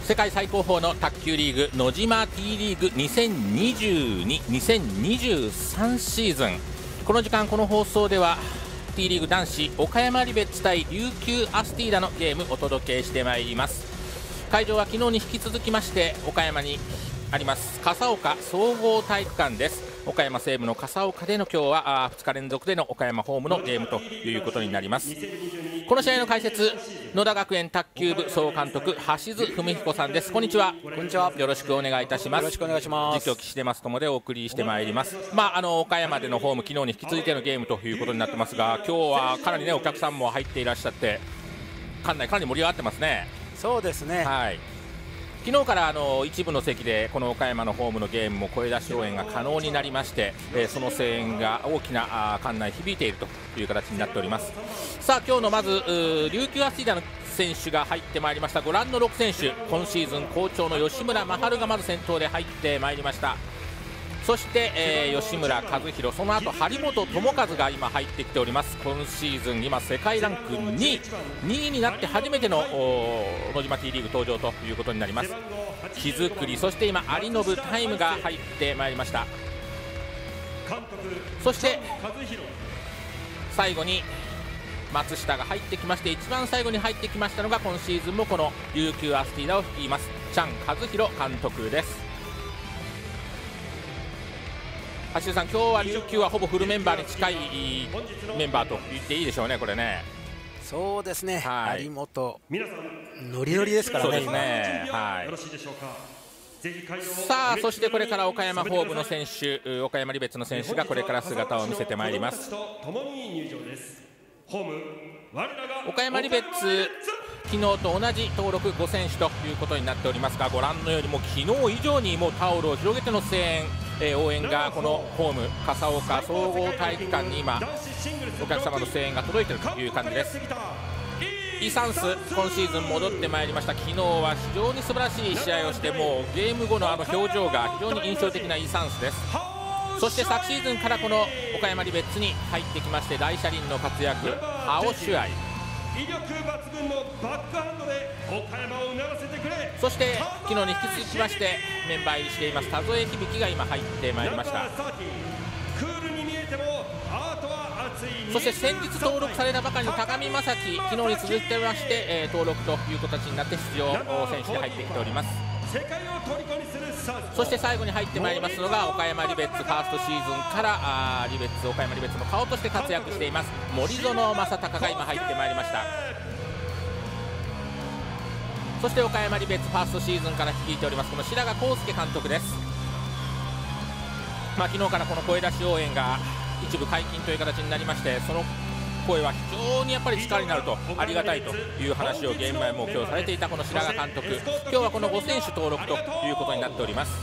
世界最高峰の卓球リーグ野島 T リーグ2022-2023シーズン、この時間この放送では T リーグ男子岡山リベッツ対琉球アスティーダのゲームお届けしてまいります。会場は昨日に引き続きまして岡山にあります笠岡総合体育館です。岡山西部の笠岡での今日は2日連続での岡山ホームのゲームということになります。この試合の解説、野田学園卓球部総監督橋津文彦さんです。こんにちは。 こんにちは。 よろしくお願いいたします。 よろしくお願いします。 実況岸出ますともでお送りしてまいります。岡山でのホーム、昨日に引き続いてのゲームということになってますが、今日はかなりねお客さんも入っていらっしゃって館内かなり盛り上がってますね。 そうですね。 はい。昨日から一部の席でこの岡山のホームのゲームも声出し応援が可能になりまして、その声援が大きな館内響いているという形になっております。さあ今日のまず琉球アスティーダの選手が入ってまいりました。ご覧の6選手、今シーズン好調の吉村真晴がまず先頭で入ってまいりました。そして、吉村和弘、その後張本智和が今入ってきております。今シーズン今世界ランク2位になって初めての野島 T リーグ登場ということになります。木造り、そして今有信タイムが入ってまいりました。そして最後に松下が入ってきまして、一番最後に入ってきましたのが今シーズンもこの琉球アスティーダを率いますチャン和弘監督です。橋田さん、今日は琉球はほぼフルメンバーに近いメンバーと言っていいでしょうね、これね。 そうですね、 はい、 有本ノリノリですからね。 そうですね、はい、さあそしてこれから岡山ホームの選手、岡山リベッツの選手がこれから姿を見せてまいります。岡山リベッツ、昨日と同じ登録5選手ということになっておりますが、ご覧のようにもう昨日以上にもうタオルを広げての声援、応援がこのホーム笠岡総合体育館に今お客様の声援が届いているという感じです。イ・サンス、今シーズン戻ってまいりました。昨日は非常に素晴らしい試合をして、もうゲーム後の表情が非常に印象的なイ・サンスです。そして昨シーズンからこの岡山リベッツに入ってきまして大車輪の活躍、ハオ・シュアイ、 威力抜群のバックハンドで岡山をうならせてくれ。 そして昨日に引き続きましてメンバー入りしています田添響が今入ってまいりました。 クールに見えてもアートは熱い。 そして先日登録されたばかりの高見正樹、昨日に続いてまして、登録という形になって出場選手で入ってきております。 世界を虜にするそして最後に入ってまいりますのが岡山リベッツファーストシーズンから岡山リベッツの顔として活躍しています森園正孝が今入ってまいりました。そして岡山リベッツファーストシーズンから率いておりますこの白髪康介監督です。昨日からこの声出し応援が一部解禁という形になりまして、その声は非常にやっぱり力になると、ありがたいという話をゲーム前も今日されていたこの白髪監督、今日はこの5選手登録ということになっております。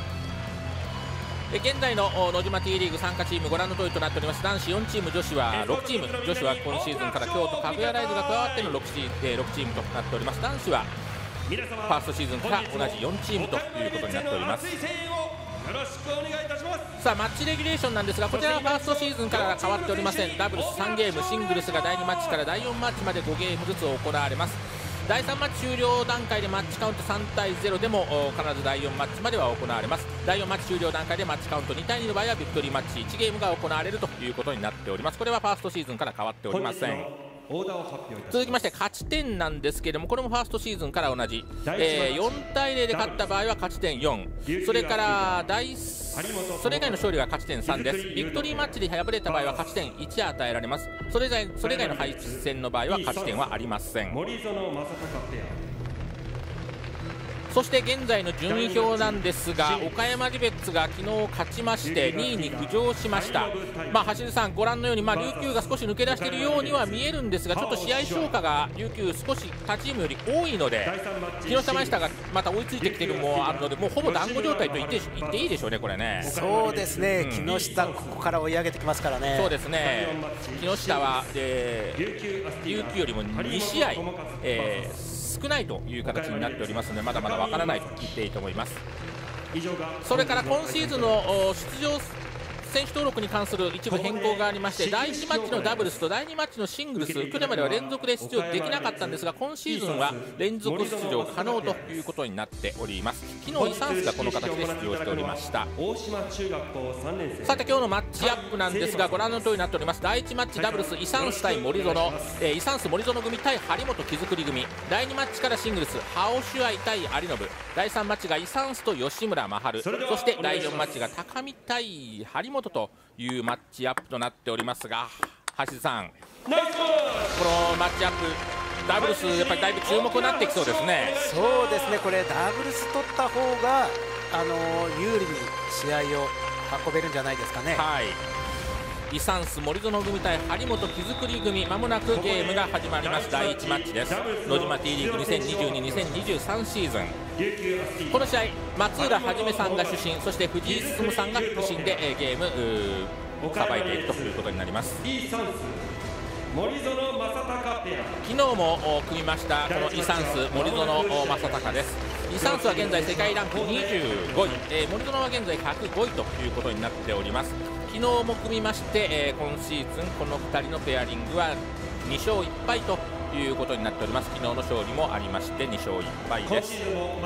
現在の野島 T リーグ参加チームご覧の通りとなっております。男子4チーム、女子は6チーム、女子は今シーズンから京都かぐやライズが加わっての6チームとなっております。男子はファーストシーズンから同じ4チームということになっております。 よろしくお願いいたします。 さあマッチレギュレーションなんですが、こちらはファーストシーズンから変わっておりません。ダブルス3ゲーム、シングルスが第2マッチから第4マッチまで5ゲームずつ行われます。第3マッチ終了段階でマッチカウント3対0でも必ず第4マッチまでは行われます。第4マッチ終了段階でマッチカウント2対2の場合はビクトリーマッチ1ゲームが行われるということになっております。これはファーストシーズンから変わっておりません。続きまして勝ち点なんですけれども、これもファーストシーズンから同じ、4対0で勝った場合は勝ち点4、それからそれ以外の勝利は勝ち点3です。ビクトリーマッチで敗れた場合は勝ち点1与えられます。それ以外の敗戦の場合は勝ち点はありません。そして現在の順位表なんですが、岡山リベッツが昨日勝ちまして2位に浮上しました。橋津さん、ご覧のように、琉球が少し抜け出しているようには見えるんですが、ちょっと試合消化が琉球少し他チームより多いので、木下マイスターがまた追いついてきているのもあるので、もうほぼ団子状態と言っていいでしょうね、これね。 そうですね、木下、ここから追い上げてきますからね。 そうですね、木下は琉球よりも2試合、少ないという形になっておりますので、まだまだわからないと言っていいと思います。それから今シーズンの出場選手登録に関する一部変更がありまして、第1マッチのダブルスと第2マッチのシングルス、去年までは連続で出場できなかったんですが、今シーズンは連続出場可能ということになっております。昨日イサンスがこの形で出場しておりました。さて今日のマッチアップなんですが、ご覧の通りになっております。第1マッチダブルスイサンス対森園、イサンス森園組対張本木造組、第2マッチからシングルスハオシュアイ対有信、第3マッチがイサンスと吉村真晴、そして第4マッチが高見対張本というマッチアップとなっておりますが、橋津さん、このマッチアップダブルスやっぱりだいぶ注目になってきそうですね。 そうですね、これダブルス取った方が有利に試合を運べるんじゃないですかね。 はい、イサンス森園組対張本木造組、まもなくゲームが始まります。第1マッチです。野島 T リーグ2022-2023シーズン、この試合松浦はじめさんが主審、そして藤井進さんが副審でゲームさばいていくということになります。昨日も組みましたこのイサンス森園正孝です。イサンスは現在世界ランク25位、森園は現在105位ということになっております。昨日も組みまして、今シーズンこの2人のペアリングは2勝1敗ということになっております。昨日の勝利もありまして2勝1敗です。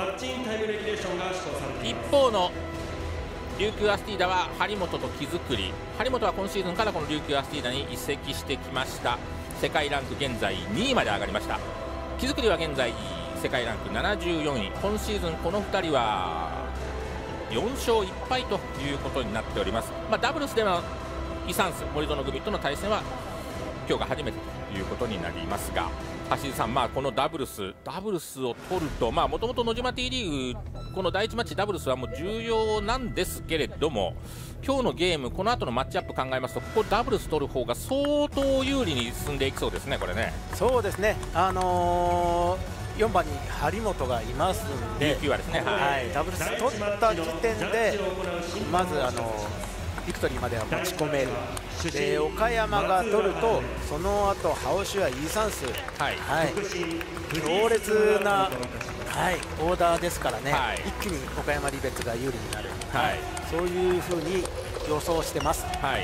一方の琉球アスティーダは張本と木造、張本は今シーズンからこの琉球アスティーダに移籍してきました。世界ランク現在2位まで上がりました。木造は現在世界ランク74位、今シーズンこの2人は4勝1敗ということになっております。ダブルスではイサンス森園組との対戦は今日が初めてということになりますが、橋津さん、このダブルスを取ると、もともと野島 T リーグこの第1マッチダブルスはもう重要なんですけれども、今日のゲームこの後のマッチアップ考えますと、ここダブルス取る方が相当有利に進んでいきそうですね。これね、 そうですね、4番に張本がいますので、 琉球はですね、 ダブルス取った時点でまずビクトリーまでは持ち込める。で岡山が取るとその後ハオシュアイサンス、強烈な、オーダーですからね、一気に岡山リベッツが有利になる、そういうふうに予想してます。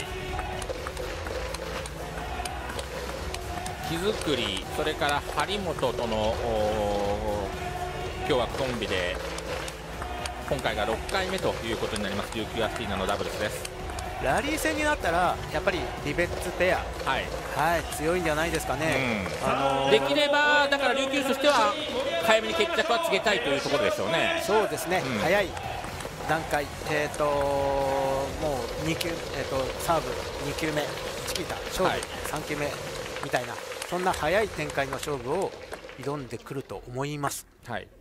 木造、それから張本との今日はコンビで今回が6回目ということになります。琉球アスティーナのダブルスです。 ラリー戦になったらやっぱりリベッツペア、強いんじゃないですかね。 できればだから琉球としては早めに決着はつけたいというところでしょうね。 そうですね、早い段階、もう2球、サーブ2球目チキータ勝負、3球目みたいな、そんな早い展開の勝負を挑んでくると思います。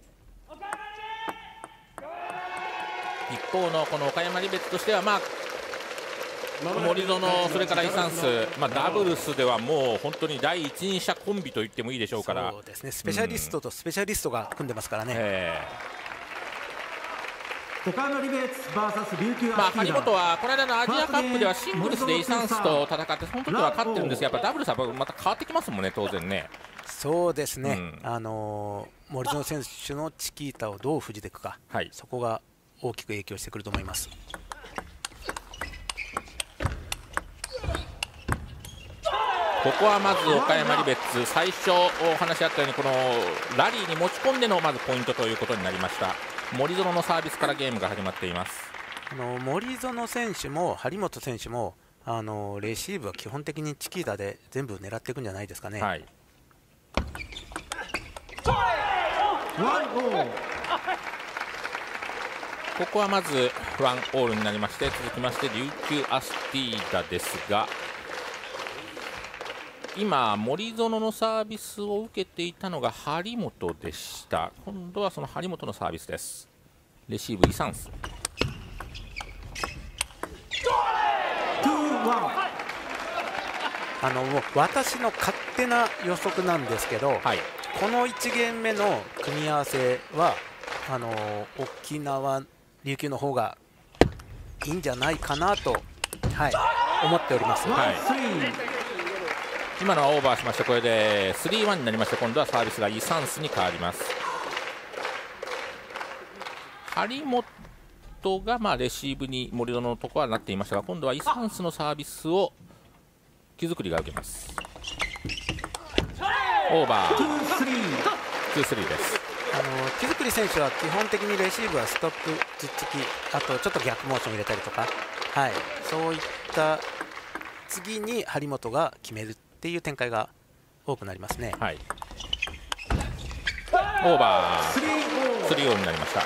一方のこの岡山リベッツとしては、森園、それからイサンス、ダブルスではもう本当に第一人者コンビと言ってもいいでしょうから、 そうですね、スペシャリストとスペシャリストが組んでますからね。 岡山リベッツ VS 琉球アスティーダ、 張本はこの間のアジアカップではシングルスでイサンスと戦ってその時は勝ってるんですが、やっぱダブルスはまた変わってきますもんね、当然ね。 そうですね、森園選手のチキータをどう封じていくか、そこが大きく影響してくると思います。 ここはまず岡山リベッツ、最初お話しあったようにこのラリーに持ち込んでのまずポイントということになりました。森園のサービスからゲームが始まっています。 森園選手も張本選手もレシーブは基本的にチキータで全部狙っていくんじゃないですかね。 ここはまずワンオールになりまして、続きまして琉球アスティーダですが、今森園のサービスを受けていたのが張本でした。今度はその張本のサービスです。レシーブイサンス、 私の勝手な予測なんですけど、この1ゲーム目の組み合わせは沖縄琉球の方がいいんじゃないかなと、思っております。 今のはオーバーしまして、これで 3-1 になりまして、今度はサービスがイサンスに変わります。張本本がレシーブに森薗のところはなっていましたが、今度はイ・サンスのサービスを木造が受けます。オーバー 2-3 です。 木造選手は基本的にレシーブはストップ、ツッツキ、あとちょっと逆モーション入れたりとか、はい、そういった次に張本が決めるっていう展開が多くなりますね。 はい、オーバー3-0になりました。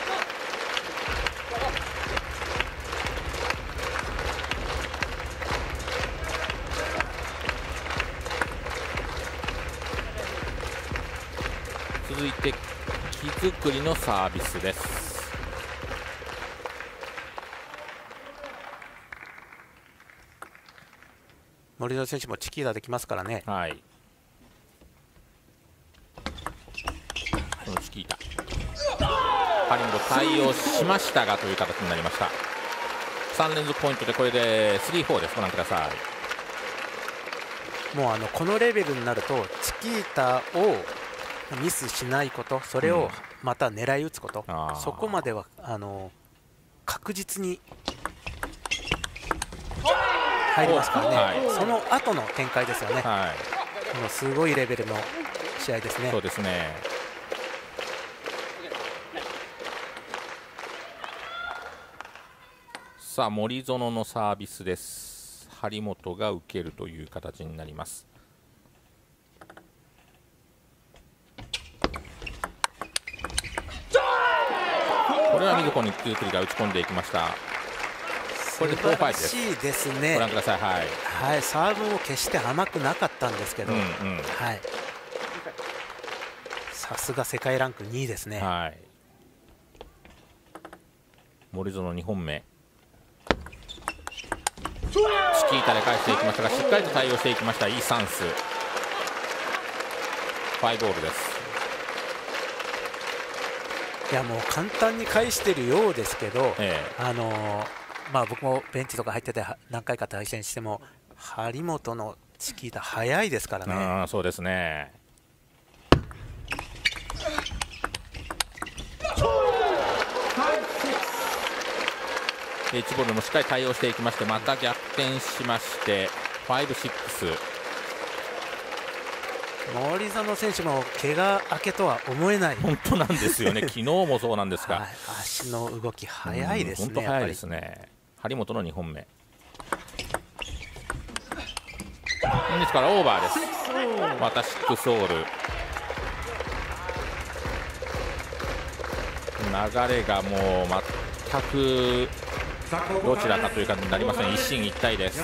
続いて木造のサービスです。 森薗選手もチキータできますからね。 はい、このチキータ張本対応しましたがという形になりました。3連続ポイントでこれで 3-4 です。ご覧ください。もうこのレベルになるとチキータをミスしないこと、それをまた狙い撃つこと、そこまでは確実に入りますからね、はい、その後の展開ですよね、はい、もうすごいレベルの試合ですね。 そうですね。さあ森薗のサービスです。張本が受けるという形になります。これは見事に木造が打ち込んでいきました。これで4-5です。 素晴らしいですね。 ご覧ください。はい、 はい、サーブも決して甘くなかったんですけど、はい、さすが世界ランク2位ですね。 はい、森薗2本目チキータで返していきましたが、しっかりと対応していきましたイ・サンス。5ボールです。 いやもう簡単に返しているようですけど、僕もベンチとか入ってて何回か対戦しても張本のチキータ速いですからね。 そうですね。1ボールもしっかり対応していきまして、また逆転しまして5-6。 森薗選手も怪我明けとは思えない。 本当なんですよね。昨日もそうなんですが、はい、 足の動き速いですね。 本当速いですね。張本の2本目ですからオーバーです。また6オール。流れがもう全くどちらかという感じになりません。一進一退です。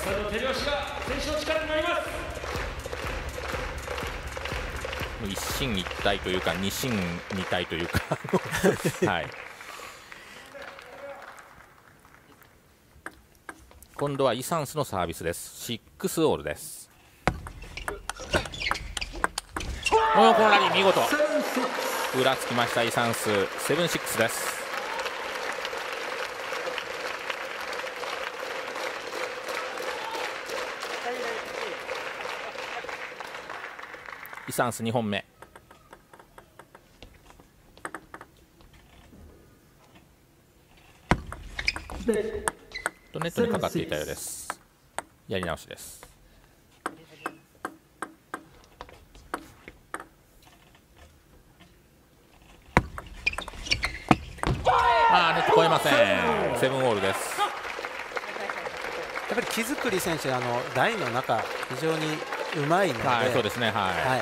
一進一退というか二進二退というかはい、今度はイ・サンスのサービスです。6オールです。このラリー見事裏つきました。イ・サンス7-6です。イ・サンス2本目ネットにかかっていたようです。やり直しです。ネット越えません。7オールです。 やっぱり木造選手台の中非常にうまいので、 そうですね、はい、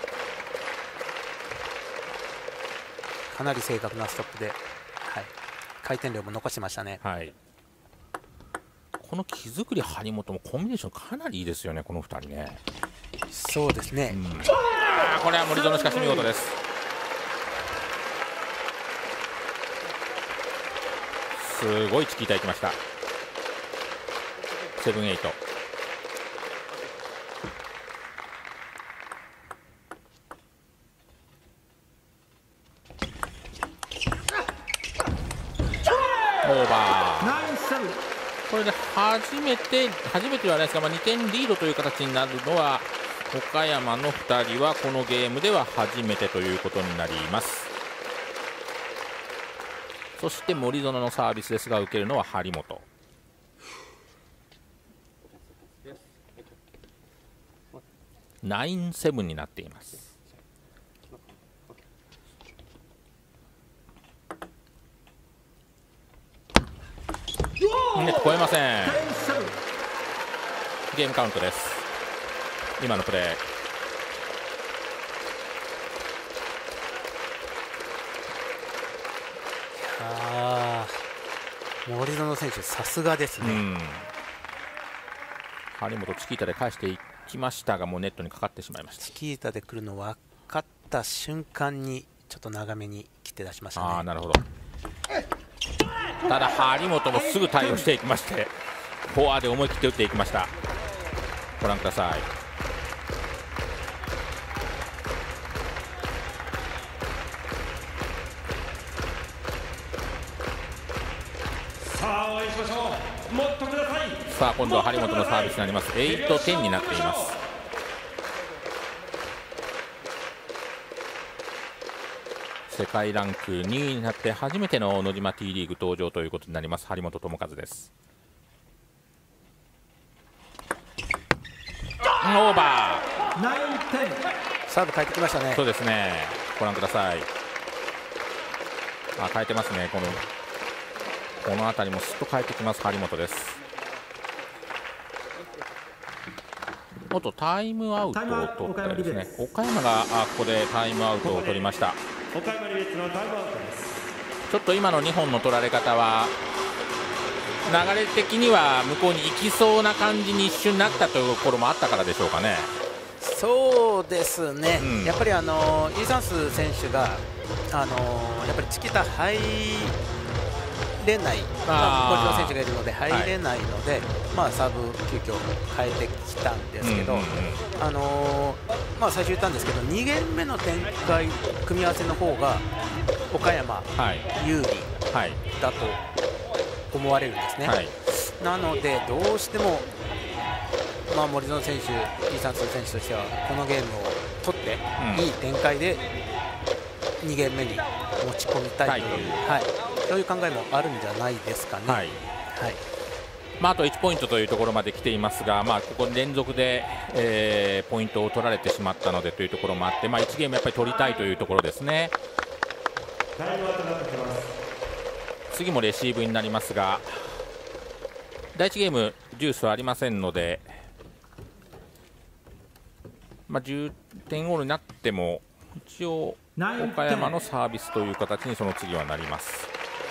かなり正確なストップで、はい、回転量も残しましたね。 はい、この木造張本もコンビネーションかなりいいですよね、この2人ね。 そうですね、 これは森薗しかし見事です。すごいチキータいきました。7-8。オーバー。これで初めてではないですが、2点リードという形になるのは岡山の2人はこのゲームでは初めてということになります。 そして森薗のサービスですが受けるのは張本。9-7になっています。ネット越えません。ゲームカウントです。今のプレー、 森薗選手さすがですね。 張本チキータで返していきましたがもうネットにかかってしまいました。 チキータで来るの分かった瞬間にちょっと長めに切って出しましたね。 なるほど。ただ張本もすぐ対応していきましてフォアで思い切って打っていきました。ご覧ください。 さあ応援しましょう。もっとください。 さあ今度は張本のサービスになります。8-10になっています。世界ランク2位になって初めての野島 T リーグ登場ということになります張本智和です。オーバー。 サーブ変えてきましたね。 そうですね、ご覧ください。変えてますね。この辺りもすっと変えてきます張本です。タイムアウトを取ったりですね。岡山がここでタイムアウトを取りました。 岡山リベッツのタイムアウトです。 ちょっと今の2本の取られ方は流れ的には向こうに行きそうな感じに一瞬なったところもあったからでしょうかね。 そうですね、やっぱりイーサンス選手がやっぱりチキータ入れない、森薗選手がいるので入れないので、サーブ急遽変えてきたんですけど、最初言ったんですけど2ゲーム目の展開組み合わせの方が岡山有利だと思われるんですね。なのでどうしても、森薗選手、イーサンス選手としてはこのゲームを取って、いい展開で2ゲーム目に持ち込みたいという、そういう考えもあるんじゃないですかね。 あと1ポイントというところまで来ていますが、ここ連続で、ポイントを取られてしまったのでというところもあって、1ゲームやっぱり取りたいというところですね。次もレシーブになりますが、第1ゲームデュースはありませんので、10点ゴールになっても一応岡山のサービスという形にその次はなります。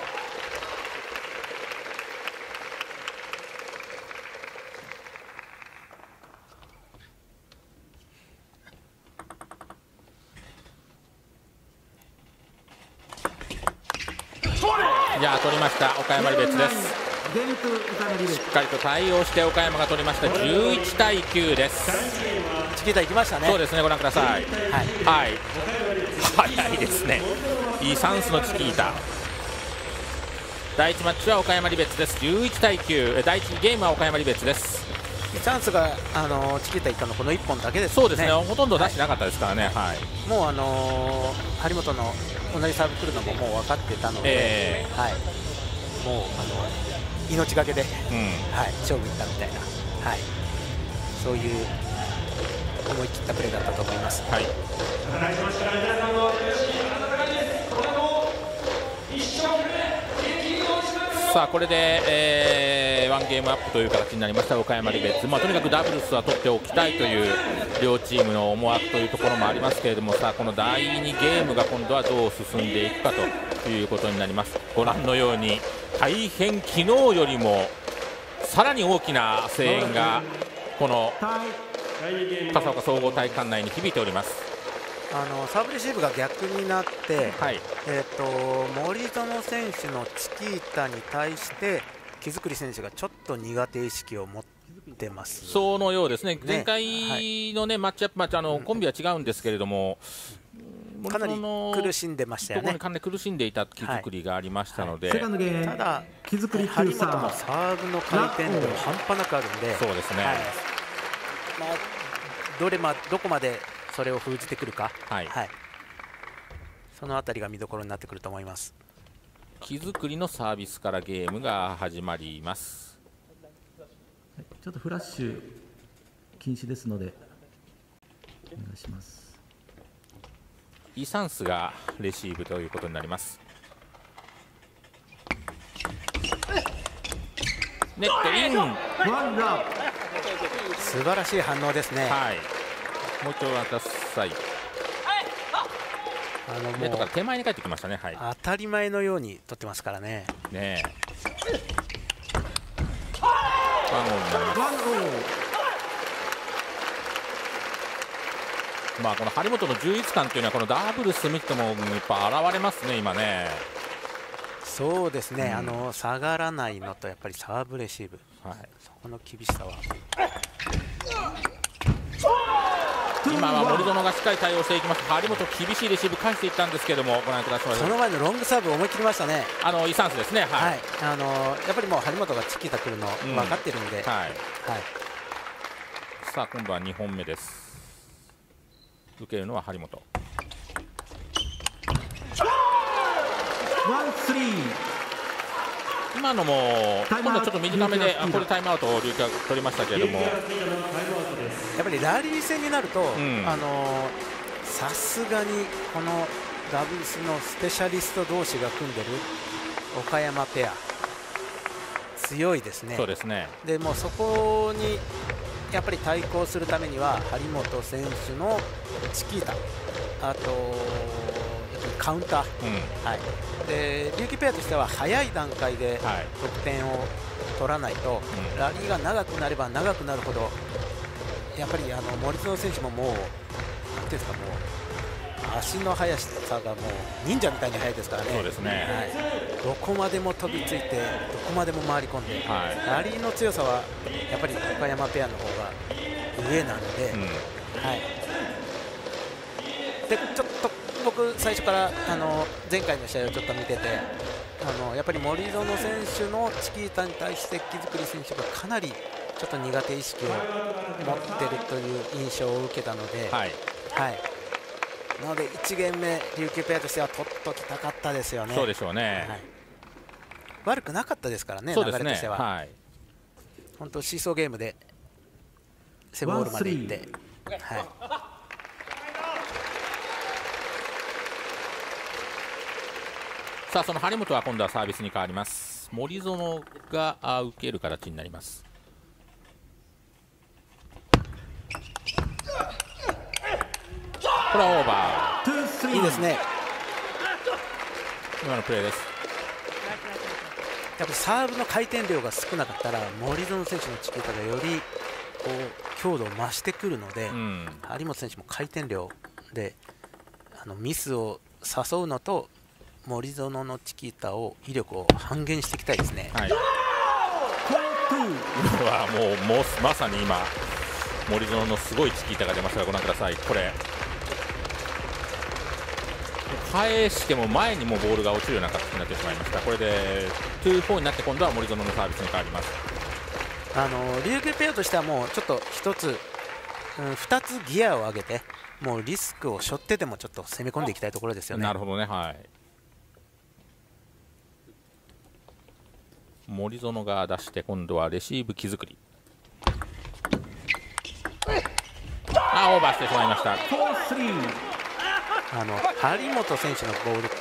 取りました岡山リベッツです。しっかりと対応して岡山が取りました。11対9です。 チキータ行きましたね。 そうですね、ご覧ください。早いですね。イーサンスのチキータ。第1マッチは岡山リベッツです。11対9。第1ゲームは岡山リベッツです。 イーサンスがチキータ行ったのこの1本だけですね。 そうですね、ほとんど出してなかったですからね。 もう張本の同じサーブ来るのももう分かってたので、もう命がけで、勝負いったみたいな、そういう思い切ったプレーだったと思います。 さあこれで、1ゲームアップという形になりました岡山リベッツ、とにかくダブルスは取っておきたいという両チームの思惑というところもありますけれども、さあこの第2ゲームが今度はどう進んでいくかということになります。ご覧のように大変昨日よりもさらに大きな声援がこの笠岡総合体育館内に響いております。 サーブレシーブが逆になって、森薗選手のチキータに対して木造選手がちょっと苦手意識を持ってます。 そのようですね。前回の、マッチアップコンビは違うんですけれども、 かなり苦しんでましたよね。 かなり苦しんでいた木造がありましたので、 ただ張本のサーブの回転量半端なくあるんで、 そうですね。 どこまでそれを封じてくるか、そのあたりが見どころになってくると思います。 木造りのサービスからゲームが始まります。 ちょっとフラッシュ禁止ですのでお願いします。 イ・サンスがレシーブということになります。ネットイン。 素晴らしい反応ですね。 はい、もう一度ご覧ください。ネットから手前に帰ってきましたね。はい、 当たり前のように取ってますからね。 ねえ、ワンオンになります。まあこの張本の充実感というのはこのダブルス見てもやっぱ現れますね今ね。 そうですね、下がらないのとやっぱりサーブレシーブ、はい、そこの厳しさは。 今は森薗がしっかり対応していきます。張本厳しいレシーブ返していったんですけども、ご覧ください。 その前のロングサーブ思い切りましたね。 イ・サンスですね。はい、 はい、やっぱりもう張本がチキータ来るの分かってるんで、はい、はい、 さあ今度は2本目です。受けるのは張本。今のも今度ちょっと短めでこれタイムアウトを琉球が取りましたけれども、やっぱりラリー戦になるとさすがにこのダブルスのスペシャリスト同士が組んでる岡山ペア強いですね。 そうですね。 でもうそこにやっぱり対抗するためには張本選手のチキータ、あとカウンター、はい、で琉球ペアとしては早い段階で得点を取らないと、ラリーが長くなれば長くなるほどやっぱり森薗選手ももうなんていうんですか、もう足の速さがもう忍者みたいに速いですからね。 そうですね、 はい、どこまでも飛びついてどこまでも回り込んで、はい、ラリーの強さはやっぱり岡山ペアの方が上なので、はい、でちょっと僕最初から前回の試合をちょっと見ててやっぱり森薗選手のチキータに対して木造選手がかなりちょっと苦手意識を持っているという印象を受けたので、はいはい、なので1ゲーム目琉球ペアとしては取っときたかったですよね。 そうでしょうね、はい、 悪くなかったですからね、流れとしては、はい、本当シーソーゲームでセブンボールまで行って、はい、 さあその張本は今度はサービスに変わります。森薗が受ける形になります。これはオーバー、いいですね。 今のプレーです。 やっぱりサーブの回転量が少なかったら森薗選手のチキータがよりこう強度を増してくるので、張本選手も回転量でミスを誘うのと森薗のチキータを威力を半減していきたいですね。はい、 今はもうまさに今森薗のすごいチキータが出ましたが、ご覧ください。これ返しても前にもボールが落ちるような形になってしまいました。これで 2-4 になって今度は森薗のサービスに変わります。 琉球ペアとしてはもうちょっと1つ、2つギアを上げてもうリスクを背負ってでもちょっと攻め込んでいきたいところですよね。 なるほどね、はい。森薗が出して今度はレシーブ木造り、オーバーしてしまいました。 張本選手のボールって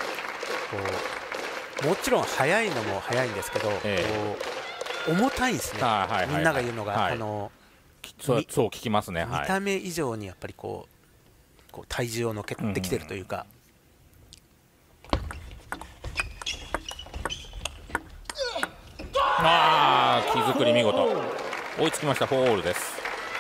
もちろん速いのも速いんですけど、重たいんですね、みんなが言うのが、はい、 そう聞きますね。 見た目以上にやっぱりこう体重を乗っけてきてるというか、 木造り見事追いつきました。フォーオールです。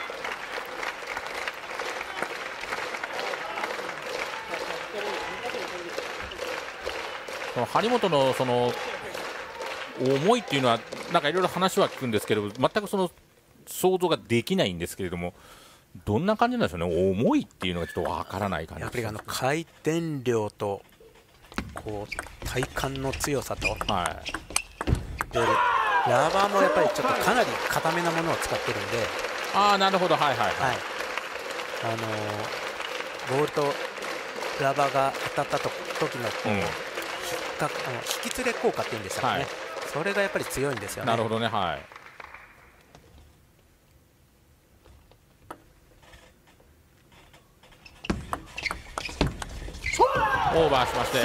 張本のその思いっていうのはなんかいろいろ話は聞くんですけど、全くその想像ができないんですけれども、どんな感じなんでしょうね。思いっていうのがちょっとわからない感じ。 やっぱり回転量と体幹の強さと、はい、でラバーもやっぱりちょっとかなり硬めなものを使ってるんで、 なるほど、はいはいはい、 ボールとラバーが当たった時の引き連れ効果っていうんでしたかね、はい、それがやっぱり強いんですよね。 なるほどね、はい。オーバーしまして、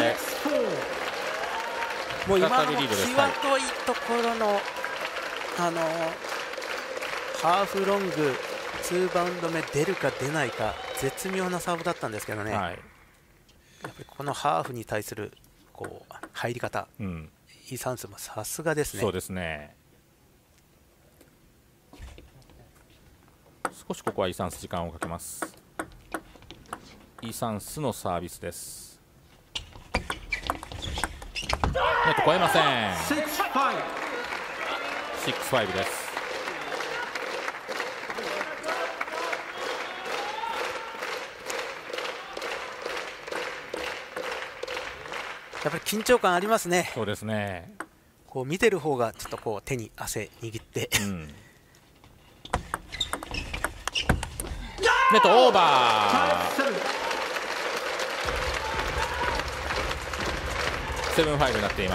もう今の際どいところのハーフロング2バウンド目出るか出ないか絶妙なサーブだったんですけどね、はい、やっぱりこのハーフに対するこう入り方、イ・サンスもさすがですね。 そうですね。少しここはイ・サンス時間をかけます。イ・サンスのサービスです。ネット越えません。6-5 です。 やっぱり緊張感ありますね。 そうですね。 こう見てる方がちょっとこう手に汗握って、 ネットオーバー。7-5 になっています。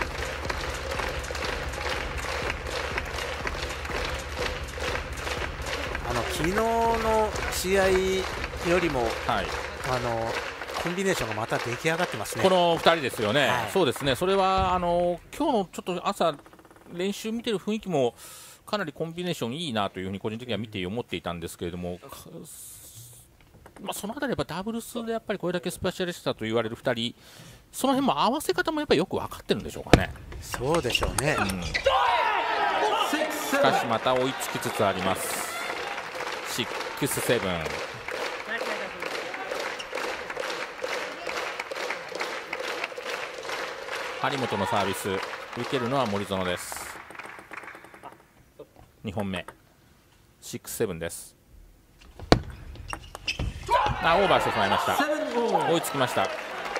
昨日の試合よりも、はい、コンビネーションがまた出来上がってますね。 この2人ですよね、はい、そうですね。それは今日のちょっと朝練習見てる雰囲気もかなりコンビネーションいいなというふうに個人的には見て思っていたんですけれども、そのあたりやっぱダブルスでやっぱりこれだけスペシャリストと言われる2人、その辺も合わせ方もやっぱりよく分かってるんでしょうかね。 そうでしょうね、 しかしまた追いつきつつあります。6-7。張本のサービス受けるのは森薗です。2本目 6-7 です。オーバーしてしまいました。追いつきました。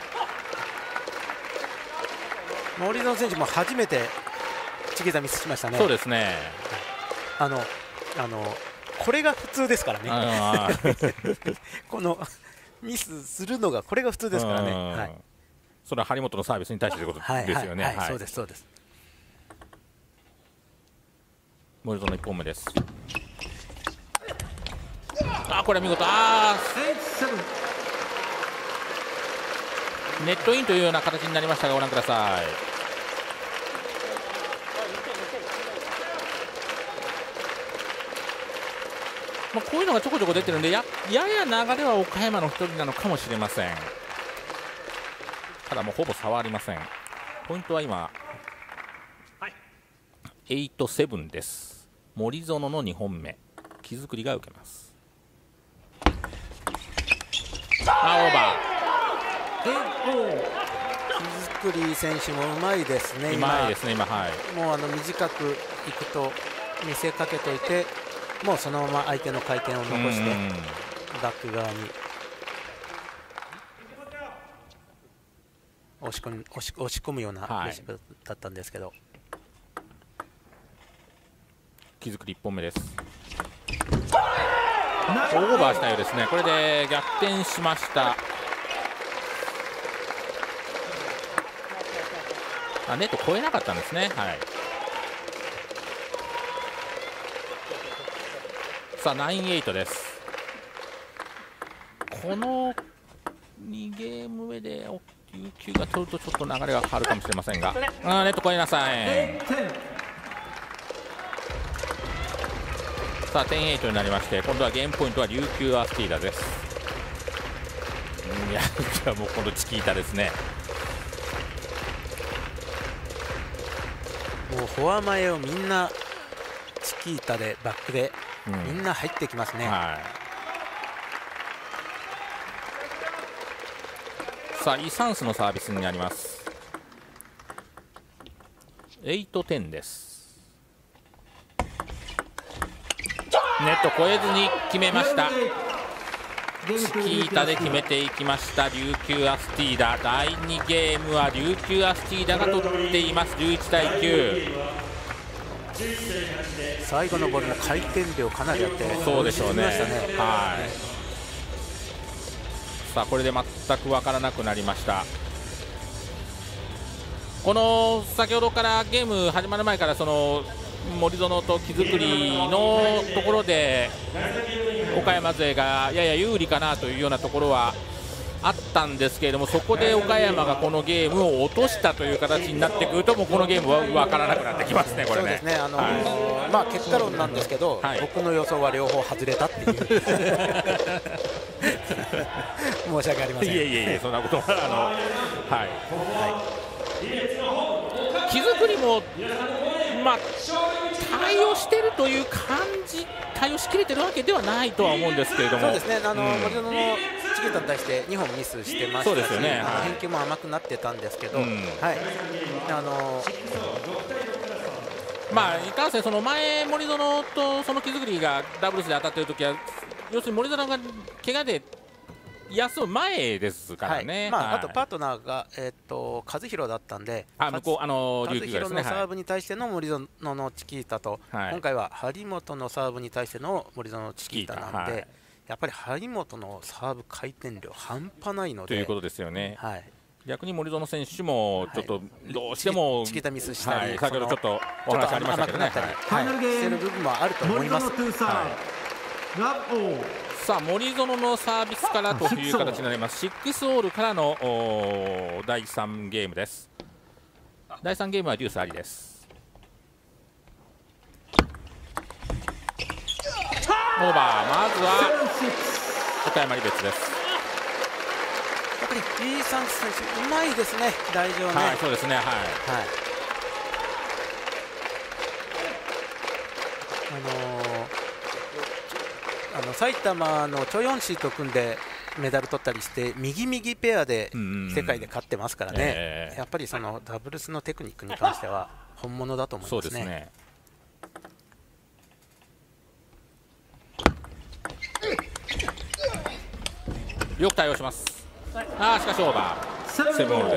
森薗選手も初めてチキータミスしましたね。 そうですね。 これが普通ですからねこのミスするのがこれが普通ですからね、はい、 それは張本のサービスに対してということですよね。 そうですそうです。 森薗の1本目です。これは見事。ネットインというような形になりましたがご覧ください。こういうのがちょこちょこ出てるんで、やや流れは岡山の1人なのかもしれません。ただもうほぼ差はありません。ポイントは今、8-7 です。森薗の2本目、木造が受けます。オーバー。木造選手もうまいですね。 うまいですね今、はい、 もう短くいくと見せかけといて、もうそのまま相手の回転を残してバック側に押し込むようなレシピだったんですけど、 木造1本目です。オーバーしたようですね。これで逆転しました。ネット越えなかったんですね。はい、さあ9-8 です。この2ゲーム目で琉球が取るとちょっと流れが変わるかもしれませんが、ネット越えなさい。さあ10-8 になりまして、今度はゲームポイントは琉球アスティーダです。いや、じゃあもう今度チキータですね。 もうフォア前をみんなチキータでバックでみんな入ってきますね。 はい、さあイ・サンスのサービスになります。8-10 です。ネット越えずに決めました。チキータで決めていきました琉球アスティーダ。第2ゲームは琉球アスティーダが取っています。11-9。 最後のボールも回転量かなりあって、 そうでしょうね。はい、さあこれで全く分からなくなりました。 この先ほどからゲーム始まる前から森薗と木造のところで岡山勢がやや有利かなというようなところはあったんですけれども、そこで岡山がこのゲームを落としたという形になってくると、もうこのゲームは分からなくなってきますね、これね。 そうですね、まあ、結果論なんですけど、はい、僕の予想は両方外れたっていう申し訳ありません。 いえいえいえ、そんなことははい、木造も、まあ、対応しているという感じ、対応しきれてるわけではないとは思うんですけれども、 そうですね、森薗のチキータに対して2本ミスしてましたし、そうですよね、返球も甘くなってたんですけど、はい、 まあ、いかんせん、前、森薗と木造がダブルスで当たっているときは、要するに森薗が怪我で休む前ですからね、 はい、まあ、あとパートナーが、和弘だったんで、和弘のサーブに対しての森薗のチキータと、はい、今回は張本のサーブに対しての森薗のチキータなんで、はい、やっぱり張本のサーブ回転量、半端ないので。 ということですよね。 はい、 逆に森薗選手もちょっとどうしても、 チキータミスしたり、 先ほどちょっとお話ありましたけどね、 してる部分もあると思います。 さあ森薗のサービスからという形になります。6オールからの第3ゲームです。第3ゲームはデュースありです。オーバー、まずは岡山理別です。 やっぱりリー・サンス選手うまいですね、台上ね。 はい、そうですね、はい、はい、 埼玉のチョヨンシーと組んでメダル取ったりして、右ペアで世界で勝ってますからね、やっぱりダブルスのテクニックに関しては本物だと思いますね。そうですね。 よく対応します。しかしオーバー、セブンオールです。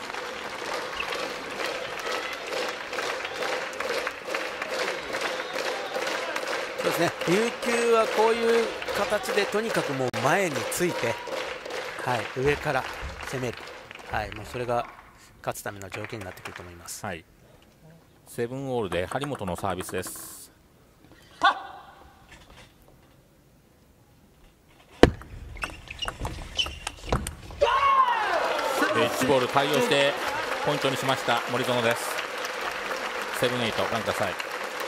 そうですね、琉球はこういう形でとにかくもう前について、はい、上から攻める、はい、もうそれが勝つための条件になってくると思います。 はい、セブンオールで張本のサービスです。1ボール対応してポイントにしました森薗です。セブン8ご覧ください。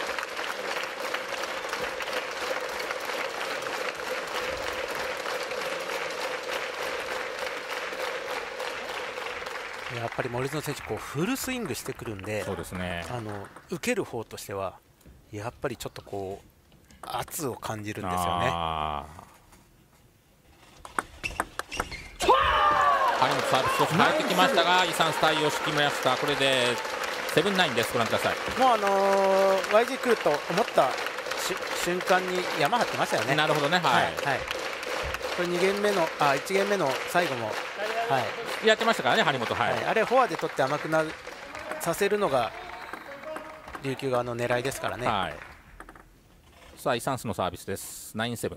やっぱり森薗選手フルスイングしてくるんで、 そうですね、 受ける方としてはやっぱりちょっと圧を感じるんですよね。 張本サービス少し変えてきましたが、イ・サンス対応しきました。これで7-9です。ご覧ください。 もうYG 来ると思った瞬間に山張ってましたよね。 なるほどね、はい、 はい、これ1ゲーム目の最後も、はい、 やってましたからね、張本、はい、 あれフォアで取って甘くさせるのが琉球側の狙いですからね。はい、 さあイ・サンスのサービスです。9-7、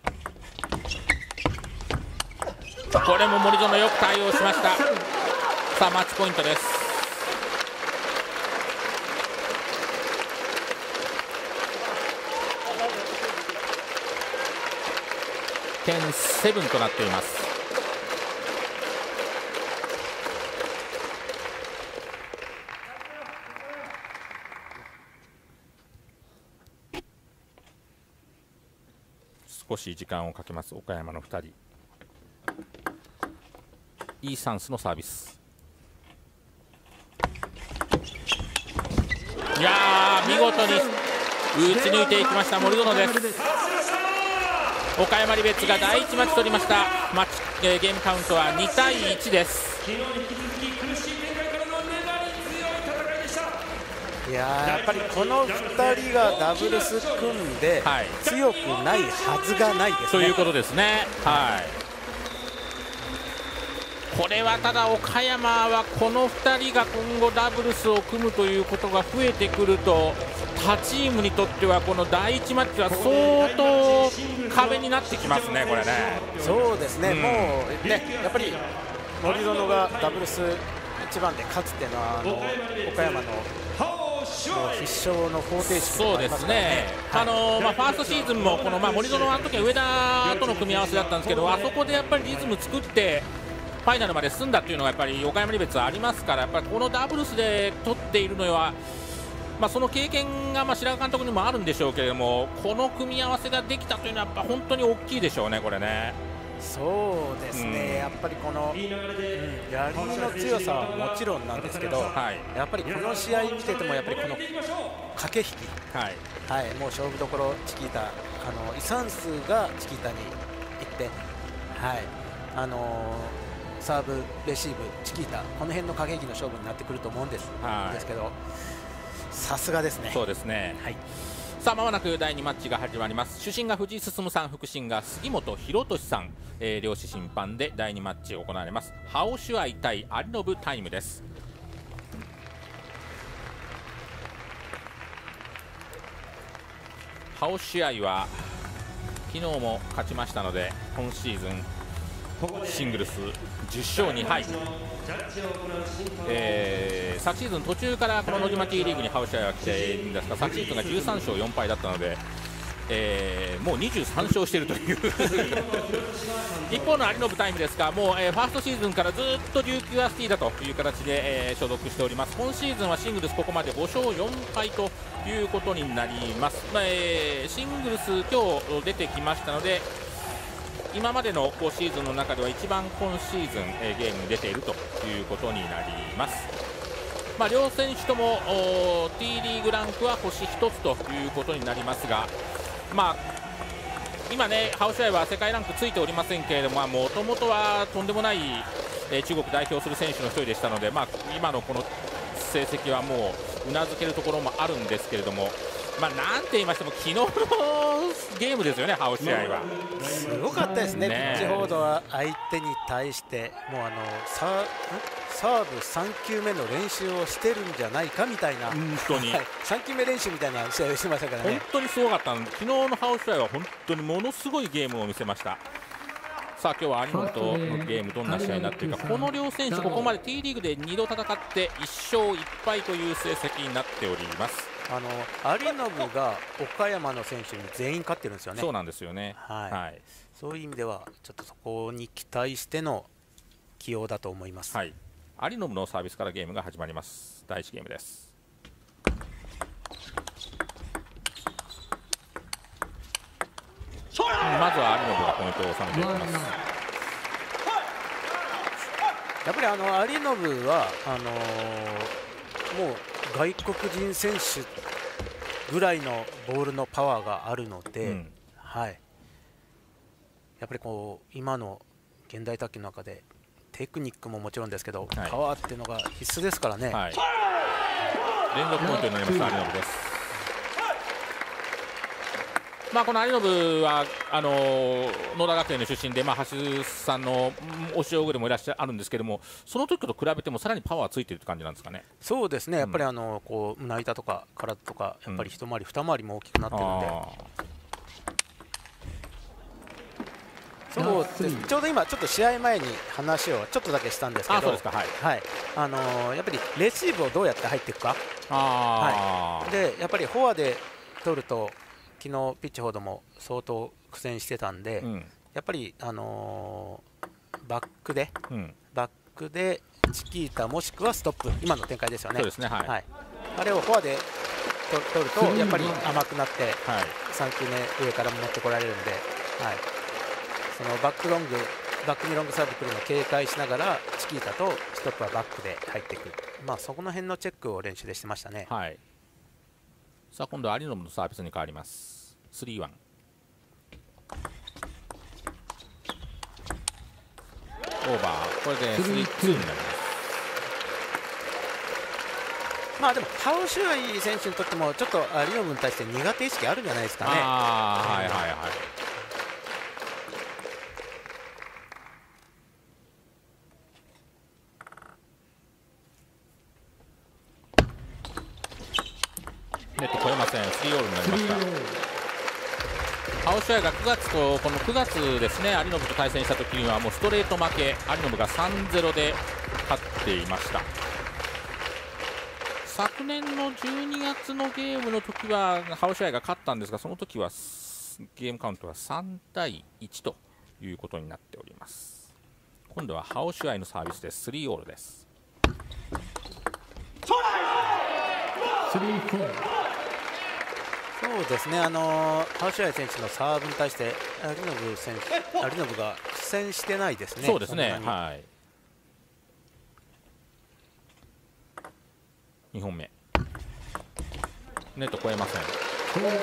これも森薗よく対応しました。さあマッチポイントです。10-7となっています。少し時間をかけます岡山の2人。イ・サンスのサービス、いやー見事に打ち抜いていきました森薗です。岡山リベッツが第1マッチ取りました。ゲームカウントは2-1です。 やっぱりこの2人がダブルス組んで強くないはずがないですね。 ということですね。はい、これはただ岡山はこの2人が今後ダブルスを組むということが増えてくると、他チームにとってはこの第1マッチは相当壁になってきますね、これね。 そうですね、もうね、やっぱり森薗がダブルス一番で勝つっていうのは岡山の必勝の方程式そうですね、ファーストシーズンもこの、森園のあの時は上田との組み合わせだったんですけど、あそこでやっぱりリズム作ってファイナルまで進んだっていうのがやっぱり岡山リベッツはありますから、やっぱりこのダブルスで取っているのは、その経験が白川監督にもあるんでしょうけれども、この組み合わせができたというのはやっぱ本当に大きいでしょうね、これね。 そうですね、やっぱりこの、やりの強さはもちろんなんですけど、やっぱりこの試合見ててもやっぱりこの駆け引き、もう勝負どころチキータ、イ・サンスがチキータに行って、サーブ、レシーブ、チキータ、この辺の駆け引きの勝負になってくると思うんですけど、さすがですね。 そうですね、さあまもなく第2マッチが始まります。主審が藤井進さん、副審が杉本博俊さん、両氏審判で第2マッチ行われます。ハオシュアイ対有延タイムです。ハオシュアイは昨日も勝ちましたので、今シーズンシングルス10勝2敗、昨シーズン途中からこの野島 T リーグにハオシュアイが来ているんですが、昨シーズンが13勝4敗だったので、もう23勝しているという一方の有延タイムですが、もう、ファーストシーズンからずっと琉球アスティだという形で、所属しております。今シーズンはシングルスここまで5勝4敗ということになります。シングルス今日出てきましたので、今までのシーズンの中では一番今シーズン、ゲームに出ているということになります。両選手ともT リーグランクは星1つということになりますが、今ね、ハオシュアイは世界ランクついておりませんけれども、もともとはとんでもない、中国代表する選手の一人でしたので、今のこの成績はもううなずけるところもあるんですけれども、なんて言いましても昨日のゲームですよね、ハオシュアイは。 すごかったですね、ピッチフォードは相手に対してもうサーブ3球目の練習をしてるんじゃないかみたいな、 本当に 3球目練習みたいな試合をしてましたからね。 本当にすごかった昨日のハオシュアイは本当にものすごいゲームを見せました。さあ今日は有延とのゲームどんな試合になっているか。この両選手ここまで T リーグで2度戦って1勝1敗という成績になっております。 有延が岡山の選手に全員勝ってるんですよね。 そうなんですよね、 そういう意味ではちょっとそこに期待しての起用だと思います。 有延のサービスからゲームが始まります。第1ゲームです。まずは有延がポイントを収めていきます。 やっぱり有延はもう外国人選手ぐらいのボールのパワーがあるので、やっぱり今の現代卓球の中でテクニックももちろんですけど、パワーっていうのが必須ですからね。 連続ポイントになりました有延です。この有延は野田学園の出身で、橋さんの教え子でもいらっしゃるんですけども、その時と比べてもさらにパワーついているって感じなんですかね。そうですね、 やっぱり胸板とか体とかやっぱり一回り二回りも大きくなっているので、そうです。ちょうど今ちょっと試合前に話をちょっとだけしたんですけど、やっぱりレシーブをどうやって入っていくか、でやっぱりフォアで取ると昨日ピッチフォードも相当苦戦してたんで、やっぱりバックでチキータもしくはストップ、今の展開ですよね。あれをフォアで取るとやっぱり甘くなって3球目上から持ってこられるんで、そのバックにロングサーブ来るのを警戒しながらチキータとストップはバックで入っていく、そこの辺のチェックを練習でしてましたね。 さあ今度は有延のサービスに変わります。3-1。オーバー、これで3-2になります。でもハオシュアイ選手にとってもちょっと有延に対して苦手意識あるんじゃないですかね。 ネット越えません。3オールになりました。ハオシュアイが9月とこの9月ですね、有延と対戦した時にはもうストレート負け、有延が3-0で勝っていました。昨年の12月のゲームの時はハオシュアイが勝ったんですが、その時はゲームカウントは3対1ということになっております。今度はハオシュアイのサービスで3オールです。 そうですね、ハオシュアイ選手のサーブに対してアリノブが苦戦してないですね。 そうですね、はい。2本目ネット越えません。コールです。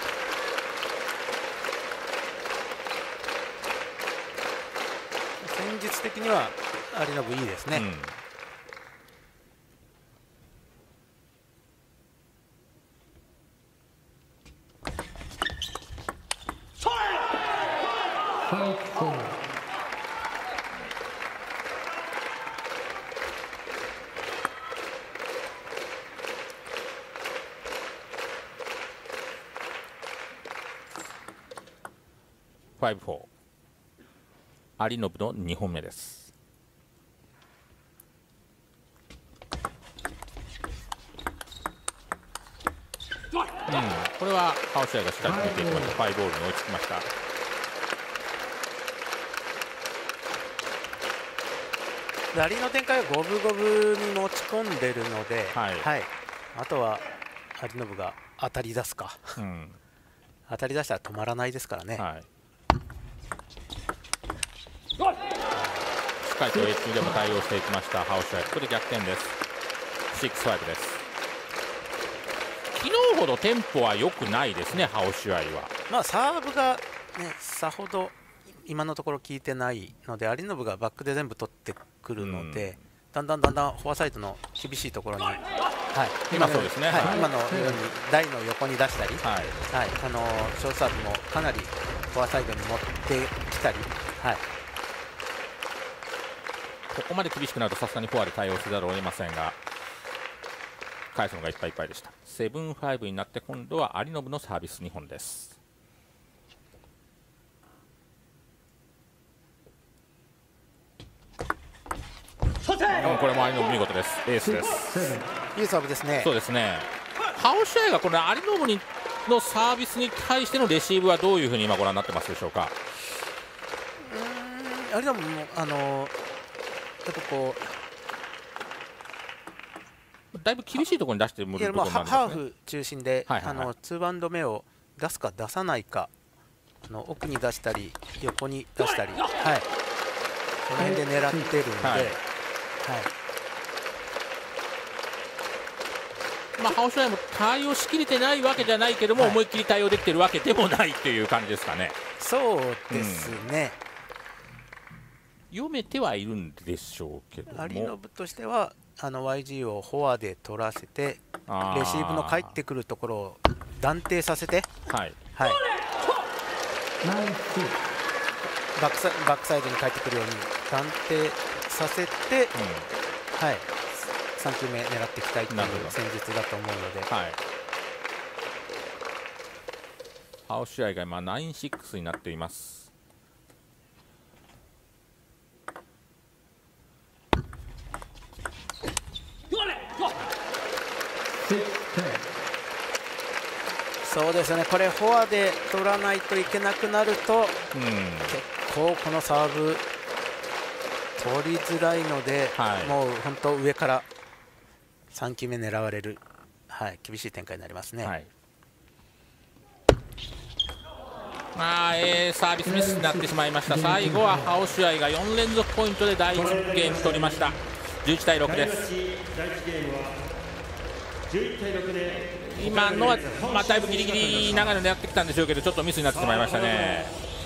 戦術的にはアリノブいいですね。 5-4、アリノブの2本目です。これはハオシュアイがしっかり決めていきました。5ボールに追いつきました。 ラリーの展開は五分五分に持ち込んでるので、はい、あとはアリノブが当たり出すか、当たり出したら止まらないですからね。はい、 しっかりとエッジでも対応していきましたハオシュアイ。ここで逆転です。6-5です。昨日ほどテンポは良くないですね、ハオシュアイは。 まあサーブが、ね、さほど今のところ効いてないので、アリノブがバックで全部取ってくるので、だんだんフォアサイドの厳しいところに、 今そうですね、 今のように台の横に出したり、ショートサーブもかなりフォアサイドに持ってきたり、 ここまで厳しくなるとさすがにフォアで対応せざるを得ませんが、返すのがいっぱいいっぱいでした。7-5になって今度はアリノブのサービス2本です。これもアリノブ見事です。エースです。 いいサーブですね。 そうですね。ハオシュアイがこのアリノブのサービスに対してのレシーブはどういうふうに今ご覧になってますでしょうか。 アリノブもやっぱこうだいぶ厳しいところに出してる部分なんですね。 ハーフ中心で、2バウンド目を出すか出さないか、奥に出したり横に出したり、その辺で狙ってるんで。 ハオシュアイも対応しきれてないわけじゃないけども、思いっきり対応できてるわけでもないという感じですかね。 そうですね、 読めてはいるんでしょうけども、 アリノブとしてはYG をフォアで取らせて、レシーブの返ってくるところを断定させて、バックサイドに返ってくるように断定させて、3球目狙っていきたいという戦術だと思うので、 ハオシュアイが今9-6になっています。 そうですね、これフォアで取らないといけなくなると、結構このサーブ取りづらいので、もう本当上から3球目狙われる、厳しい展開になりますね。 サービスミスになってしまいました。最後はハオシュアイが4連続ポイントで第1ゲーム取りました。11対6です。今のは、だいぶギリギリ長いの狙ってきたんでしょうけど、ちょっとミスになってしまいましたね。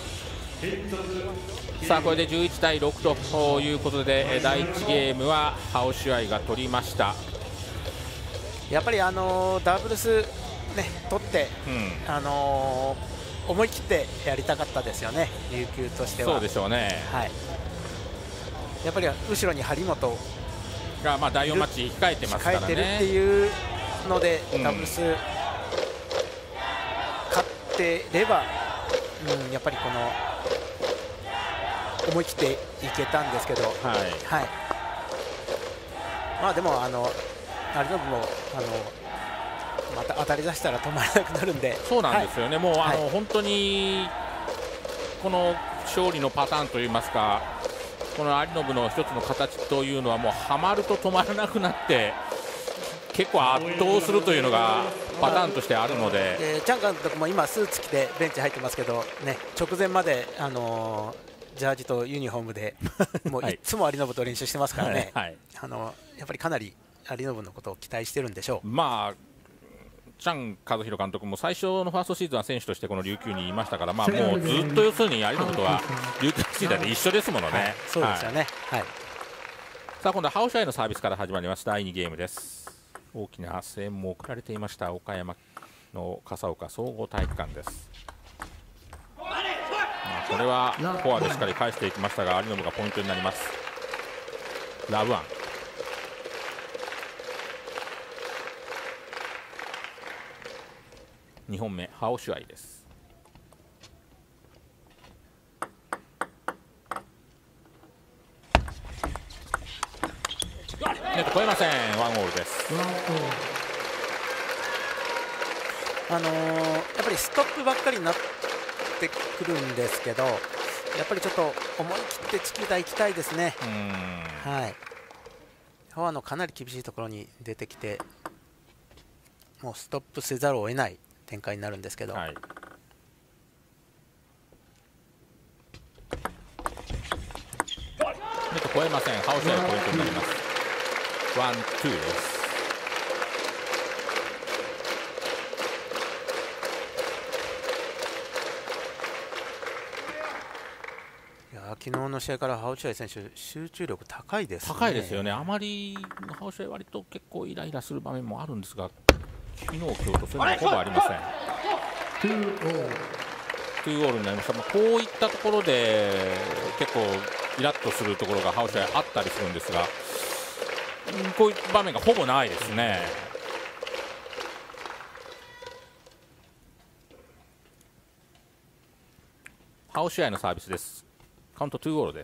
さあこれで11対6ということで、第1ゲームはハオシュアイが取りました。 やっぱりダブルス、取って、思い切ってやりたかったですよね、琉球としては。 そうでしょうね。 やっぱり後ろに張本が第4マッチ控えてますからね。 控えてるっていうので、ダブルス勝ってれば、やっぱりこの思い切っていけたんですけど、はい、まあでも有延もまた当たり出したら止まらなくなるんで、 そうなんですよね、もう本当にこの勝利のパターンといいますか、この有延の一つの形というのはもうはまると止まらなくなって結構圧倒するというのがパターンとしてあるので、 チャン監督も今スーツ着てベンチ入ってますけど、ね、直前まで、ジャージとユニフォームでもういつも有延と練習してますからね、やっぱりかなり有延のことを期待してるんでしょう。 まあチャン和弘監督も最初のファーストシーズンは選手としてこの琉球にいましたから、まあ、もうずっと要するに有延とは琉球時代で一緒ですものね。 そうですよね、 さあ今度はハオシャイのサービスから始まります第2ゲームです。大きな声援も送られていました岡山の笠岡総合体育館です。まあ、これはフォアでしっかり返していきましたが有延がポイントになります。ラブワン2本目ハオシュアイです。ネット越えません。ワンオールです。 やっぱりストップばっかりになってくるんですけど、やっぱりちょっと思い切ってチキータ行きたいですね。フォアのかなり厳しいところに出てきて、もうストップせざるを得ない展開になるんですけど、 ネット越えません。ハオシュアイポイントになります。ワン、ツーです。 いや昨日の試合からハオシュアイ選手集中力高いですね。 高いですよね。あまりハオシュアイ割と結構イライラする場面もあるんですが、昨日今日とそういうのはほぼありません。2オールになりました。こういったところで結構イラッとするところがハオシュアイあったりするんですが、こういう場面がほぼないですね。ハオシュアイのサービスです。カウント2オールです。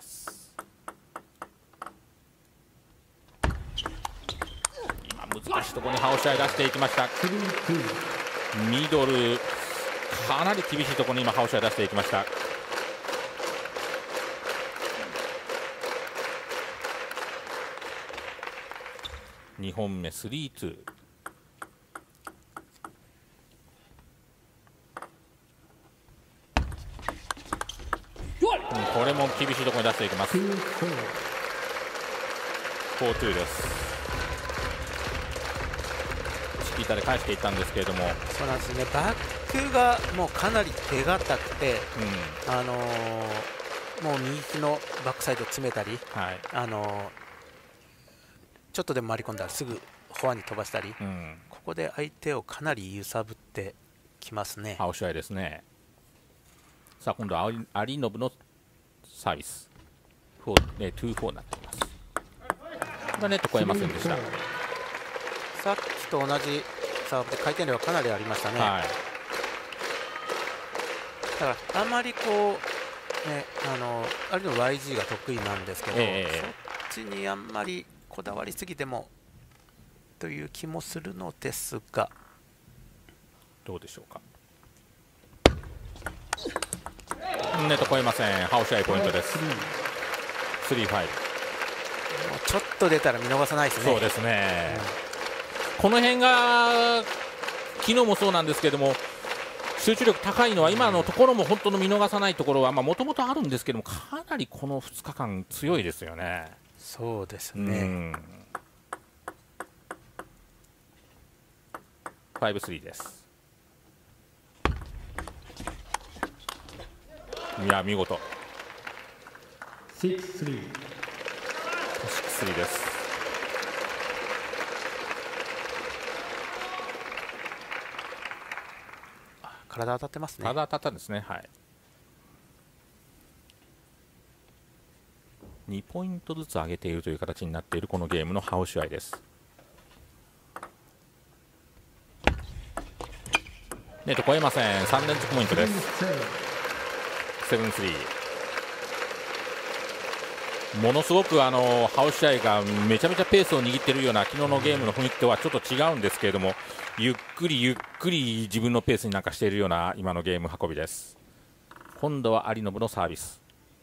今難しいところにハオシュアイ出していきました。ミドルかなり厳しいところに今ハオシュアイ出していきました。2本目 3-2。これも厳しいところに出していきます。4-2 です。チキータで返していったんですけれども、 そうなんですね。バックがもうかなり手堅くて、もう右のバックサイド詰めたり、ちょっとでも回り込んだらすぐフォアに飛ばしたり、ここで相手をかなり揺さぶってきますね。 ハオシュアイですね。さあ今度は有延のサービス2-4になっています。ネット越えませんでした。 さっきと同じサーブで回転量はかなりありましたね。だからあまりこう、有延 YG が得意なんですけど、そっちにあんまりこだわりすぎてもという気もするのですが、 どうでしょうか。ネット越えません。ハオシュアイポイントです。3-5。 ちょっと出たら見逃さないですね。 そうですね、この辺が昨日もそうなんですけども、集中力高いのは今のところも本当の見逃さないところはもともとあるんですけども、かなりこの2日間強いですよね。 そうですね。 5-3 です。いや見事。 6-3 です。 体当たってますね。 体当たったんですね。2ポイントずつ上げているという形になっているこのゲームのハオシュアイです。ネット越えません。3連続ポイントです。7-3。 ものすごくハオシャイがめちゃめちゃペースを握っているような昨日のゲームの雰囲気とはちょっと違うんですけれども、ゆっくりゆっくり自分のペースになんかしているような今のゲーム運びです。今度は有信のサービス、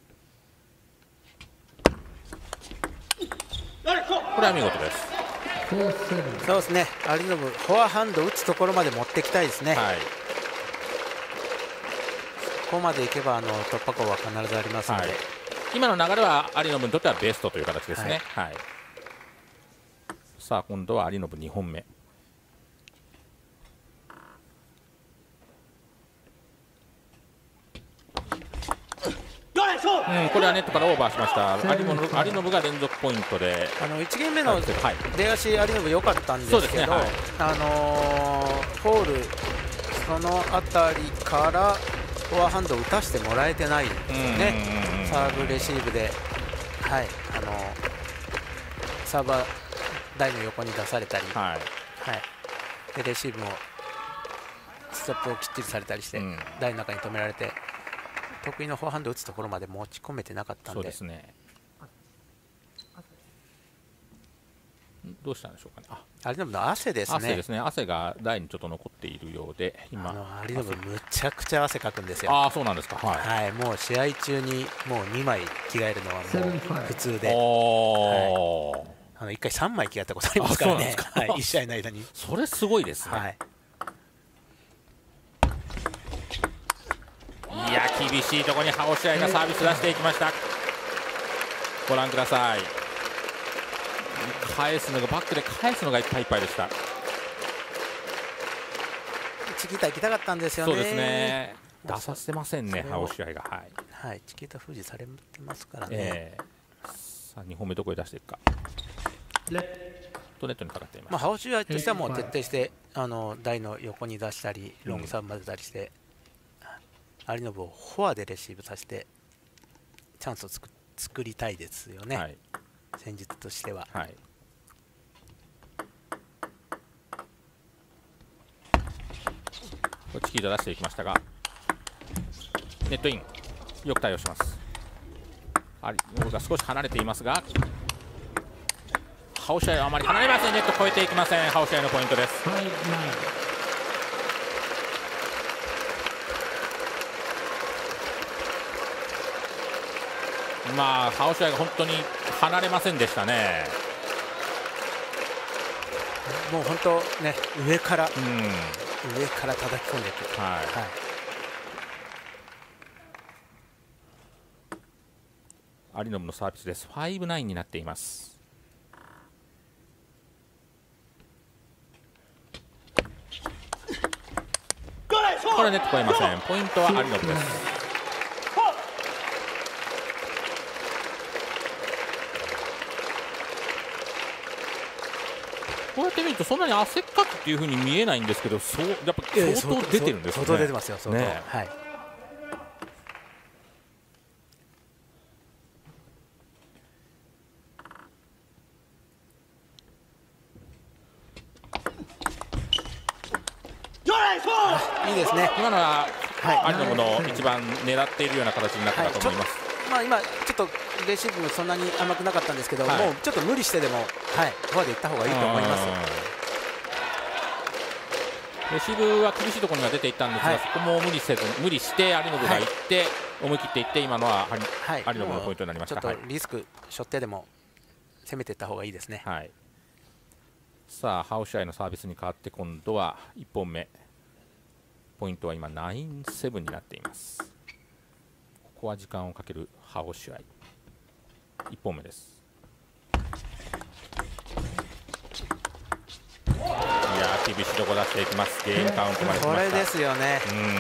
これは見事です。 そうですね、有信フォアハンド打つところまで持っていきたいですね。 はい、 ここまでいけば突破口は必ずありますので、 はい、今の流れは有信にとってはベストという形ですね。はい、はい、さあ今度は有信2本目。これはネットからオーバーしました。有信が連続ポイントで 1ゲーム目の出足有信良かったんですけど、フォールその辺りからフォアハンドを打たせてもらえてないんですよね。サーブレシーブで、はい、サーバー台の横に出されたり、はいはい、でレシーブもストップをきっちりされたりして、台の中に止められて得意のフォアハンドを打つところまで持ち込めてなかったんで。 そうですね。どうしたんでしょうかね。 有信の汗ですね。 汗ですね。汗が台にちょっと残っているようで、今有信むちゃくちゃ汗かくんですよ。 ああ、そうなんですか。はい、 はい、もう試合中にもう2枚着替えるのはもう普通で、はい、1回3枚着替えたことありますからね。はい、1試合の間に。 それすごいですね。はい、いや厳しいところにハオシャイがサービス出していきました。ご覧ください。返すのがバックで返すのがいっぱいいっぱいでした。 チキータ行きたかったんですよね。 そうですね。出させてませんね、ハオシャイが。はい、 はい、チキータ封じされてますからね。 さあ2本目どこへ出していくか。ネットにかかっています。 ハオシャイとしてはもう徹底して台の横に出したりロングサーブまで出したりして、有信をフォアでレシーブさせてチャンスを作りたいですよね。はい、戦術としては。はい、 チキータ出していきましたがネットイン、よく対応します。有信が少し離れていますがハオシャイはあまり離れません。ネット越えていきません。ハオシャイのポイントです。ハオシャイが本当に離れませんでしたね。 もう本当ね、上から叩き込んでいく。はい、 はい、有信のサービスです。5-9になっています。これネット越えません。ポイントは有信です。こうやって見るとそんなに汗っかくっていうふうに見えないんですけど、やっぱ相当出てるんですね。 相当出てますよ。相当、ね、はい。いいですね。 今のは有信の一番狙っているような形になったかと思います。 今ちょっとレシーブもそんなに甘くなかったんですけど、もうちょっと無理してでもフォアでいった方がいいと思います。 レシーブは厳しいところには出ていったんですが、そこも無理して有信がいって、思い切っていって今のは有信のポイントになりました。 ちょっとリスク背負ってでも攻めていった方がいいですね。 はい、さあハオシャイのサービスに変わって今度は1本目、ポイントは今 9-7 になっています。ここは時間をかけるハオシャイ。1本目です。いや厳しいとこ出していきます。ゲームカウントまで来ました。 これですよね。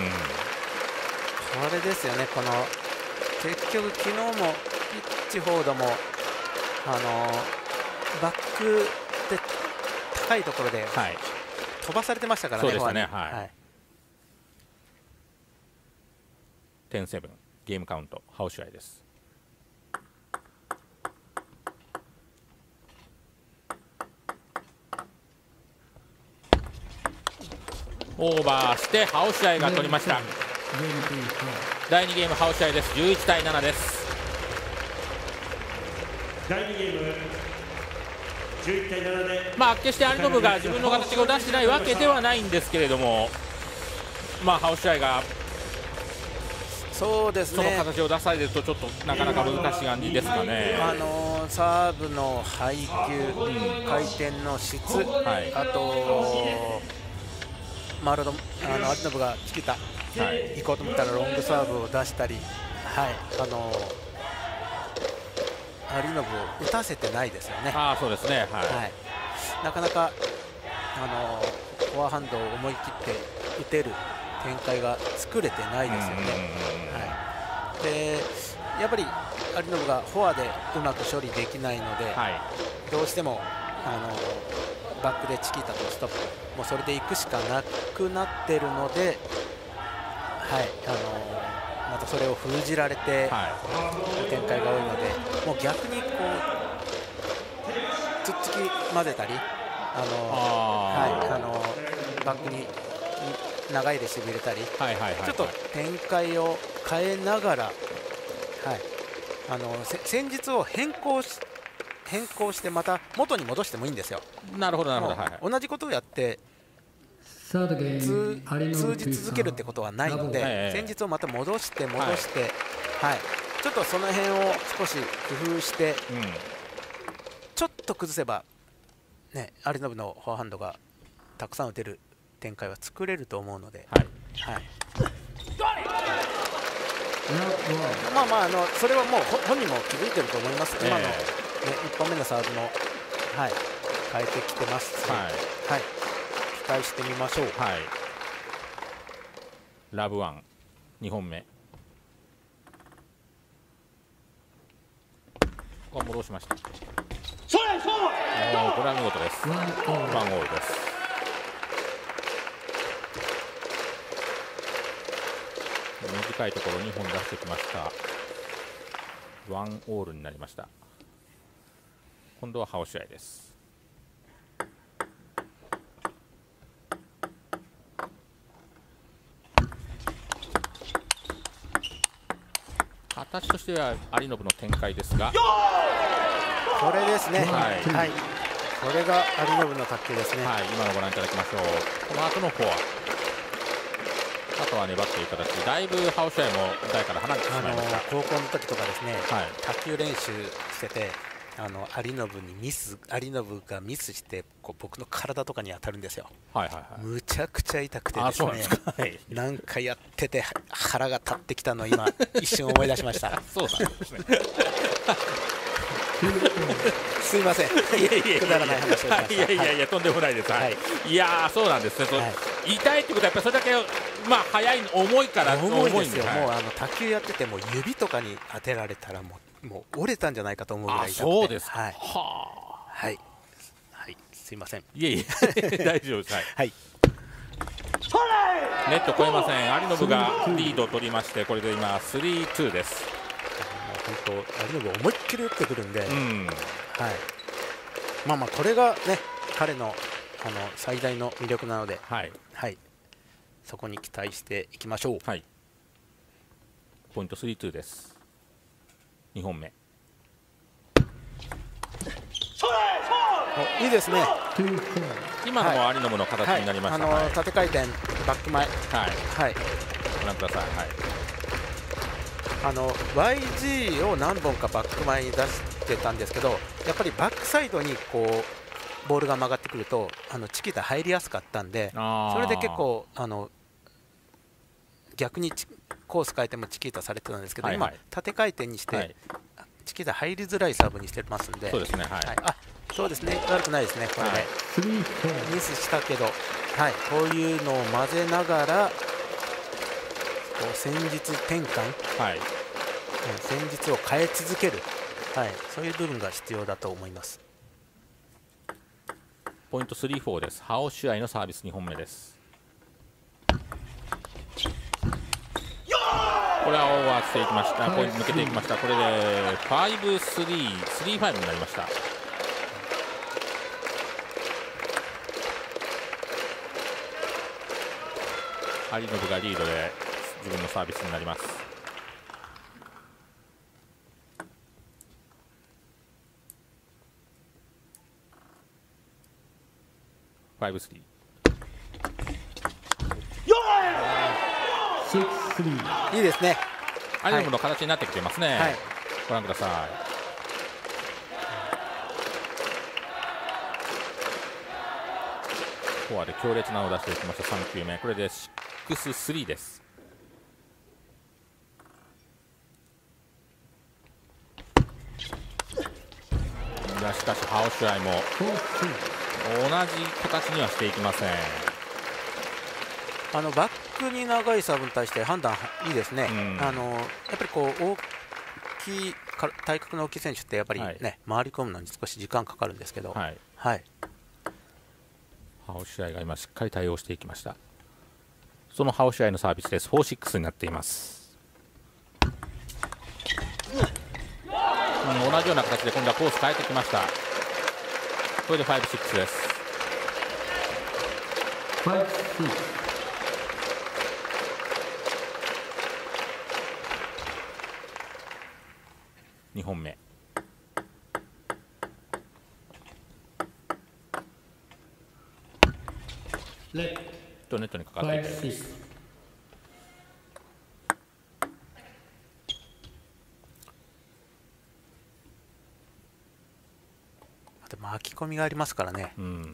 これですよね。この結局昨日もピッチフォードもバックで高いところで飛ばされてましたからね。 そうでしたね。はい。10-7ゲームカウントハオシャイです。オーバーしてハオシャイが取りました。第2ゲームハオシャイです。11-7です。 第2ゲーム11対7で、 決して有延が自分の形を出してないわけではないんですけれども、ハオシュアイがそうですね、 その形を出されるとちょっとなかなか難しい感じですかね。 サーブの配球、回転の質、あと有延がチキタ行こうと思ったらロングサーブを出したり、有延を打たせてないですよね。 そうですね、 なかなかフォアハンドを思い切って打てる展開が作れてないですよね。でやっぱり有延がフォアでうまく処理できないので、どうしてもバックでチキータとストップ、もうそれでいくしかなくなっているので、またそれを封じられて展開が多いので、もう逆にこうつっつき混ぜたり、バックに長いレシーブ入れたり、ちょっと展開を変えながら、戦術を変更してまた元に戻してもいいんですよ。 なるほどなるほど、 同じことをやって通じ続けるってことはないので、戦術をまた戻して、ちょっとその辺を少し工夫して、ちょっと崩せば、有延のフォアハンドがたくさん打てる展開は作れると思うので、それはもう本人も気づいてると思います。今の、1本目のサーブも、変えてきてますし、期待してみましょう。 ラブワン2本目、ここは戻しました。これは見事です。ワンゴールです。短いところ2本出してきました。ワンオールになりました。今度はハオシュアイです。形としては有延の展開ですが、 これですね、これが有延の卓球ですね。 今のご覧いただきましょう。この後のフォア、あとは粘っていく形で、だいぶハオシュアイも台から離れてしまいました。 高校の時とかですね、卓球練習してて、有延がミスして僕の体とかに当たるんですよ。むちゃくちゃ痛くてですね、なんかやってて腹が立ってきたのを今一瞬思い出しました。 そうなんですね。 すいません、くだらない話をしました。 いやとんでもないです。いやそうなんですね。痛いってことはやっぱりそれだけ速い重いから重いですよ。もう卓球やってても指とかに当てられたらもう折れたんじゃないかと思うぐらい痛くて。 そうですか。 すいません。 いえ大丈夫です。ネット越えません。有延がリードを取りまして、これで今 3-2 です。 本当有延思いっきり打ってくるんで、これがね彼の最大の魅力なので、そこに期待していきましょう。 ポイント 3-2 です。2本目。 いいですね。 今のも有延の形になりました。 縦回転バック前、 ご覧ください。 YG を何本かバック前に出してたんですけど、やっぱりバックサイドにこうボールが曲がってくるとチキータ入りやすかったんで、それで結構逆にコース変えてもチキータされてたんですけど、今縦回転にしてチキータ入りづらいサーブにしてますんで、 そうですね。 そうですね、悪くないですね。これでミスしたけど、こういうのを混ぜながら戦術転換、戦術を変え続ける、そういう部分が必要だと思います。 ポイント 3-4 です。ハオシュアイのサービス2本目です。これはオーバーしていきました。ポイント抜けていきました。これで 5-3、3-5 になりました。有延がリードで自分のサービスになります。 5-3。 いいですね。 アリノブの形になってきていますね。 はい、 ご覧ください。フォアで強烈なのを出していきました。3球目、これで6-3です。しかしハオシュアイも同じ形にはしていきません。 バックに長いサーブに対して判断いいですね。やっぱりこう大きい体格の大きい選手ってやっぱりね、回り込むのに少し時間かかるんですけど、はい、 ハオシュアイが今しっかり対応していきました。そのハオシュアイのサービスです。4-6になっています。同じような形で今度はコース変えてきました。これで5-6です。2本目。ネットにかかっていて。 巻き込みがありますからね。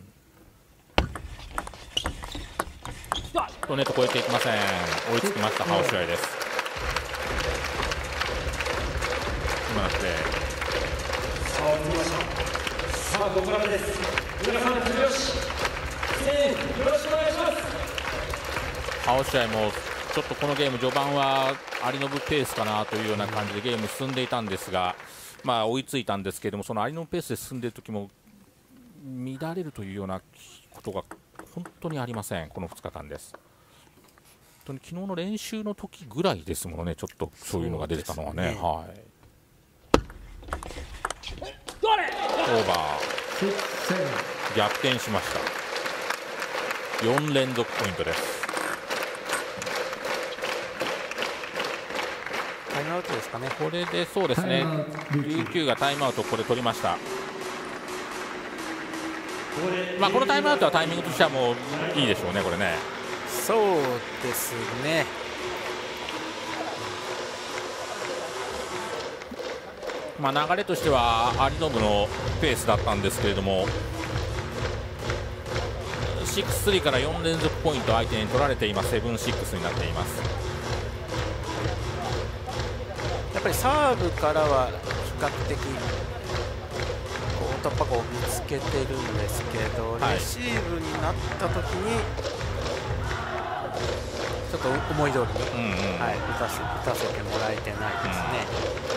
ネット越えていきません。追いつきましたハオシュアイです。今のプレー。 さあ5個目です。皆さん手拍子。よろしくお願いします。 ハオシュアイもちょっとこのゲーム序盤はアリノブペースかなというような感じでゲーム進んでいたんですが、追いついたんですけれども、そのアリノブペースで進んでいる時も乱れるというようなことが本当にありません。この2日間です。本当に昨日の練習の時ぐらいですものね、ちょっとそういうのが出てたのはね。はい。オーバー逆転しました。4連続ポイントです。 タイムアウトですかね。 これでそうですね、琉球がタイムアウトをこれ取りました。このタイムアウトはタイミングとしてはもういいでしょうね、これね。 そうですね。 流れとしてはアリノブのペースだったんですけれども、6-3から4連続ポイント相手に取られて今 7-6 になっています。 やっぱりサーブからは比較的突破口を見つけてるんですけど、レシーブになった時にちょっと思い通りに、打たせてもらえてないですね。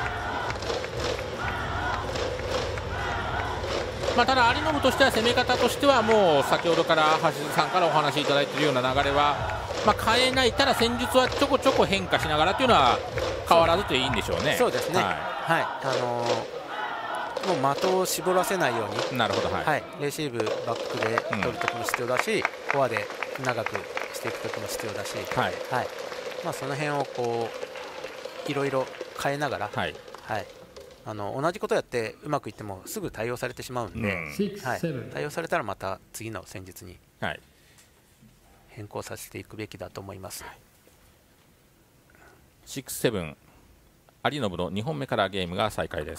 ただアリノブとしては攻め方としてはもう先ほどから橋津さんからお話しいただいているような流れは、変えない、ただ戦術はちょこちょこ変化しながらというのは変わらずといいんでしょうね。 そうですね、もう的を絞らせないように、 なるほど、 レシーブバックで取るときも必要だし、フォアで長くしていくときも必要だし、その辺をこういろいろ変えながら、同じことやってうまくいってもすぐ対応されてしまうんで、対応されたらまた次の戦術に変更させていくべきだと思います。 6-7、アリノブの2本目からゲームが再開です。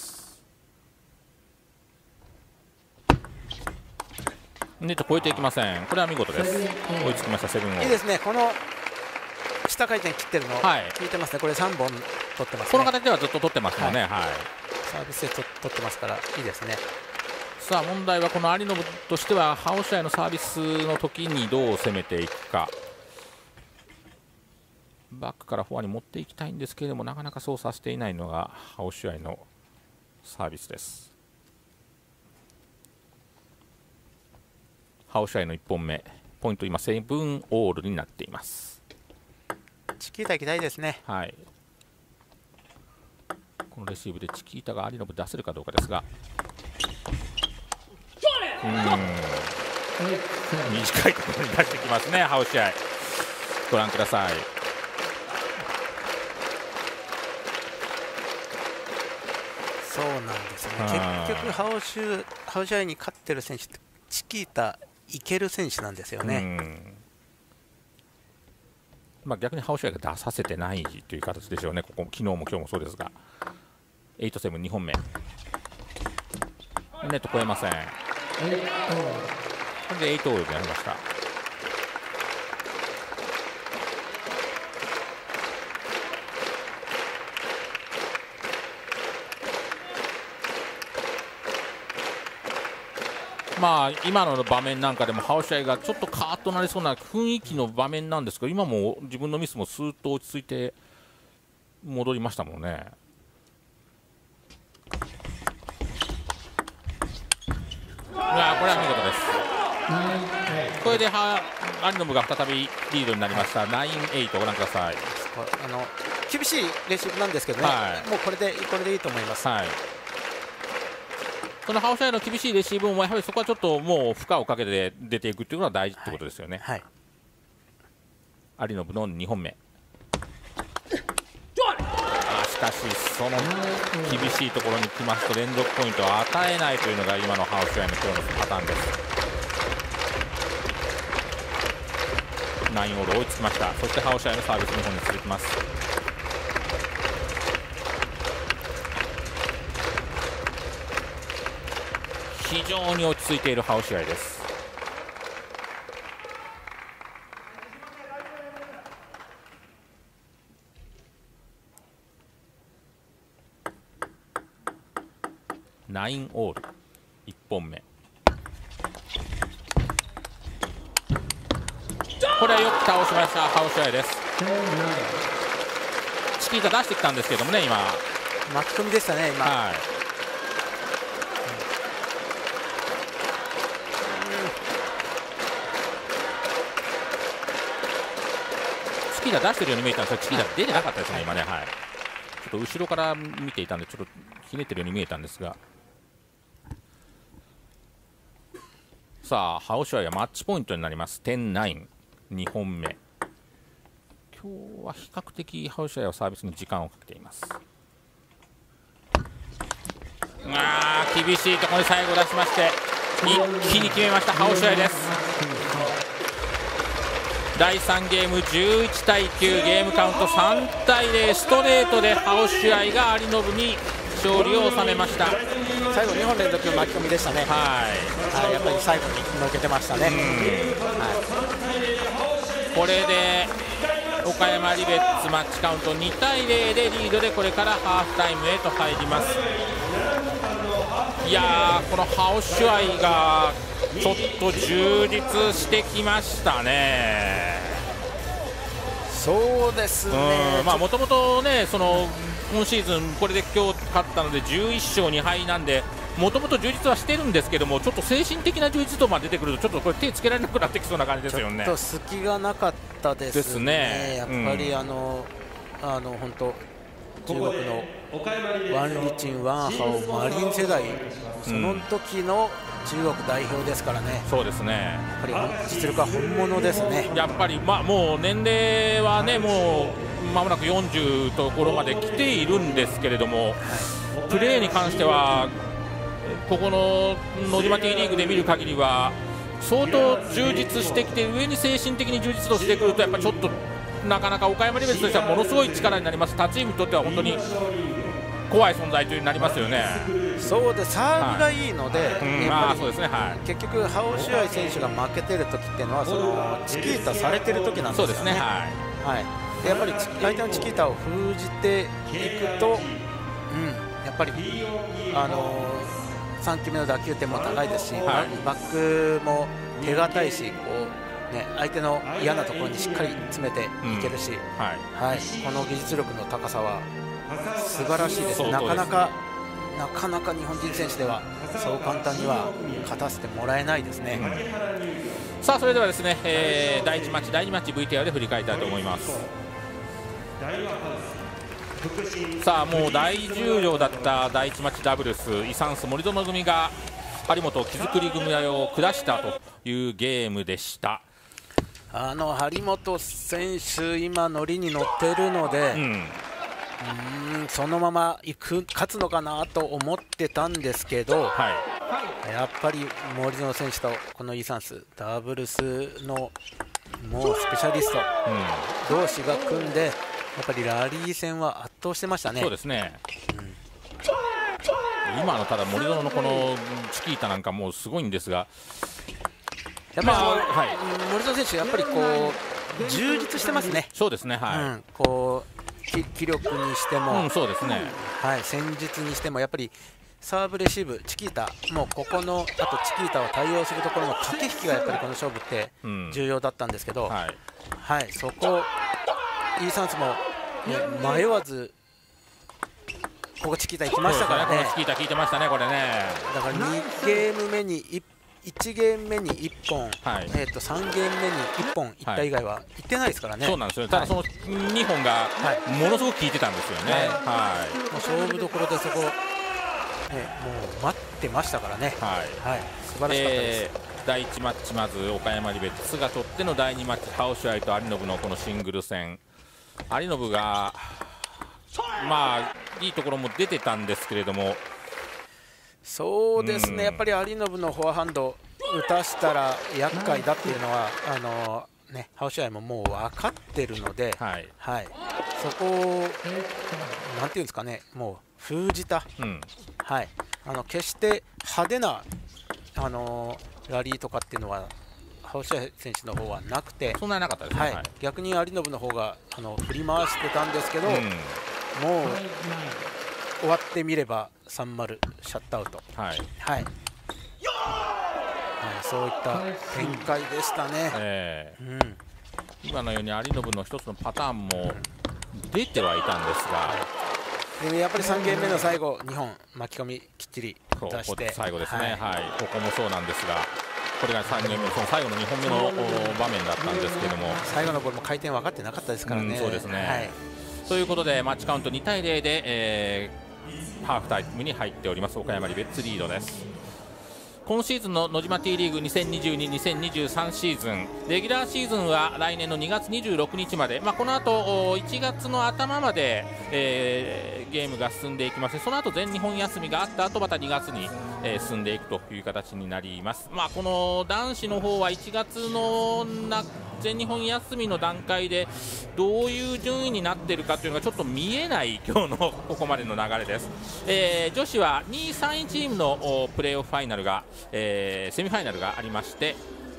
ネット越えていきません。これは見事です。追いつきました。7-5。 いいですね。この下回転切ってるの、効いてますね。これ3本取ってますね。 この形ではずっと取ってますよね。 サービスで取ってますからいいですね。 さあ問題はこのアリノブとしてはハオシュアイのサービスの時にどう攻めていくか。バックからフォアに持っていきたいんですけれども、なかなかそうさせていないのがハオシュアイのサービスです。ハオシュアイの1本目ポイント、今7オールになっています。 チキータいきたいですね。 このレシーブでチキータがアリノブ出せるかどうかですが、短いところに出してきますね、ハオシュアイ。ご覧ください。 そうなんですね。結局ハオシュアイに勝ってる選手ってチキータいける選手なんですよね。 まあ、逆にハオシュアイが出させてないという形でしょうね、昨日も今日もそうですが、8-7、2本目、ネット越えません、これで8オールになりました。まあ今の場面なんかでもハオシュアイがちょっとカーッとなりそうな雰囲気の場面なんですけど、今も自分のミスもスーッと落ち着いて戻りましたもんね。これは見事です。これでアリノブが再びリードになりました。9-8、ご覧ください。 厳しいレシーブなんですけどね、もうこれでいいと思います。 そのハオシュアイの厳しいレシーブもやはりそこはちょっともう負荷をかけて出ていくというのは大事ってことですよね。アリノブの2本目、しかしその厳しいところに来ますと連続ポイントを与えないというのが今のハオシュアイの今日のパターンです。9オール追いつきました。そしてハオシュアイのサービス2本に続きます。非常に落ち着いているハオシュアイです。9オール1本目、これはよく倒しましたハオシュアイです。チキータ出してきたんですけどもね、今巻き込みでしたね今。 チキータ出してるように見えたんですが、チキータ出てなかったですね今ね。ちょっと後ろから見ていたんでちょっとひねってるように見えたんですが、さあハオシュアイはマッチポイントになります。10-9、2本目。今日は比較的ハオシュアイはサービスに時間をかけています。厳しいところに最後出しまして一気に決めましたハオシュアイです。第3ゲーム11対9、ゲームカウント3対0、ストレートでハオシュアイがアリノブに勝利を収めました。 最後2本連続の巻き込みでしたね。やっぱり最後にのけてましたね。 これで岡山リベッツマッチカウント2対0でリードでこれからハーフタイムへと入ります。いやー、このハオシュアイがちょっと充実してきましたね。 そうですね。 もともとね、今シーズンこれで今日勝ったので11勝2敗なんで、もともと充実はしてるんですけども、ちょっと精神的な充実度まで出てくるとちょっとこれ手つけられなくなってきそうな感じですよね。 ちょっと隙がなかったですね。やっぱり本当中国のワン・リチン、ワン・ハオ、マリン世代、その時の中国代表ですからね。 そうですね。 やっぱり実力は本物ですね。 やっぱりもう年齢はね、もう間もなく40ところまで来ているんですけれども、プレーに関してはここの野島 T リーグで見る限りは相当充実してきて、上に精神的に充実度してくるとやっぱりちょっとなかなか岡山リベッツとしてはものすごい力になります。他チームにとっては本当に怖い存在というになりますよね。 そうで、サーブがいいので、 結局ハオシュアイ選手が負けてる時っていうのはチキータされてる時なんですよね。でやっぱり相手のチキータを封じていくと、やっぱり3球目の打球点も高いですし、バックも手堅いし、相手の嫌なところにしっかり詰めていけるし、この技術力の高さは素晴らしいです。なかなか日本人選手ではそう簡単には勝たせてもらえないですね。 さあそれではですね、第1マッチ第2マッチ VTR で振り返りたいと思います。さあもう大重量だった第1マッチダブルス、イ・サンス森薗組が張本木造組を下したというゲームでした。 張本選手今ノリに乗ってるので、そのまま勝つのかなと思ってたんですけど、 やっぱり森園選手とこのイ・サンスダブルスのもうスペシャリスト同士が組んで、やっぱりラリー戦は圧倒してましたね。 そうですね、今のただ森園のこのチキータなんかもうすごいんですが、 やっぱり、森園選手やっぱりこう充実してますね。 そうですね、はい、 こう気力にしても、 そうですね、 戦術にしてもやっぱりサーブレシーブチキータ、もうここのあとチキータを対応するところの駆け引きがやっぱりこの勝負って重要だったんですけど、そこイ・サンスも迷わずここチキータ行きましたからね。 チキータ効いてましたね、これね。 だから2ゲーム目に1ゲーム目に1本、3ゲーム目に1本いった以外は行ってないですからね。 そうなんですよ、ただその2本がものすごく効いてたんですよね。 もう勝負どころでそこ、もう待ってましたからね。素晴らしかったです。 第1マッチ、まず岡山リベッツが取っての第2マッチ、ハオシュアイと有延のこのシングル戦、有延がいいところも出てたんですけれども、 そうですね、やっぱり有延のフォアハンド打たしたら厄介だっていうのはハオシュアイももう分かってるので、そこをなんていうんですかね、もう封じた、決して派手なラリーとかっていうのはハオシュアイ選手の方はなくて、 そんなになかったですね。 逆に有延の方が振り回してたんですけど、もう終わってみれば 3-0 シャットアウト、そういった展開でしたね。 今のように有延の一つのパターンも出てはいたんですが、 でもやっぱり3ゲーム目の最後2本巻き込みきっちり出して、 最後ですね、ここもそうなんですが、これが3ゲーム目、その最後の2本目の場面だったんですけども、 最後のボールも回転分かってなかったですからね。 そうですね、ということでマッチカウント2対0で、ハーフタイムに入っております。岡山リベッツリードです。今シーズンの野島 T リーグ2022-2023シーズン、レギュラーシーズンは来年の2月26日まで、この後1月の頭まで、ゲームが進んでいきまして、その後全日本休みがあった後また2月に、進んでいくという形になります。この男子の方は1月の全日本休みの段階でどういう順位になっているかというのがちょっと見えない今日のここまでの流れです。女子は2位、3位チームのプレーオフファイナルが、セミファイナルがありまして、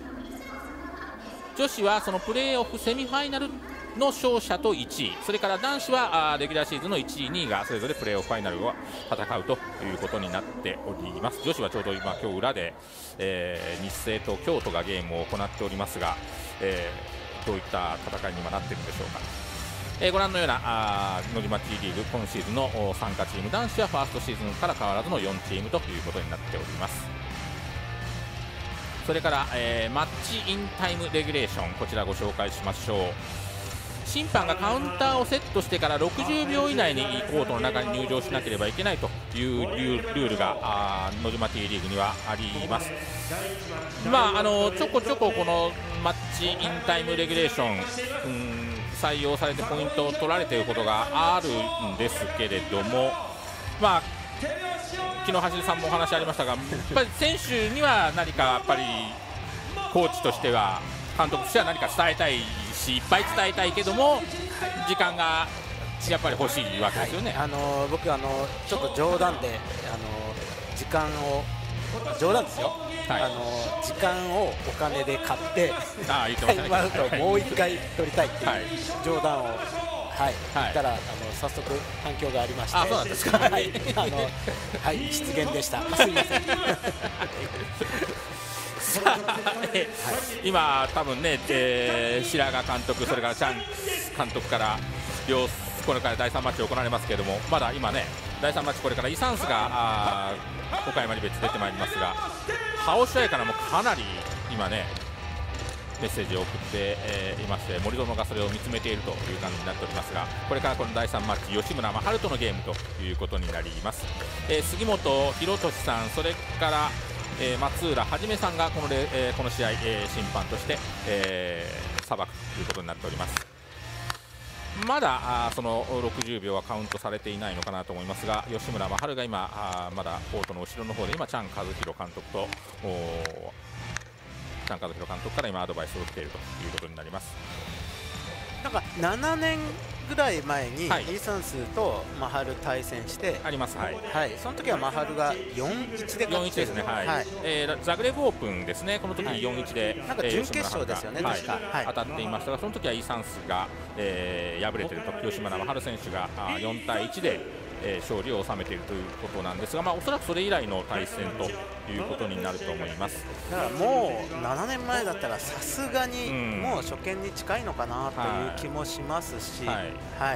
女子はそのプレーオフセミファイナルの勝者と1位、それから男子はレギュラーシーズンの1位、2位がそれぞれプレーオフファイナルを戦うということになっております。女子はちょうど今日裏で、日生と京都がゲームを行っておりますが、どういった戦いに今なっているんでしょうか。ご覧のような野島 T リーグ今シーズンの参加チーム、男子はファーストシーズンから変わらずの4チームということになっております。それから、マッチインタイムレギュレーション、こちらご紹介しましょう。審判がカウンターをセットしてから60秒以内にコートの中に入場しなければいけないというルールが野島 T リーグにはあります。ちょこちょここのマッチインタイムレギュレーション、採用されてポイントを取られていることがあるんですけれども、昨日橋さんもお話ありましたが、やっぱり選手には何かやっぱりコーチとしては、監督としては何か伝えたいし、いっぱい伝えたいけども時間がやっぱり欲しいわけですよね。 僕ちょっと冗談で時間を冗談ですよ、時間をお金で買ってタイムアウトをもう1回取りたいっていう冗談を言ったら早速反響がありまして、 そうなんですか。 失言でした。すみません。 今多分ね、白髪監督、それからチャン監督からこれから第3マッチ行われますけれども、まだ今ね第3マッチこれからイ・サンスが岡山リベッツ出てまいりますが、ハオシュアイからもかなり今ねメッセージを送っていまして、森園がそれを見つめているという感じになっておりますが、これからこの第3マッチ吉村真晴とのゲームということになります。杉本博俊さん、それから松浦はじめさんがこの試合、審判として裁くということになっております。 まだその60秒はカウントされていないのかなと思いますが、吉村真晴が今まだコートの後ろの方で今チャン・カズヒロ監督とチャン・カズヒロ監督から今アドバイスを受けているということになります。 なんか7年ぐらい前にイーサンスとマハル対戦してあります。はい、 はい、その時はマハルが 4-1 で勝ってる。 4-1ですね。はい、はい、ザグレブオープンですね。この時 4-1 で、 なんか準決勝ですよね、確か、 はい、当たっていましたが、その時はイーサンスが、敗れていると、吉村真晴選手が4対1で勝利を収めているということなんですが、おそらくそれ以来の対戦ということになると思います。 だからもう7年前だったらさすがにもう初見に近いのかなという気もしますし、はいはい、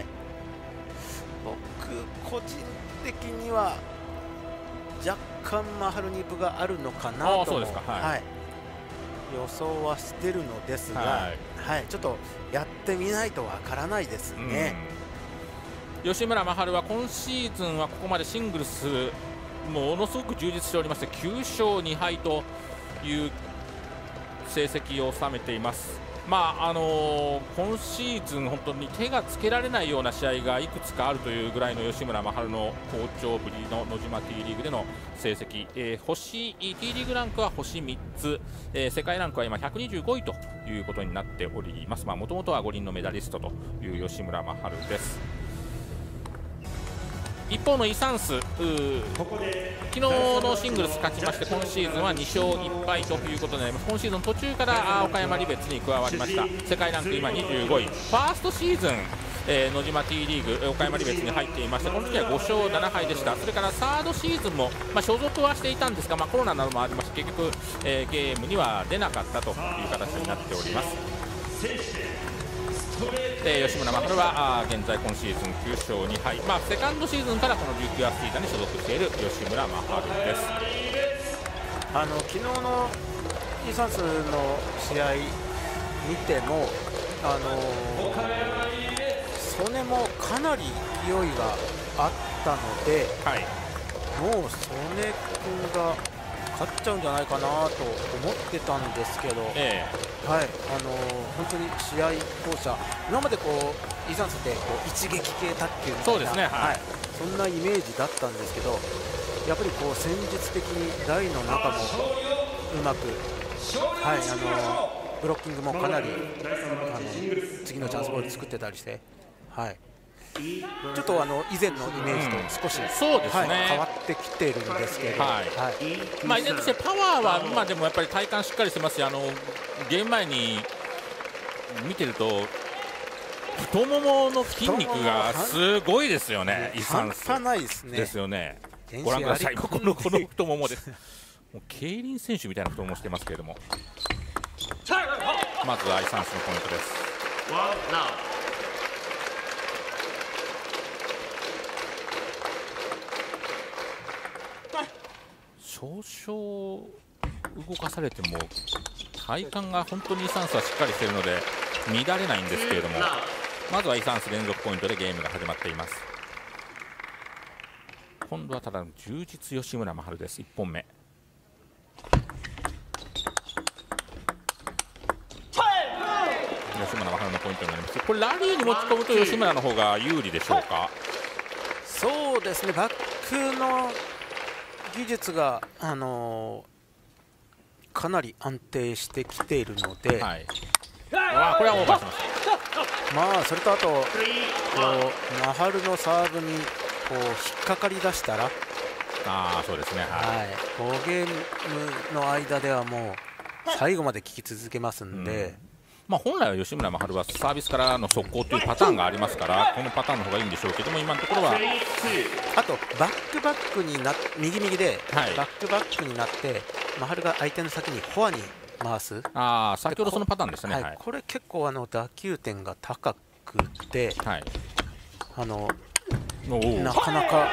僕個人的には若干マハルに分があるのかなとも、はい、予想はしてるのですが、はい、ちょっとやってみないとわからないですね。 吉村真晴は今シーズンはここまでシングルスものすごく充実しておりまして、9勝2敗という成績を収めています。今シーズン本当に手がつけられないような試合がいくつかあるというぐらいの吉村真晴の好調ぶりの野島 T リーグでの成績、T リーグランクは星3つ、世界ランクは今125位ということになっております。もともとは五輪のメダリストという吉村真晴です。一方のイ・サンス、昨日のシングルス勝ちまして、今シーズンは2勝1敗ということになります。今シーズン途中から岡山リベツに加わりました。世界ランク今25位、ファーストシーズン、野島 T リーグ岡山リベツに入っていまして、この時は5勝7敗でした。それからサードシーズンも、所属はしていたんですが、コロナなどもありまして結局、ゲームには出なかったという形になっております。吉村真晴は現在今シーズン9勝2敗、セカンドシーズンからこの琉球アスリータに所属している吉村真晴です。 昨日のイーサンスの試合見ても曽根もかなり勢いがあったので、はい、もう曽根君が勝っちゃうんじゃないかなと思ってたんですけど、はい、本当に試合巧者、今までイーサンスって一撃系卓球みたいな、そうですね、はい、そんなイメージだったんですけど、やっぱり戦術的に台の中もうまく、はい、ブロッキングもかなり次のチャンスボール作ってたりして、はい、ちょっと以前のイメージと少し、そうですね、変わってきているんですけど、 依然としてパワーは今でもやっぱり体幹しっかりしてますし、ゲーム前に見てると太ももの筋肉がすごいですよね。イサンス半端ないですね。 ですよね。ご覧ください。この太ももです。もう競輪選手みたいな太ももしてますけれども、まずはイサンスのポイントです。少々動かされても体幹が本当にイサンスはしっかりしているので乱れないんですけれども、まずはイサンス連続ポイントでゲームが始まっています。今度はただ充実吉村真晴です。1本目、吉村真晴のポイントになります。これラリーに持ち込むと吉村の方が有利でしょうか。 そうですね、バックの技術が、かなり安定してきているので、はい、 これはオーバーしました。 それとあと真晴のサーブに引っかかりだしたら、 そうですね、 はい、5ゲームの間ではもう最後まで効き続けますんで、 本来は吉村真晴はサービスからの速攻というパターンがありますから、このパターンの方がいいんでしょうけども、今のところはあとバックバックに右でバックバックになって真晴が相手の先にフォアに回す、 先ほどそのパターンでしたね。 これ結構打球点が高くて、なかなか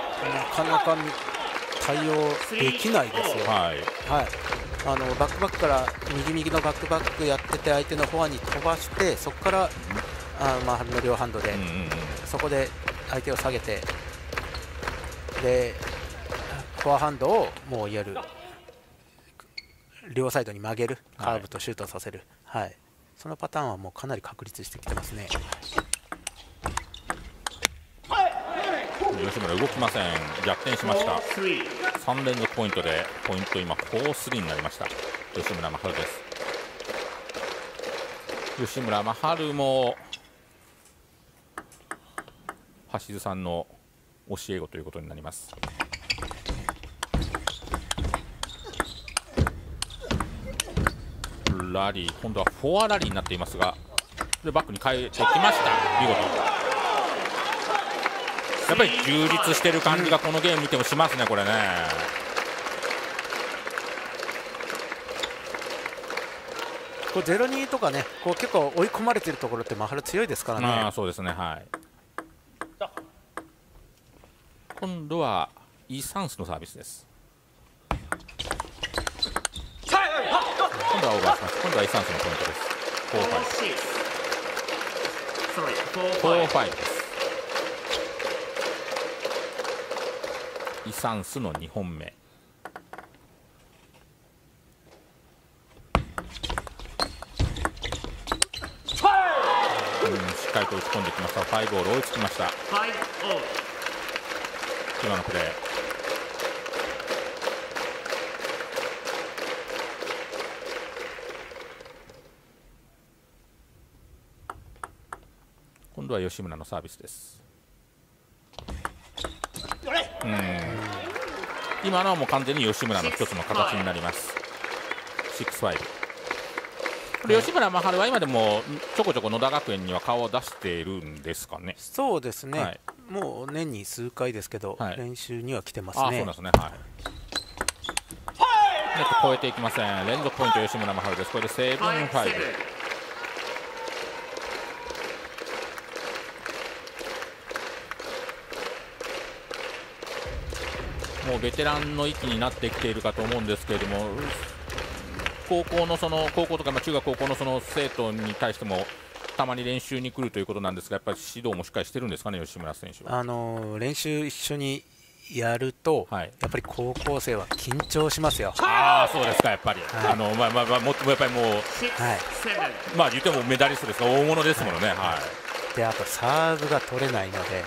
対応できないですよ。バックバックから右のバックバックやってて相手のフォアに飛ばして、そこから真晴の両ハンドでそこで相手を下げて、でフォアハンドをもういわゆる両サイドに曲げる、カーブとシュートさせる、そのパターンはもうかなり確立してきてますね。 吉村動きません。逆転しました。3連続ポイントでポイント今 4-3 になりました。吉村真晴です。吉村真晴も橋津さんの教え子ということになります。ラリー、今度はフォアラリーになっていますが、でバックに変えてきました。見事。やっぱり充実してる感じがこのゲーム見てもしますね、これね。 こう 0-2 とかね、こう結構追い込まれてるところって真晴強いですからね。 そうですね、はい。今度はイ・サンスのサービスです。今度はオーバーします。今度はイ・サンスのポイントです。4-5 です。イ・サンスの2本目。しっかりと打ち込んできました。5ボール追いつきました。今のプレー。今度は吉村のサービスです。今のはもう完全に吉村の一つの形になります。6-5。これ吉村真晴は今でもちょこちょこ野田学園には顔を出しているんですかね。 そうですね、はい、もう年に数回ですけど、はい、練習には来てますね。 そうなんですね、はい。ネット超えていきません。連続ポイント吉村真晴です。これで7-5。もうベテランの域になってきているかと思うんですけれども、高校とか中学高校のその生徒に対してもたまに練習に来るということなんですが、やっぱり指導もしっかりしてるんですかね、吉村選手は。 練習一緒にやると、はい、やっぱり高校生は緊張しますよ。 そうですか、やっぱり。はい、もっとやっぱりもう、はい、まあ言ってもメダリストですが大物ですものね。はいはい、 であとサーブが取れないので、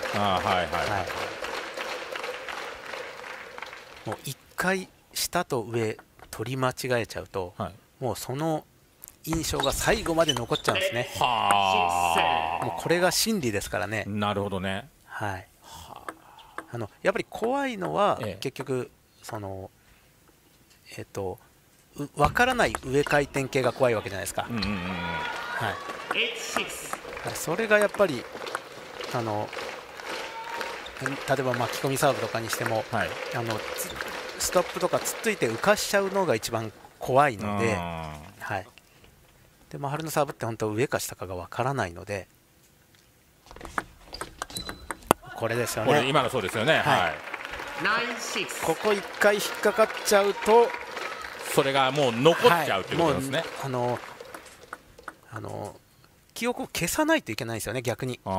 もう1回下と上取り間違えちゃうと、はい、もうその印象が最後まで残っちゃうんですね。もうこれが真理ですからね。 なるほどね。 はい。やっぱり怖いのは、結局分からない上回転系が怖いわけじゃないですか。それがやっぱり例えば巻き込みサーブとかにしても、はい、ストップとかつっついて浮かしちゃうのが一番怖いので、はい、で真晴のサーブって本当上か下かが分からないので、これですよね。 これ今のそうですよね。はい。 ここ1回引っかかっちゃうとそれがもう残っちゃうということですね。 記憶を消さないといけないんですよね、逆に。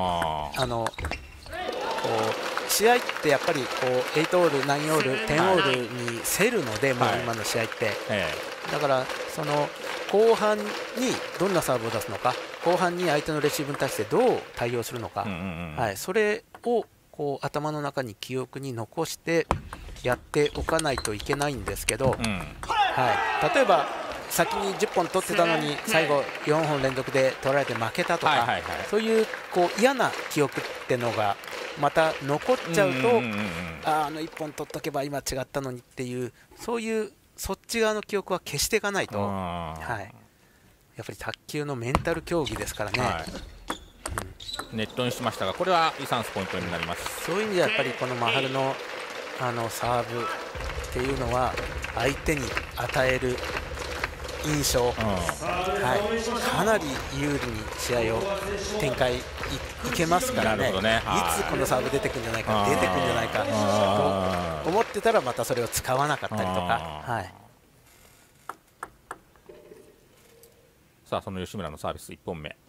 試合ってやっぱり8オール、9オール、10オールに競るので、もう今の試合って、だからその後半にどんなサーブを出すのか、後半に相手のレシーブに対してどう対応するのか、それを頭の中に記憶に残してやっておかないといけないんですけど、例えば先に10本取ってたのに最後4本連続で取られて負けたとか、そういう嫌な記憶ってのがまた残っちゃうと、1本取っとけば今違ったのにっていう、そういうそっち側の記憶は消していかないと、やっぱり卓球のメンタル競技ですからね。 ネットにしましたが、これはイ・サンスポイントになります。 そういう意味ではやっぱりこの真晴のサーブっていうのは相手に与える印象、かなり有利に試合を展開いけますからね。いつこのサーブ出てくるんじゃないか、出てくるんじゃないかと思ってたらまたそれを使わなかったりとか。 さあその吉村のサービス1本目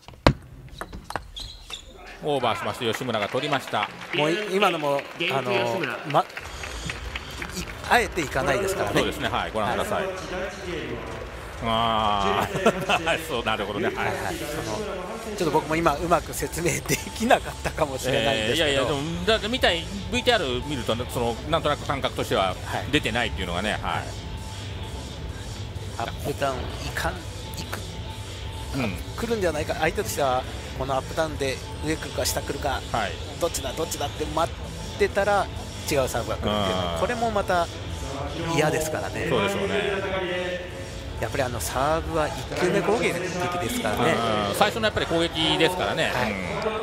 オーバーしまして吉村が取りました。 もう今のもあえていかないですからね。 そうですね、はい、ご覧ください。 ああそうなるほどね、はいはい、 ちょっと僕も今うまく説明できなかったかもしれないんですけど、 いやいやでもだみたい VTR 見るとそのなんとなく感覚としては出てないっていうのがね、はい、 アップダウン来るんではないか、相手としてはこのアップダウンで上来るか下来るか、はい、どっちだって待ってたら違うサーブが来るっていうのは、これもまた嫌ですからね。 そうでしょうね。 やっぱりサーブは1球目攻撃ですからね。 最初のやっぱり攻撃ですからね。はい、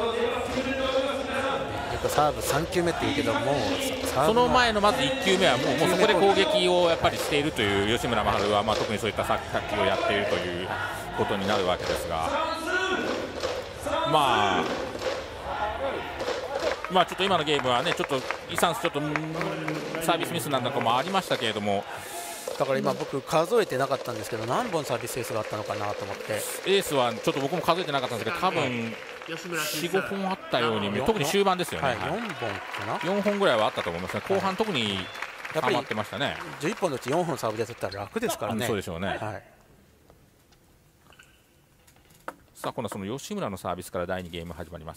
よくサーブ3球目って言うけども、 その前のまず1球目はもうそこで攻撃をやっぱりしているという吉村真晴は、特にそういった卓球をやっているということになるわけですが、まあちょっと今のゲームはね、ちょっとイサンスちょっとサービスミスなんかもありましたけれども。 だから今僕数えてなかったんですけど、何本サービスエースがあったのかなと思って。 エースはちょっと僕も数えてなかったんですけど、多分 4,5 本あったように、特に終盤ですよね、 はい、4本かな、 4本ぐらいはあったと思いますね。後半特にハマってましたね。 11本のうち4本サーブで取ったら楽ですからね。 そうでしょうね、はい、さあ今度はその吉村のサービスから第2ゲーム始まります。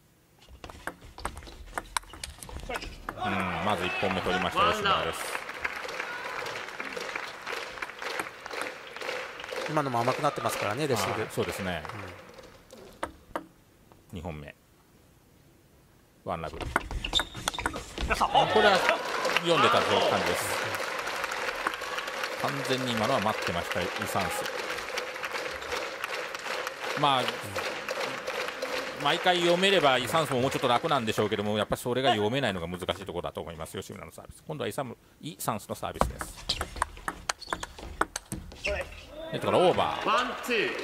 まず1本目取りました吉村です。 今のも甘くなってますからね、レシーブ。 そうですね、2本目ワンラブ、これは読んでた感じです。完全に今のは待ってました、イサンス。毎回読めればイサンスももうちょっと楽なんでしょうけども、やっぱりそれが読めないのが難しいところだと思います。吉村のサービス、今度はイサンスのサービスです。ネットからオーバー。や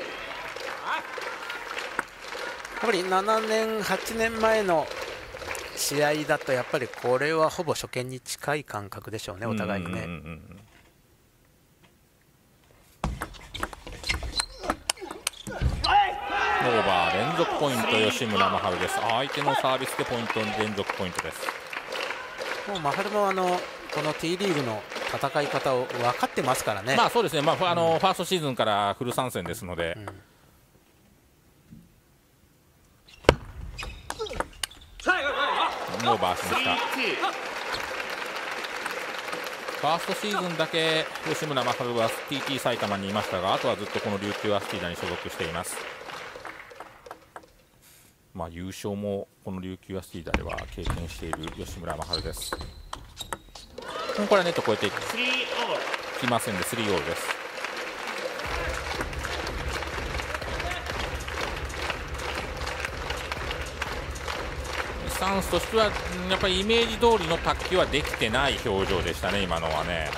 っぱり7年8年前の試合だと、やっぱりこれはほぼ初見に近い感覚でしょうね、お互いにね。 オーバー、連続ポイント吉村真晴です。相手のサービスでポイント連続ポイントです。 もう真晴もこの T リーグの戦い方を分かってますからね。 そうですね、ファーストシーズンからフル参戦ですので、オーバーしました。ファーストシーズンだけ吉村真晴は TT 埼玉にいましたが、あとはずっとこの琉球アスティーダに所属しています。優勝もこの琉球アスティーダでは経験している吉村真晴です。これはネット越えていきませんで3オールです。イサンスとしてはやっぱりイメージ通りの卓球はできてない表情でしたね、今のはね。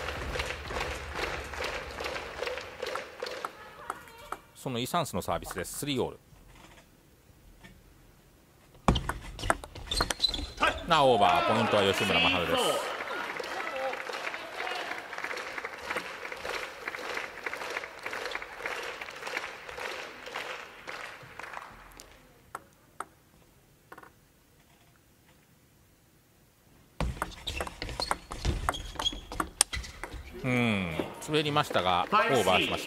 そのイサンスのサービスです。3オール。オーバー、ポイントは吉村真晴です。滑りましたがオーバーしました。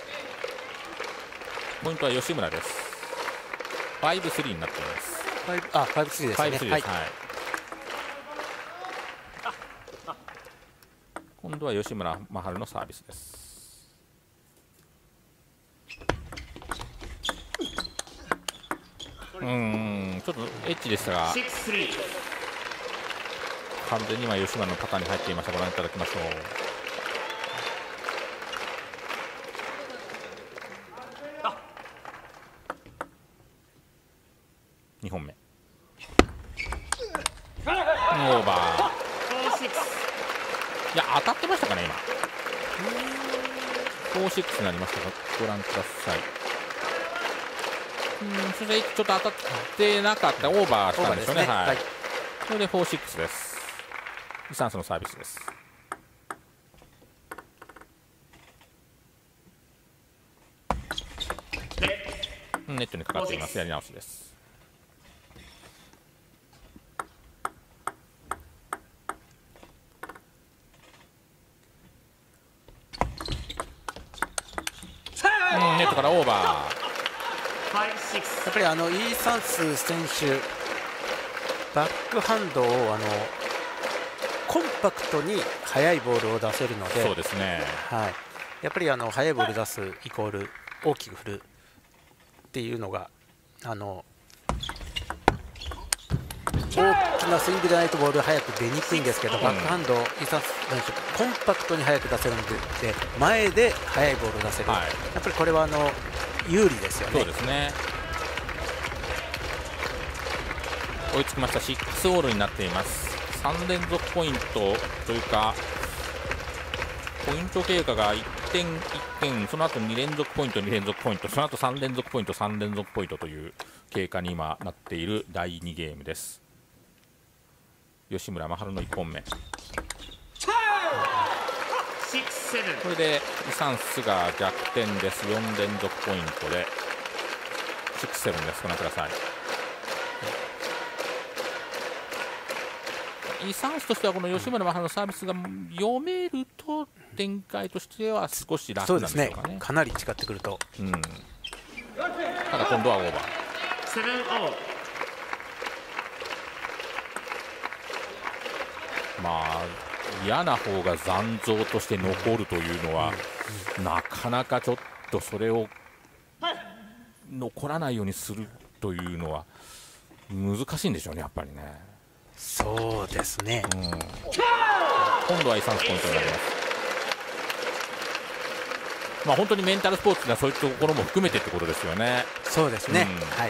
ポイントは吉村です。5-3になっています。 5-3ですね。 5-3です、はい。今度は吉村真晴のサービスです。ちょっとエッジでしたが、完全に今吉村のパターンに入っていました。ご覧いただきましょう。2本目オーバー。いや、当たってましたかね、今。4-6になりましたが、ご覧ください。そしてちょっと当たってなかった、オーバーしたんですよね。はい。それで4-6です。イサンスのサービスです。ネットにかかっています。やり直しです。 トからオーバー。 やっぱりイーサンス選手、バックハンドをコンパクトに速いボールを出せるので、 そうですね、 はい、やっぱり速いボール出すイコール大きく振るっていうのが大きなスイングでないとボールが速く出にくいんですけど、バックハンド、イーサンス選手コンパクトに速く出せるので前で速いボールを出せる、やっぱりこれは有利ですよね。 そうですね。追いつきました。6オールになっています。3連続ポイントというかポイント経過が1点1点、その後2連続ポイント2連続ポイント、その後3連続ポイント3連続ポイントという経過に今なっている第2ゲームです。吉村真晴の1本目、これでイサンスが逆転です。4連続ポイントで6-7です。ご覧ください。イサンスとしてはこの吉村真晴のサービスが読めると展開としては少し楽なんでしょうかね。そうですね、 かなり違ってくると、 ただ今度はオーバー。嫌な方が残像として残るというのは、なかなかちょっとそれを残らないようにするというのは難しいんでしょうね、やっぱりね。 そうですね、 今度はイサンスポイントになります。本当にメンタルスポーツではそういったところも含めてってことですよね。 そうですね、はい、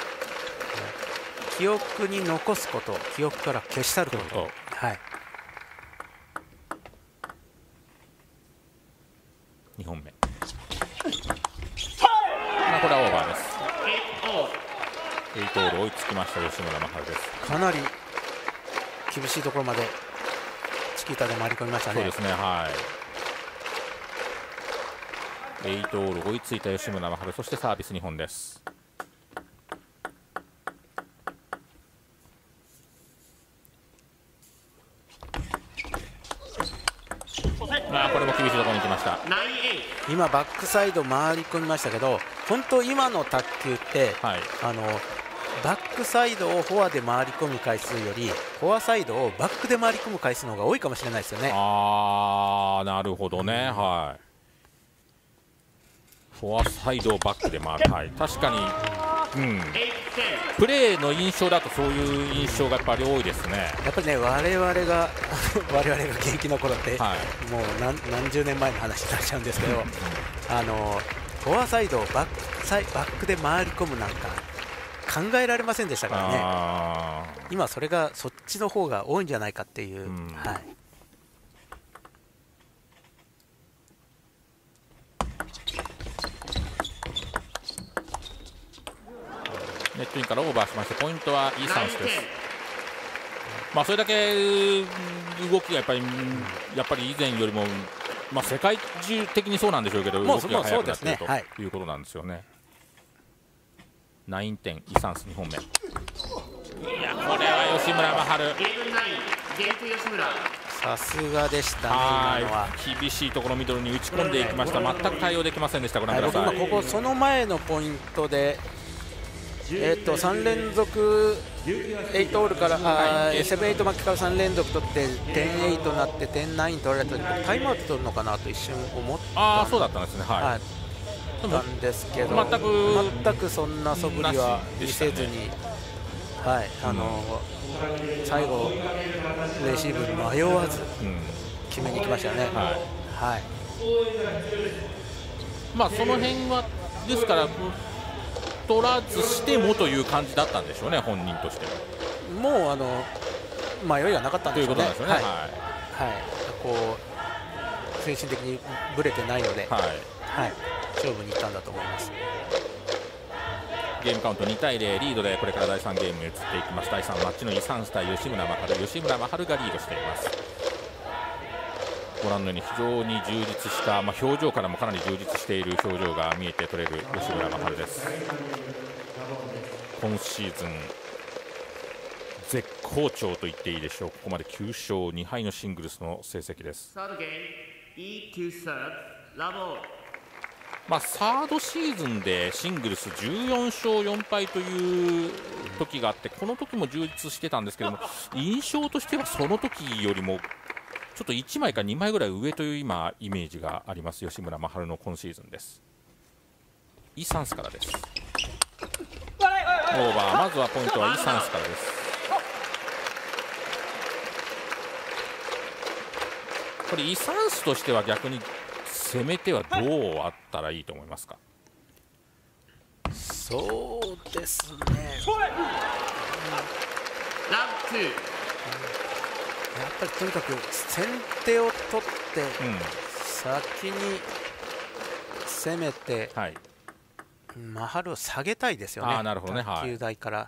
記憶に残すこと、記憶から消し去ること、はい、 2本目、これはオーバーです。8オール追いつきました吉村真晴です。 かなり厳しいところまでチキータで回り込みましたね。 そうですね、はい。8オール追いついた吉村真晴、そしてサービス2本です。これも厳しいところに来ました。 今バックサイド回り込みましたけど、本当今の卓球って、バックサイドをフォアで回り込む回数よりフォアサイドをバックで回り込む回数の方が多いかもしれないですよね。 なるほどね、はい。フォアサイドをバックで回る、はい、確かに、プレーの印象だとそういう印象がやっぱり多いですね。 やっぱりね、我々が現役の頃って、もう何十年前の話になっちゃうんですけどフォアサイドをバックで回り込むなんか考えられませんでしたからね。今それがそっちの方が多いんじゃないかっていう、 ネットインからオーバーしまして、ポイントはイーサンスです。それだけ動きがやっぱり以前よりも、世界中的にそうなんでしょうけど、動きが速くなっているということなんですよね。9点、イーサンス2本目。いや、これは吉村真晴、 さすがでしたね。今のは厳しいところミドルに打ち込んでいきました。全く対応できませんでした。ご覧ください。 ここその前のポイントで3連続8オールから7-8負けから3連続取って10-8になって10-9取られた時にタイムアウト取るのかなと一瞬思ったそうだったんですね、 なんですけど、全くそんな素振りは見せずに、最後レシーブ迷わず決めにきましたね。 その辺はですから取らずしてもという感じだったんでしょうね、本人としては。 もう迷いがなかったんでしょうね。精神的にぶれてないので、勝負にいったんだと思います。 ゲームカウント2対0リードでこれから第3ゲームに移っていきます。第3マッチのイサンス対吉村真晴、吉村真晴がリードしています。ご覧のように非常に充実した、表情からもかなり充実している表情が見えて取れる吉村真晴です。今シーズン絶好調と言っていいでしょう。ここまで9勝2敗のシングルスの成績です。 サードシーズンでシングルス14勝4敗という時があって、この時も充実してたんですけども、印象としてはその時よりもちょっと1枚か2枚ぐらい上という今イメージがあります、吉村真晴の今シーズンです。イ・サンスからです。オーバー、まずはポイントはイ・サンスからです。これイ・サンスとしては逆に攻め手はどうあったらいいと思いますか？ そうですね、やっぱりとにかく先手を取って先に攻めて、マハルを下げたいですよね。 なるほどね、 卓球台から、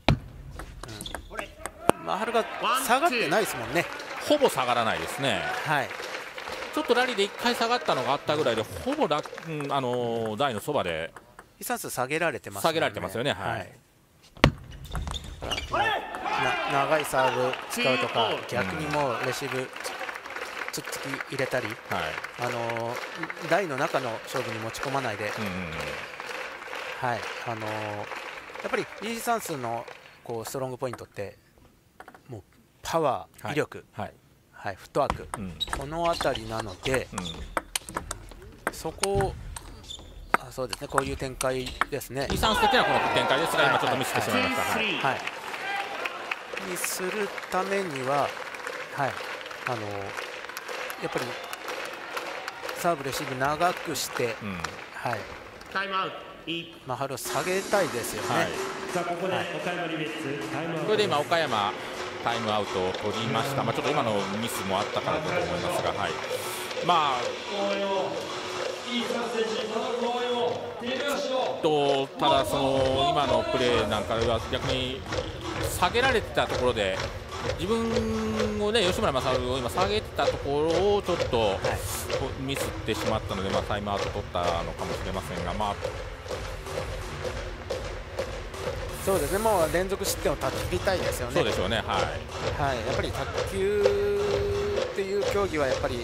マハルが下がってないですもんね。 ほぼ下がらないですね。 はい、 ちょっとラリーで1回下がったのがあったぐらいで、ほぼ台のそばでイ・サンス下げられてますよね。 下げられてますよね。はい。 長いサーブ使うとか、逆にもうレシーブつっつき入れたり、台の中の勝負に持ち込まないで、やっぱりイ・サンスのこうストロングポイントってもうパワー、威力、フットワーク、この辺りなので、そこをそうですね、こういう展開ですね。 イ・サンス的にはこの展開ですが、今ちょっとミスってしまいました。 にするためには、やっぱりサーブレシーブ長くして、マハルを下げたいですよね。 これで今岡山タイムアウトを取りました。ちょっと今のミスもあったからだと思いますが、ただその今のプレーなんかは逆に下げられてたところで、自分をね、吉村正尚を今下げてたところをちょっとミスってしまったので、タイムアウト取ったのかもしれませんが、 そうですね、もう連続失点を断ち切りたいですよね。 そうでしょうね。やっぱり卓球っていう競技はやっぱりね、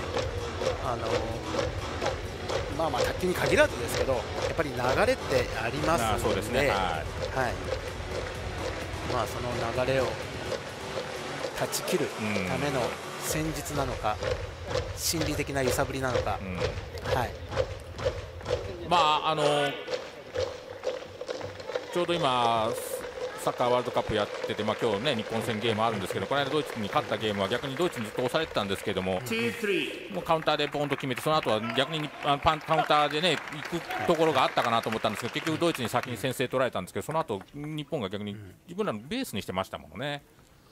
卓球に限らずですけど、やっぱり流れってありますので、その流れを断ち切るための戦術なのか、心理的な揺さぶりなのか、 ちょうど今サッカーワールドカップやってて、今日ね日本戦ゲームあるんですけど、この間ドイツに勝ったゲームは逆にドイツにずっと押されてたんですけども、もうカウンターでポンと決めて、その後は逆にカウンターでね行くところがあったかなと思ったんですけど、結局ドイツに先に先制取られたんですけど、その後日本が逆に自分らのベースにしてましたもんね。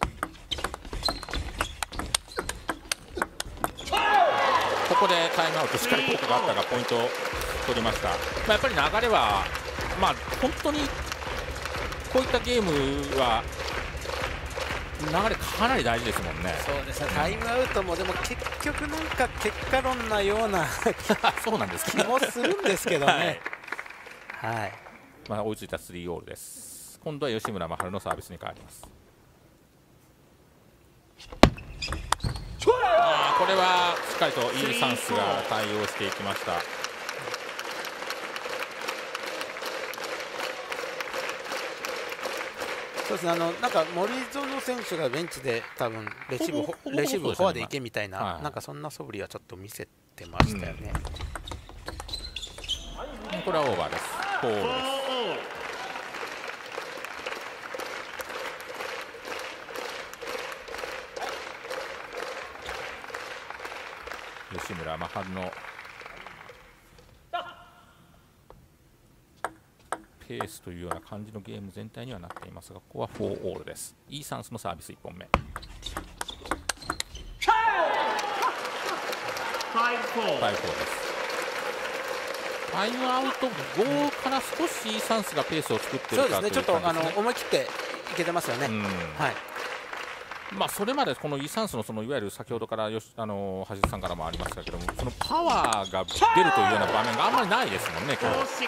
ここでタイムアウトしっかり効果があったがポイントを取りました。やっぱり流れは本当にこういったゲームは流れかなり大事ですもんね。 そうですね、タイムアウトもでも結局なんか結果論なようなそうなんです気もするんですけどね。 追いついた3オールです。今度は吉村真晴のサービスに変わります。これはしっかりとイ・サンスが対応していきました。 そうですね、なんか森薗選手がベンチで多分レシーブフォアでいけみたいな、なんかそんな素振りはちょっと見せてましたよね。 これはオーバーです。フォールです。吉村真晴のペースというような感じのゲーム全体にはなっていますが、ここは4オールです。イ・サンスのサービス1本目。5-4です。タイムアウト後から少しイ・サンスがペースを作っているかという感じですね。 ちょっと思い切っていけてますよね。 それまでこのイ・サンスのいわゆる先ほどから橋田さんからもありましたけども、そのパワーが出るというような場面があんまりないですもんね。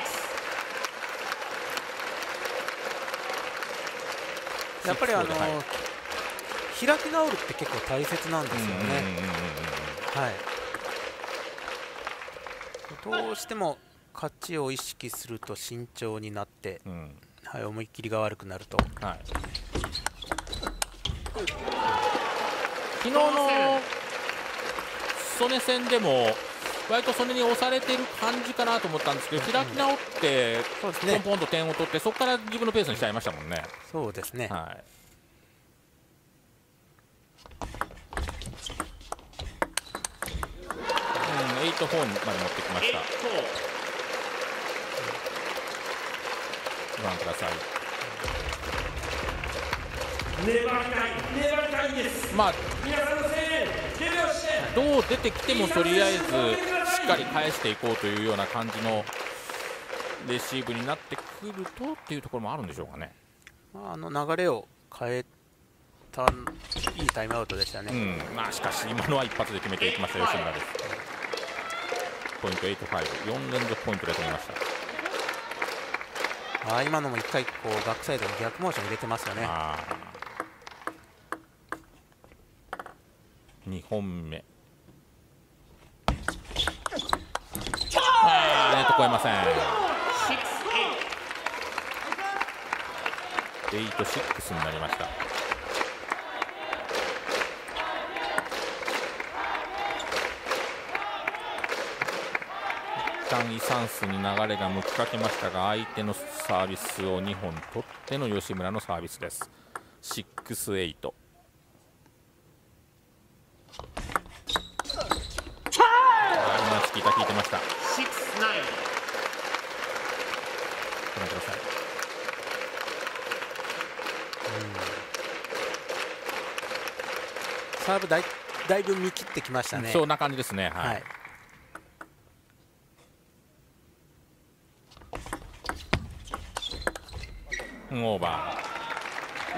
やっぱり開き直るって結構大切なんですよね。 どうしても勝ちを意識すると慎重になって、はい、思いっきりが悪くなると、はい、 昨日の曽根戦でも割と曽根に押されてる感じかなと思ったんですけど、開き直ってポンポンと点を取って、そこから自分のペースにしちゃいましたもんね。 そうですね、 はい、8-4まで持ってきました。ご覧ください。まあどう出てきてもとりあえずしっかり返していこうというような感じのレシーブになってくるとっていうところもあるんでしょうかね。 流れを変えたいいタイムアウトでしたね。 まあしかし今のは一発で決めていきました吉村です。ポイント8-5、4連続ポイントで取りました。 今のも1回こうバックサイドに逆モーション入れてますよね。 2本目ネット超えません。8-6になりました。一旦イサンスに流れが向きかけましたが、相手のサービスを2本取っての吉村のサービスです。6-8。今チキータ効いてました。ご覧ください。 サーブだいぶ見切ってきましたね。 そんな感じですね。はい、オーバー。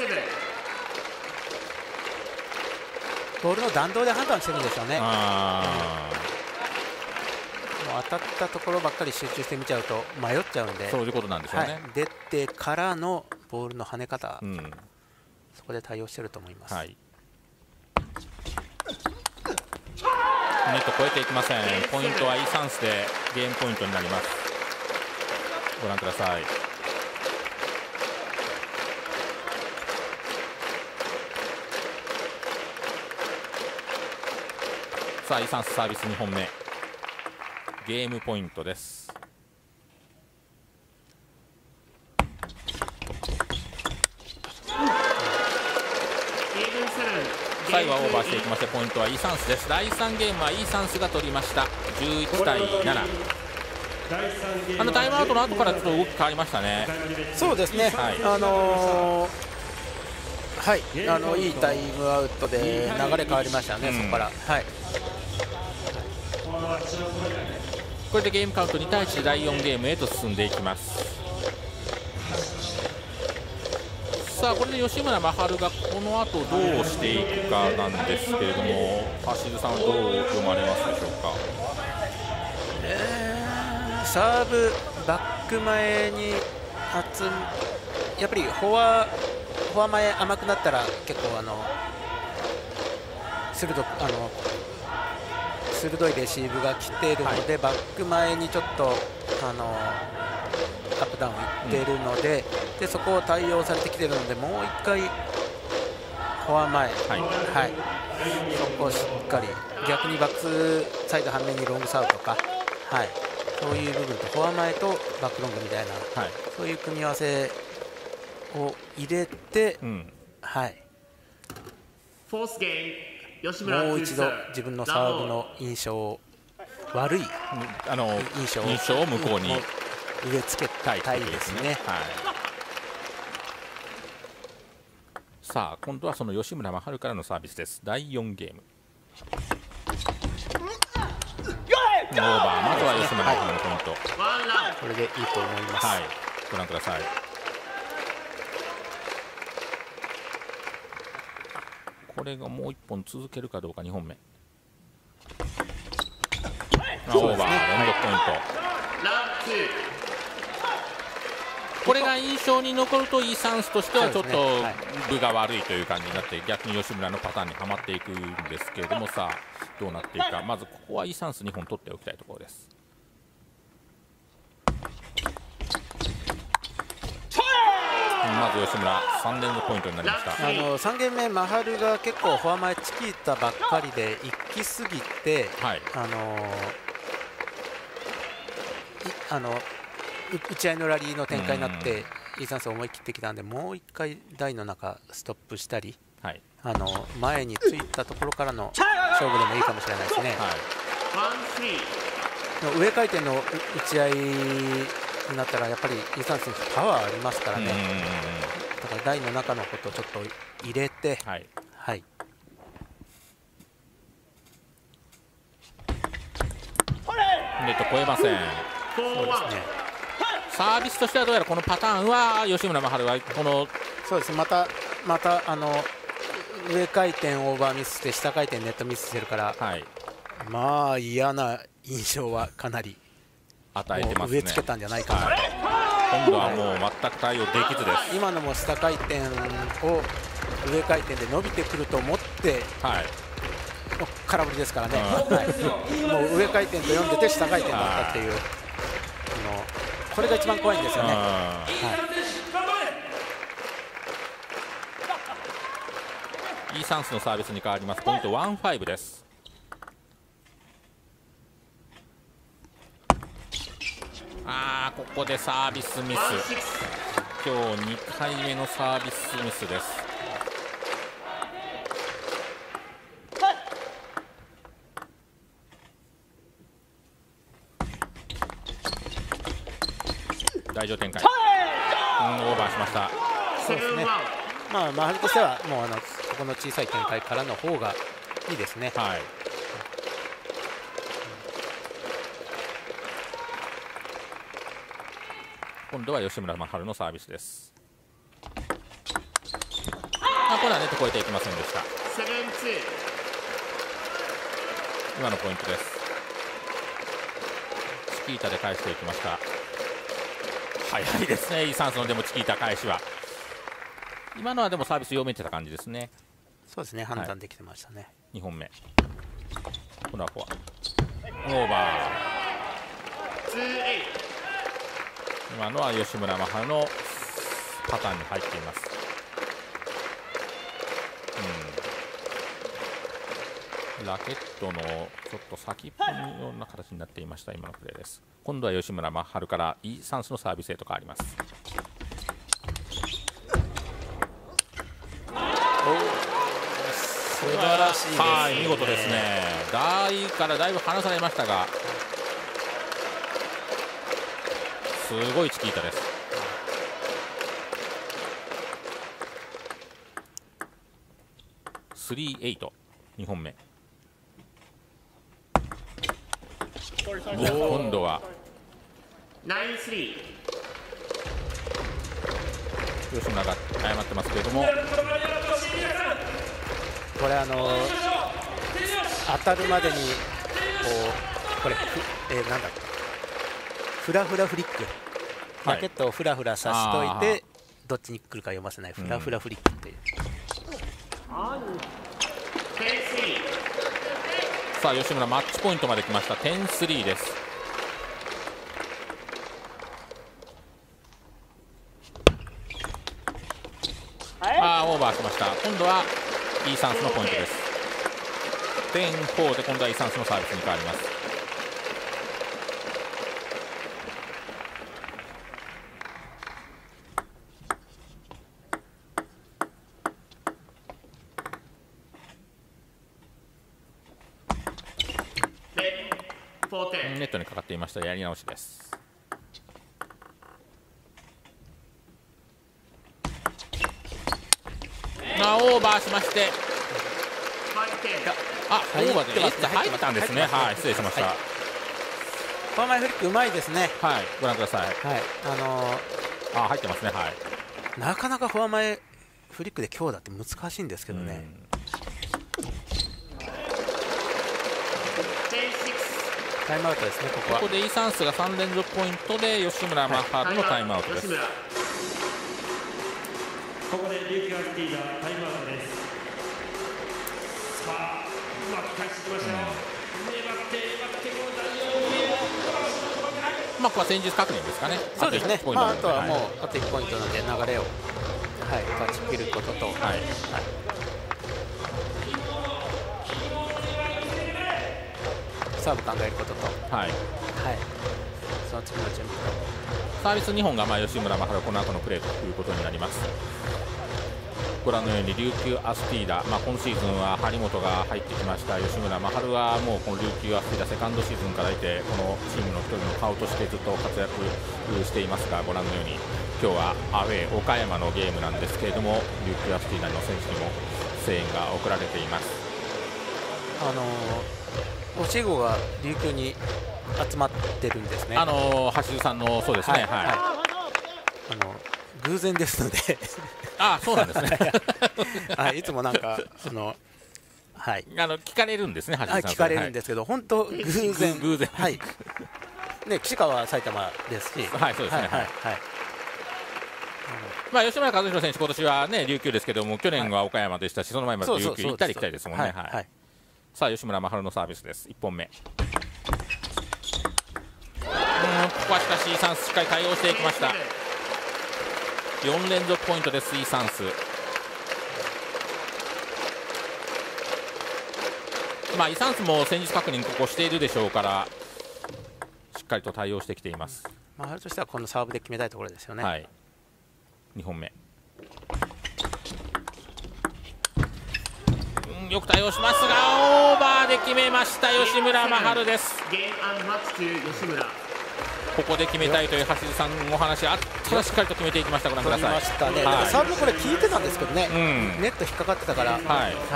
ボールの弾道で判断してるんでしょうね。もう当たったところばっかり集中して見ちゃうと迷っちゃうんで、 そういうことなんでしょうね。 はい、出てからのボールの跳ね方、そこで対応してると思います。はい、 ネット越えていきません。ポイントはイサンスでゲームポイントになります。ご覧ください。さあイサンスサービス2本目、ゲームポイントです。最後はオーバーしていきまして、ポイントはイサンスです。第3ゲームはイサンスが取りました。11対7。タイムアウトの後からちょっと動き変わりましたね。 そうですね、はい、いいタイムアウトで流れ変わりましたね、そこから。はい、 これでゲームカウント2対1で第4ゲームへと進んでいきます。さあこれで吉村真晴がこの後どうしていくかなんですけれども、橋津さんはどう読まれますでしょうか。 サーブバック前にやっぱりフォア前甘くなったら結構鋭いレシーブが来ているので、バック前にちょっとアップダウンいっているので、そこを対応されてきているので、もう1回フォア前、そこをしっかり逆にバックサイド反面にロングサーブとか、そういう部分とフォア前とバックロングみたいな、そういう組み合わせを入れて、もう一度自分のサーブの印象悪い印象を向こうに植え付けたいですね。 さあ今度はその吉村真晴からのサービスです。第4ゲームオーバー。まずは吉村真晴のポイント、 これでいいと思います。 ご覧ください。これがもう1本続けるかどうか。2本目オーバー、連続ポイント。これが印象に残るとイサンスとしてはちょっと分が悪いという感じになって、逆に吉村のパターンにはまっていくんですけれども、さあどうなっていくか。まずここはイサンス2本取っておきたいところです。 まず吉村3連続ポイントになりました。 3ゲーム目マハルが結構フォア前チキータばっかりで行き過ぎて、はい、打ち合いのラリーの展開になってイ・サンス思い切ってきたんで、もう1回台の中ストップしたり、はい、前についたところからの勝負でもいいかもしれないですね。はい、上回転の打ち合いになったらやっぱりイ・サンス選手パワーありますからね。だから台の中のことをちょっと入れて、はい、はい、 ネット越えません。 そうですね。 サービスとしてはどうやらこのパターンは吉村真晴はこのそうですね、また上回転オーバーミスして下回転ネットミスしてるから、はい、まあ嫌な印象はかなり与えてますね。 植え付けたんじゃないかなと、はい、 今度はもう全く対応できずです。 今のも下回転を上回転で伸びてくると思って、はい、空振りですからね、はい、もう上回転と読んでて下回転だったっていう、これが一番怖いんですよね。はい、 イ・サンスのサービスに変わります。ポイント 1-5 です。ここでサービスミス。今日2回目のサービスミスです。台上展開、オーバーしました。 そうですね。まあマハルとしてはもうここの小さい展開からの方がいいですね。はい。 今度は吉村真晴のサービスです。これはネット越えていきませんでした。今のポイントです。チキータで返していきました。早いですね、イ・サンスのでもチキータ返しは。今のはでもサービス読めてた感じですね。 そうですね、判断できてましたね。 2本目。このはフォア。オーバー。今のは吉村真晴のパターンに入っています。ラケットのちょっと先っぽのような形になっていました。今のプレーです。今度は吉村真晴からイ・サンスのサービスへと変わります。 素晴らしいですね。 はい、見事ですね。台からだいぶ離されましたが、すごいチキータです。3-8、2本目。今度は吉村が謝ってますけれども、 これ当たるまでにこれなんだっけ、フラフラフリック、ラケットをフラフラさしといてどっちに来るか読ませないフラフラフリックっていう。 さあ吉村マッチポイントまで来ました。10-3 です。オーバーしました。今度はイ・サンスのポイントです。10-4 で今度はイ・サンスのサービスに変わります。ネットにかかっていました。やり直しです。オーバーしまして、オーバーで入ったんですね。はい、失礼しました。 フォア前フリックうまいですね。 はい、ご覧ください。 はい、 入ってますね。はい。 なかなかフォア前フリックで強打って難しいんですけどね。タイムアウトですね。ここでイ・サンスが3連続ポイントで吉村真晴のタイムアウトです。 ここでリーガーティーがタイムアウトです。さあ、うまく返してきましたよ。粘ってこの第4ゲーム。 まあ、ここは戦術確認ですかね。 そうですね。あとはもう、あと1ポイントなんで流れを、勝ち切ることと、サーブ考えることと、その次の準備と、 サービス2本が吉村真晴この後のプレーということになります。ご覧のように琉球アスティーダ、今シーズンは張本が入ってきました。吉村真晴はもうこの琉球アスティーダセカンドシーズンからいて、このチームの一人の顔としてずっと活躍していますが、ご覧のように今日はアウェー岡山のゲームなんですけれども、琉球アスティーダの選手にも声援が送られています。 教え子が琉球に集まってるんですね。 橋津さんのそうですね。 偶然ですのでそうなんですねいつもなんか聞かれるんですね、橋津さん。 聞かれるんですけど、本当偶然ね、岸川は埼玉ですし、 そうですね。吉村和弘選手、今年はね琉球ですけども、去年は岡山でしたし、その前まで琉球行ったり来たりですもんね。さあ吉村真晴のサービスです。1本目、ここはしかしイ・サンスしっかり対応していきました。4連続ポイントです、イ・サンス。イ・サンスも戦術確認ここしているでしょうから、しっかりと対応してきています。 あれとしてはこのサーブで決めたいところですよね。 2本目、よく対応しますがオーバーで決めました吉村真晴です。ここで決めたいという橋津さんのお話あったらしっかりと決めていきました。ご覧ください。 サーブもこれ効いてたんですけどね、ネット引っかかってたから、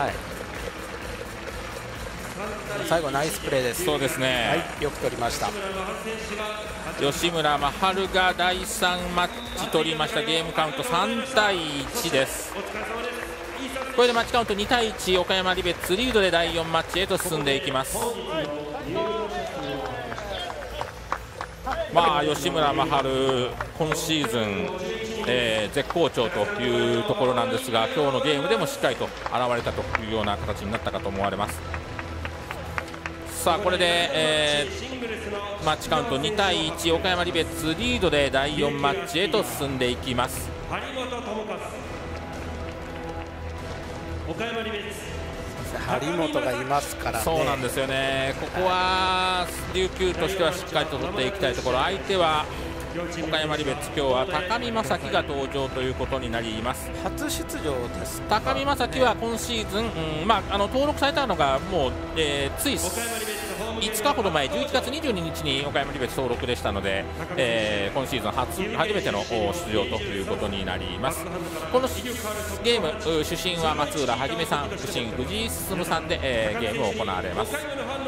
最後ナイスプレーです。 そうですね、 よく取りました。 吉村真晴が第3マッチ取りました。ゲームカウント3対1です。これでマッチカウント2対1、岡山リベッツリードで第4マッチへと進んでいきます。吉村真晴、今シーズン、絶好調というところなんですが、今日のゲームでもしっかりと現れたというような形になったかと思われます。さあこれで、マッチカウント2対1、岡山リベッツリードで第4マッチへと進んでいきます。 張本がいますからね。 そうなんですよね。ここは琉球としてはしっかりと取っていきたいところ。相手は岡山リベッツ、今日は高見正輝が登場ということになります。 初出場です。 高見正輝は今シーズン、登録されたのがもう、つい5日ほど前、11月22日に岡山リベッツ登録でしたので、今シーズン初めての出場ということになります。このゲーム主審は松浦はじめさん、副審藤井進さんで、ゲームを行われます。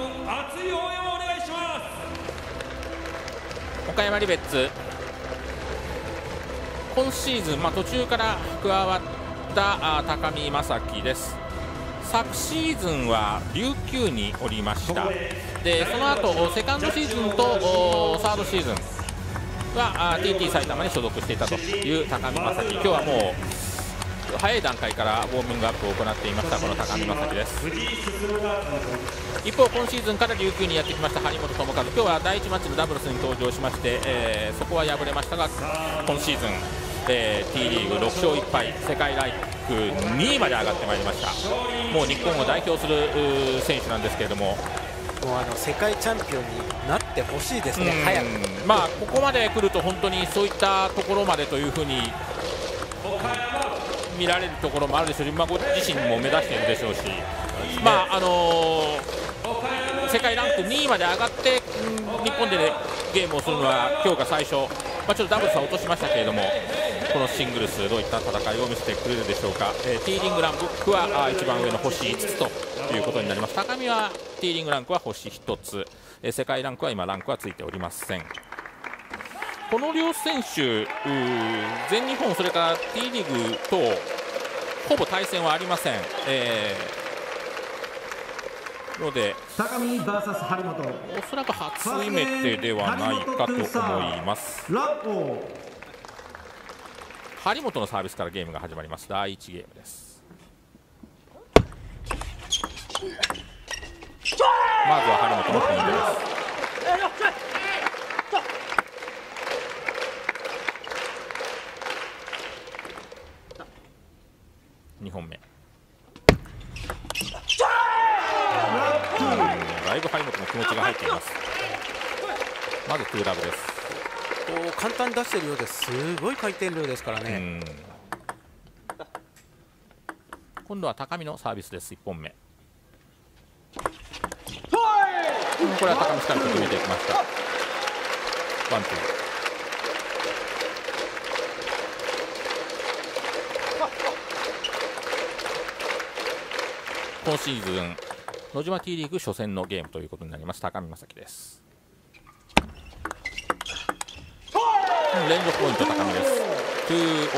岡山リベッツ、今シーズン、途中から加わった高見正輝です。昨シーズンは琉球におりました。でその後セカンドシーズンとサードシーズンは TT 埼玉に所属していたという高見正輝、今日はもう早い段階からウォーミングアップを行っていましたこの高見正輝です。一方今シーズンから琉球にやってきました張本智和、今日は第1マッチのダブルスに登場しまして、そこは敗れましたが今シーズンT リーグ6勝1敗、世界ランク2位まで上がってまいりました。もう日本を代表する選手なんですけれども、 もう世界チャンピオンになってほしいですね、早く。 ここまで来ると本当にそういったところまでというふうに見られるところもあるでしょうし、ご自身も目指しているでしょうし、世界ランク2位まで上がって日本で、ゲームをするのは今日が最初、ちょっとダブルスは落としましたけれども、このシングルスどういった戦いを見せてくれるでしょうか。T リングランクは一番上の星5つということになります。高見は T リングランクは星1つ、世界ランクは今ランクはついておりません。この両選手、全日本それから T リーグとほぼ対戦はありません。ので高見 VS 張本、 おそらく初イメテではないかと思います。張本のサービスからゲームが始まります。第1ゲームです。まずは張本のポイントです。 2本目。だいぶ張本の気持ちが入っています。まず2ラブです。 簡単に出しているようです。すごい回転量ですからね。 今度は高見のサービスです。1本目。これは高見しっかりと決めていきました。ワンツー。今シーズン野島 T リーグ初戦のゲームということになります。高見正輝です。連続ポイント高見です。2オールになりました。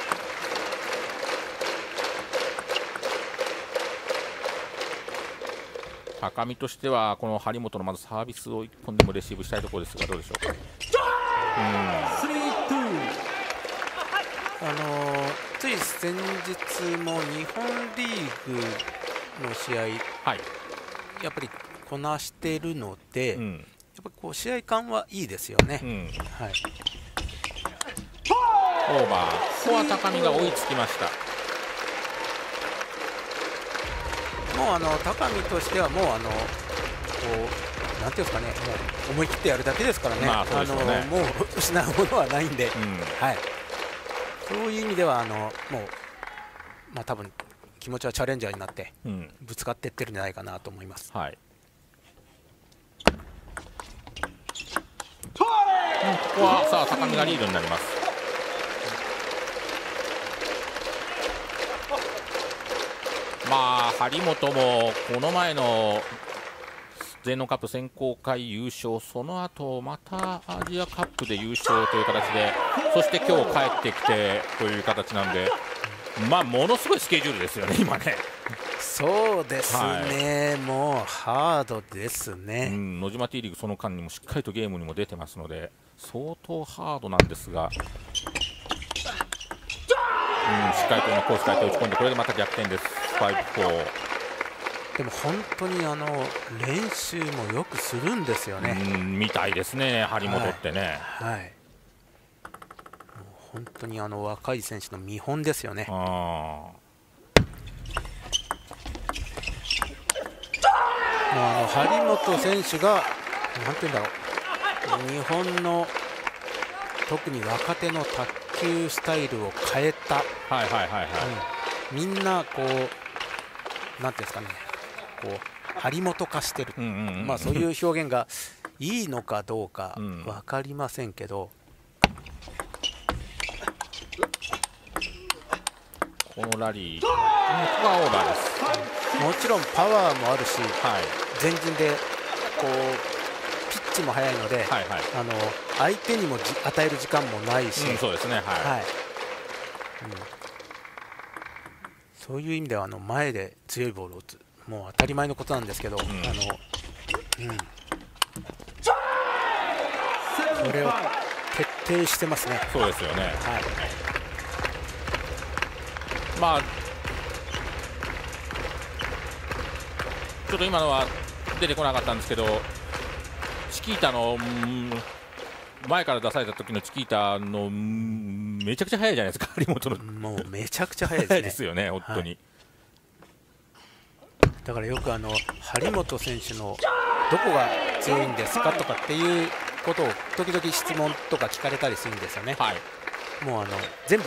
高見としてはこの張本のまずサービスを1本でもレシーブしたいところですが、どうでしょうか。 つい先日も日本リーグの試合、やっぱりこなしているので、やっぱりこう試合感はいいですよね。 オーバー、ここは高見が追いつきました。 もう高見としてはもうこうなんていうんですかね、もう思い切ってやるだけですからね。もう失うものはないんで、そういう意味ではもう多分気持ちはチャレンジャーになってぶつかっていってるんじゃないかなと思います。ここはさあ高見がリードになります。張本もこの前の全農カップ選考会優勝、その後またアジアカップで優勝という形で、そして今日帰ってきてという形なんで、ものすごいスケジュールですよね、今ね。 そうですね、もうハードですね。 野島 T リーグその間にもしっかりとゲームにも出てますので相当ハードなんですが、しっかりとコース変えて打ち込んで、これでまた逆転です。5-4。 でも本当に練習もよくするんですよね。 みたいですね、張本ってね。 もう本当に若い選手の見本ですよね。張本選手がなんていうんだろう、日本の特に若手の卓球スタイルを変えた。みんなこうなんていうんですかね、こう張本化してる、そういう表現がいいのかどうか分かりませんけど、 このラリー、ここはオーバーです。 もちろんパワーもあるし、前陣でこうピッチも速いので、相手にも与える時間もないし、 そうですね、 そういう意味では前で強いボールを打つ、もう当たり前のことなんですけど、これを徹底してますね。 そうですよね。ちょっと今のは出てこなかったんですけど、チキータの前から出された時のチキータのめちゃくちゃ速いじゃないですか、張本の。 もうめちゃくちゃ速いですね。 ですよね、本当に。 だからよく張本選手のどこが強いんですかとかっていうことを時々質問とか聞かれたりするんですよね。もう全部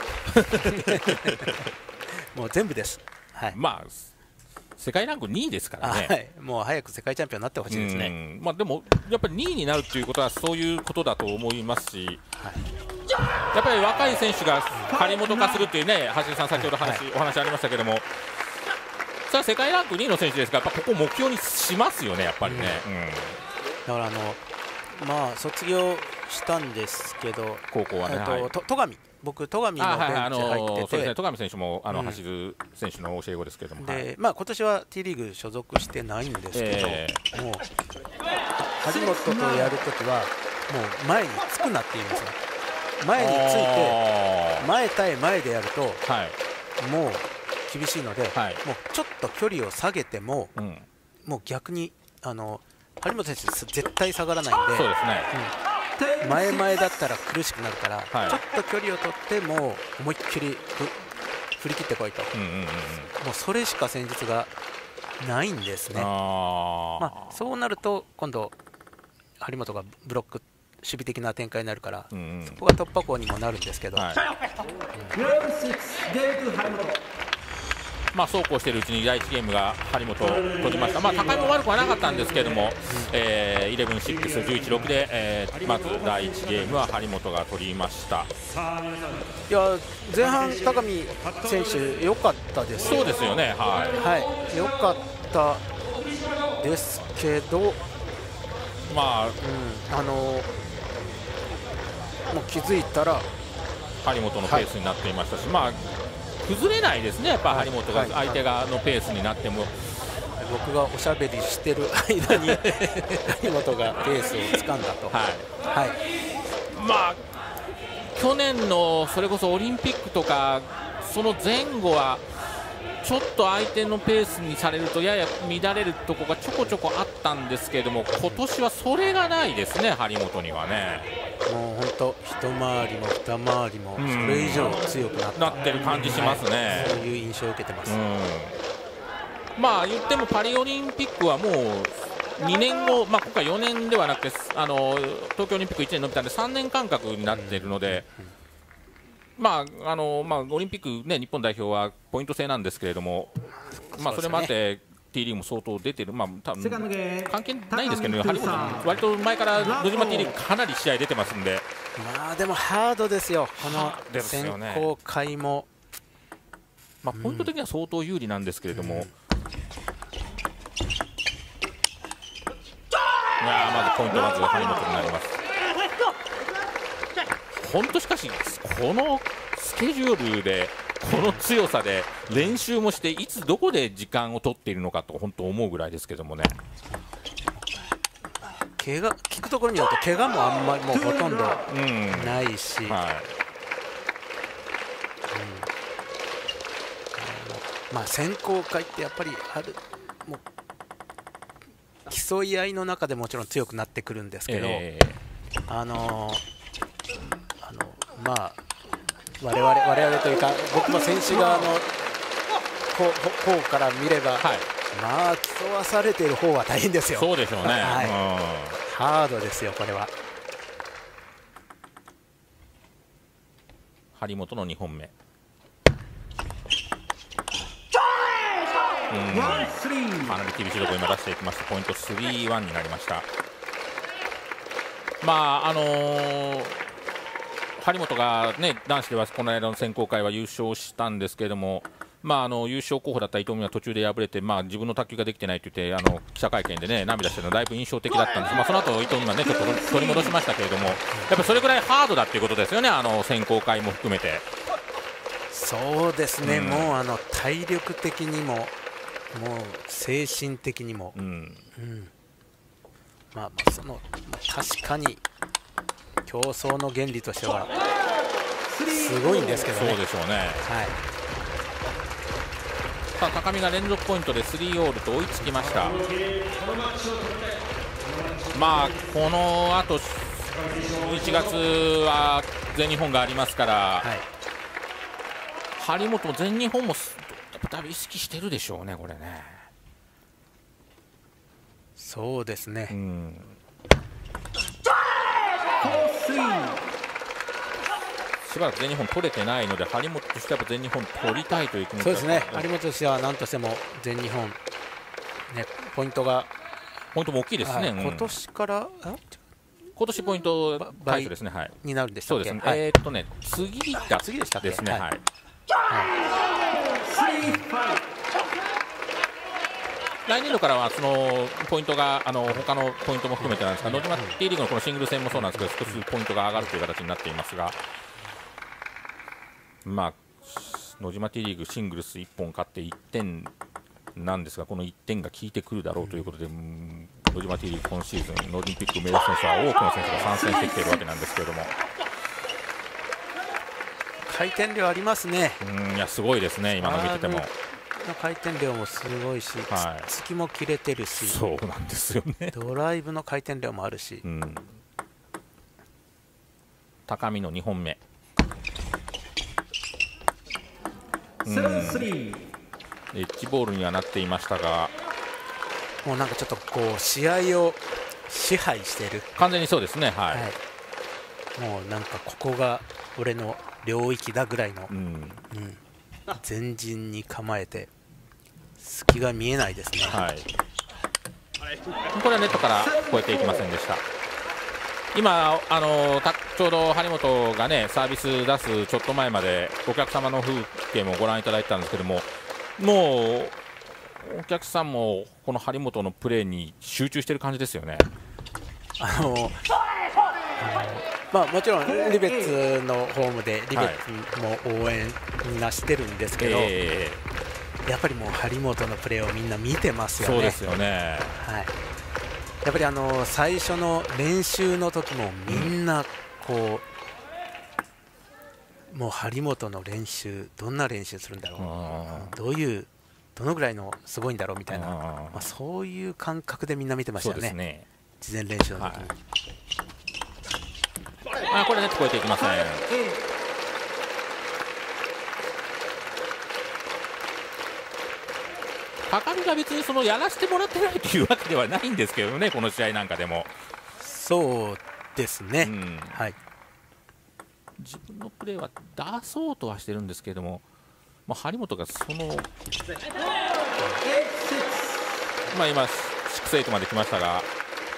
もう全部です。 世界ランク2位ですからね。 もう早く世界チャンピオンになってほしいですね。 でもやっぱり2位になるということはそういうことだと思いますし、やっぱり若い選手が張本化するっていうね、橋井さん先ほどお話ありましたけども、さあ世界ランク2位の選手ですから、やっぱここ目標にしますよね、やっぱりね。 だから卒業したんですけど、 高校はね、 僕戸上のベンチ入ってて、 戸上選手も橋津選手の教え子ですけども、 今年は T リーグ所属してないんですけど、もう張本とやるときはもう前につくなって言うんですよ。前について前対前でやるともう厳しいので、もうちょっと距離を下げても、もう逆に張本選手絶対下がらないんで、 そうですね、 前々だったら苦しくなるから、ちょっと距離を取っても思いっきり振り切ってこいと、もうそれしか戦術がないんですね。そうなると今度張本がブロック守備的な展開になるから、そこが突破口にもなるんですけど、 そうこうしているうちに第1ゲームが張本を取りました。高井も悪くはなかったんですけれども、11-6、11-6で、まず第1ゲームは張本が取りました。 いや前半、高見選手良かったです。 そうですよね、 良かったですけど、もう気づいたら張本のペースになっていましたし、崩れないですね、やっぱ張本が相手がのペースになっても。 僕がおしゃべりしてる間に張本がペースをつかんだと。 去年のそれこそオリンピックとかその前後はちょっと相手のペースにされるとやや乱れるところがちょこちょこあったんですけれども、今年はそれがないですね、張本にはね。 もう本当一回りも二回りもそれ以上強くなってる感じしますね。 そういう印象を受けてます。 言ってもパリオリンピックはもう2年後、今回4年ではなくて東京オリンピック1年延びたんで3年間隔になっているので、オリンピック、日本代表はポイント制なんですけれども、それもあって T リーグも相当出てる、多分関係ないんですけど、張本割と前から野島 T リーグかなり試合出てますんで、 でもハードですよ、この選考会も。 ポイント的には相当有利なんですけれども、まずポイント、まず張本になります。本当しかしこのスケジュールでこの強さで練習もしていつどこで時間を取っているのかと本当思うぐらいですけどもね。 怪我聞くところによると怪我もあんまりもうほとんどないし、選考会ってやっぱりもう競い合いの中でもちろん強くなってくるんですけど、我々というか僕も選手側の方から見れば、競わされている方は大変ですよ。 そうでしょうね、 ハードですよこれは。 張本の2本目、かなり厳しいところ今出していきました。ポイント 3-1 になりました。張本が、男子ではこの間の選考会は優勝したんですけれども、優勝候補だった伊藤美は途中で敗れて、自分の卓球ができてないと言って記者会見で、涙してるのだいぶ印象的だったんです。その後伊藤美は、ちょっと取り戻しましたけれども、やっぱりそれぐらいハードだっていうことですよね、選考会も含めて。 そうですね、もう体力的にももう精神的にも、確かに競争の原理としてはすごいんですけどね。 そうでしょうね。高見が連続ポイントで3オールと追いつきました。このあと1月は全日本がありますから、張本も全日本もだいぶ意識してるでしょうね、これね。 そうですね。 しばらく全日本取れてないので、張本としては全日本取りたいという気持ち。 そうですね、張本としては何としても全日本、ポイントも大きいですね。 今年から今年ポイント倍ですね。 になるんでしたっけ。 そうですね。次でしたですね。来年度からはそのポイントが他のポイントも含めてなんですが、野島 T リーグのこのシングル戦もそうなんですけど、少しポイントが上がるという形になっていますが、野島 T リーグシングルス1本勝って1点なんですが、この1点が効いてくるだろうということで、野島 T リーグ今シーズンのオリンピックメダル選手は多くの選手が参戦してきているわけなんですけれども、 回転量ありますね。 いやすごいですね、今の見てても。 回転量もすごいし、突きも切れてるし、 そうなんですよね。 ドライブの回転量もあるし、 高見の2本目、 7-3。 エッジボールにはなっていましたが、 もうなんかちょっとこう試合を支配している。 完全にそうですね。はい。 はい、もうなんかここが俺の領域だぐらいの、前陣に構えて隙が見えないですね。 はい。これはネットから越えていきませんでした。今ちょうど張本がねサービス出すちょっと前までお客様の風景もご覧いただいてたんですけども、もうお客さんもこの張本のプレーに集中している感じですよね。 まあ、もちろんリベッツのホームでリベッツも応援みんなしてるんですけど、やっぱりもう張本のプレーをみんな見てますよね。 そうですよね。 はい、やっぱり最初の練習の時もみんなこう、もう張本の練習どんな練習するんだろう、どのぐらいのすごいんだろうみたいな、そういう感覚でみんな見てましたよね。事前練習の時に。 これネット越えていきません。高見が別にそのやらせてもらってないというわけではないんですけどね、この試合なんかでも。 そうですね、はい、 自分のプレーは出そうとはしてるんですけれども、張本がその、今6-8まで来ましたが、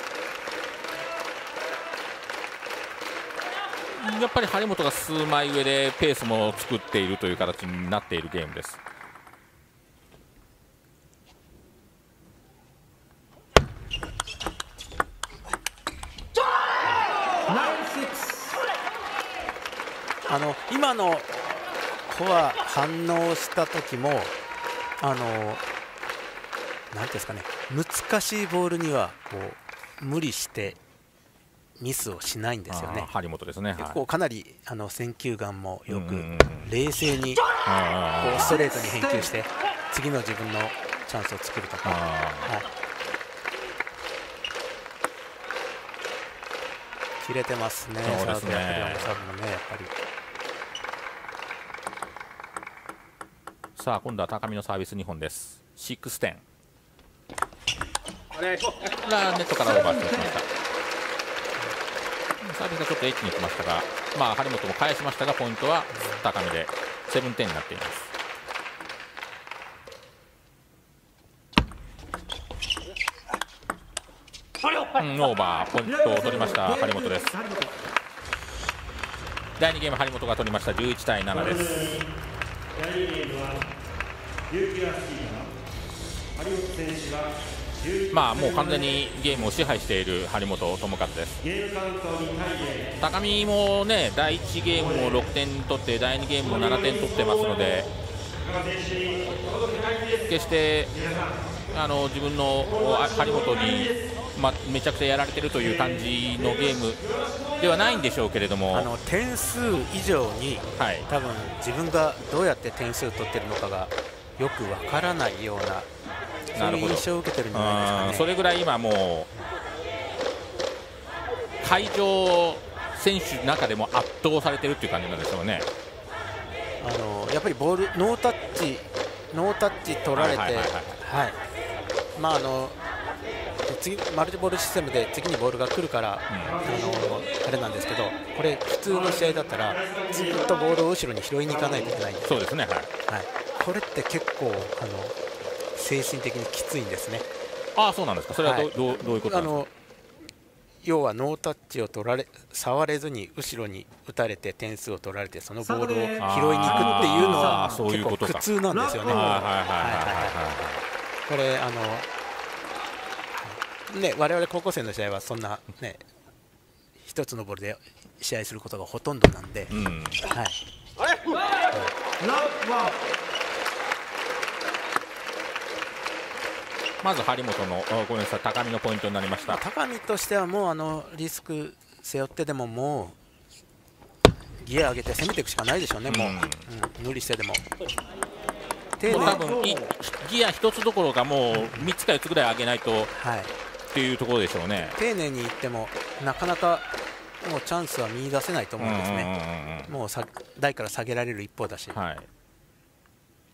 やっぱり張本が数枚上でペースも作っているという形になっているゲームです。 今のフォア反応した時もなんていうんですかね、難しいボールにはこう無理してミスをしないんですよね。 張本ですね。 結構かなり選球眼もよく冷静にこうストレートに返球して次の自分のチャンスを作るとか。切れてますね。 そうですね。 サーブもね、やっぱり。 さあ今度は高見のサービス2本です。6-10。ネットからオーバーしてきました。サービスがちょっとエッジに来ましたが、張本も返しましたが、ポイントは高見で7-10になっています。オーバー、ポイントを取りました張本です。第2ゲーム張本が取りました。11-7です。 第2ゲームは琉球アスリート張本選手がもう完全にゲームを支配している張本智和です。高見もね、第1ゲームも6点取って第2ゲームも7点取ってますので、決して自分の張本に、めちゃくちゃやられてるという感じのゲームではないんでしょうけれども、 点数以上に、多分自分がどうやって点数を取ってるのかがよくわからないような、そういう印象を受けてるんじゃないですかね。 それぐらい今もう会場選手の中でも圧倒されてるっていう感じなんでしょうね。 やっぱりボールノータッチ取られて、次マルチボールシステムで次にボールが来るから、あれなんですけど、これ普通の試合だったらずっとボールを後ろに拾いに行かないといけないんです。 そうですね。 これって結構精神的にきついんですね。 そうなんですか。それはどういうことなんですか。 要はノータッチを触れずに後ろに打たれて点数を取られて、そのボールを拾いに行くっていうのは結構苦痛なんですよね。これ我々高校生の試合はそんなね、一つのボールで試合することがほとんどなんで、 まず張本のごめんなさい、高見のポイントになりました。 高見としてはもうリスク背負ってでももうギア上げて攻めていくしかないでしょうね。もう、無理してでも多分ギア1つどころかもう3つか4つぐらい上げないとっていうところでしょうね。 丁寧にいってもなかなかもうチャンスは見出せないと思うんですね。もう台から下げられる一方だし、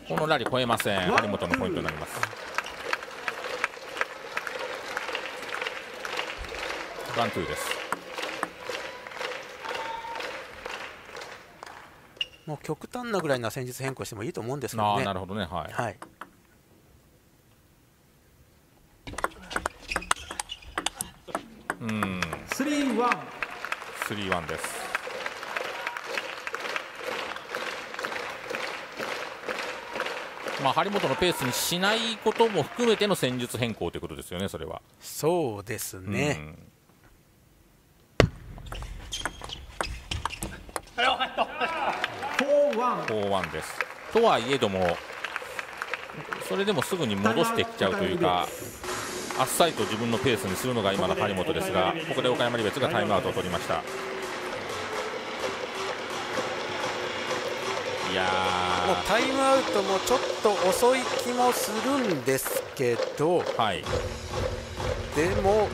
このラリー超えません。張本のポイントになります。ワンツーです。 もう極端なぐらいな戦術変更してもいいと思うんですけどね。 なるほどね。はい、 はい、 3-1です。まあ、張本のペースにしないことも含めての戦術変更ということですよね、それは。 そうですね。 4-1です。とはいえども、それでもすぐに戻してきちゃうというか、あっさりと自分のペースにするのが今の張本ですが、ここで岡山リベツがタイムアウトを取りました。いやもうタイムアウトもちょっと遅い気もするんですけど、 はい、 でも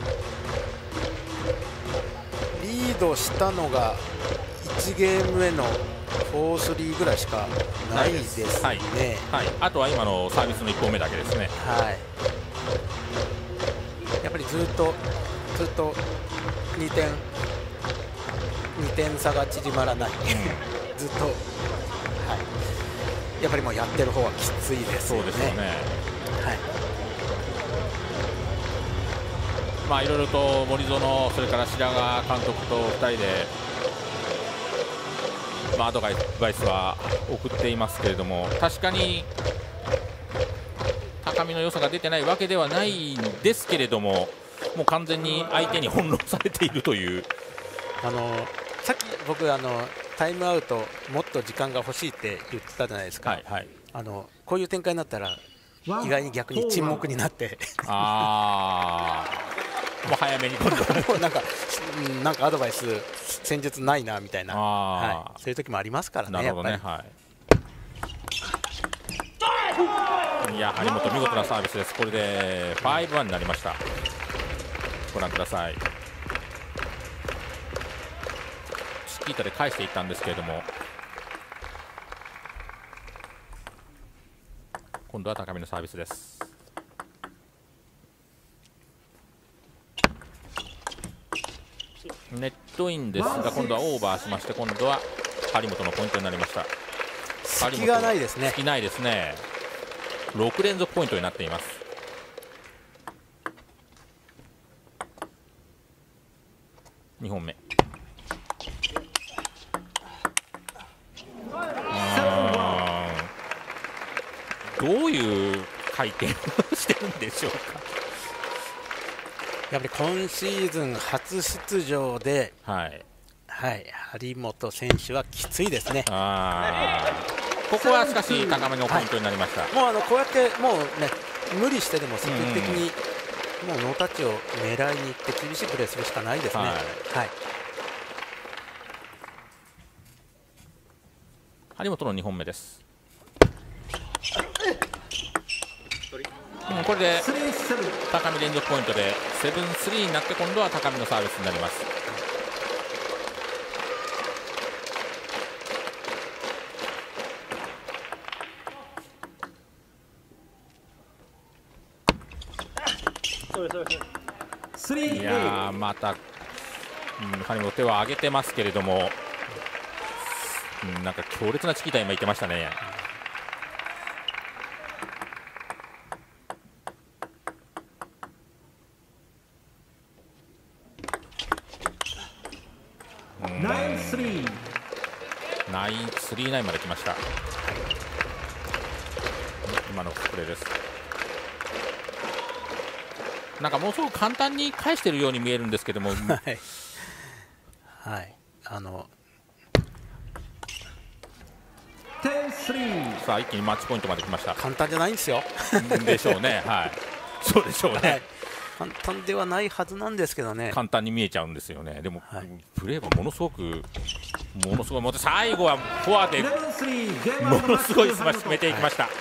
リードしたのが1ゲーム目の 4-3 ぐらいしかないですね。 はいはい、あとは今のサービスの1本目だけですね。 はい、やっぱりずっと2点差が縮まらないずっと、はい、やっぱりもうやってる方はきついですよね。 そうですよね。 はい、 まあいろいろと森園、それから白川監督と2人で、まあ、アドバイスは送っていますけれども、確かに高みの良さが出てないわけではないんですけれども、もう完全に相手に翻弄されているという。 さっき僕タイムアウトもっと時間が欲しいって言ってたじゃないですか。 はいはい、 こういう展開になったら意外に逆に沈黙になってもう早めに今度もうなんかアドバイス戦術ないなみたいな、はい、そういう時もありますからね。 なるほどね。はい、いや張本見事なサービスです。これで 5-1 になりました。ご覧ください。チキータで返していったんですけれども、今度は高めのサービスです。ネットインですが、今度はオーバーしまして、今度は張本のポイントになりました。 隙がないですね。 隙ないですね。6連続ポイントになっています。2本目。どういう回転をしてるんでしょうか。 やっぱり今シーズン初出場で、はいはい、張本選手はきついですね。 ここはしかし高めのポイントになりました。 はい、もうこうやってもうね無理してでも積極的にもうノータッチを狙いに行って厳しいプレーするしかないですね。はい、はい、 張本の2本目です。これで高見連続ポイントで 7-3 になって、今度は高見のサービスになります。いやまた、張本手を上げてますけれども、なんか強烈なチキータ今言ってましたね。9-3まで来ました。今のプレーです。なんかもうすごく簡単に返しているように見えるんですけども、はい、 はい、 さあ一気にマッチポイントまで来ました。 簡単じゃないんですよ。 でしょうね。はい、そうでしょうね。はい、 簡単ではないはずなんですけどね。 簡単に見えちゃうんですよね。でも、はい、プレーはものすごく最後はフォアでものすごいスマッシュ決めていきました。はい、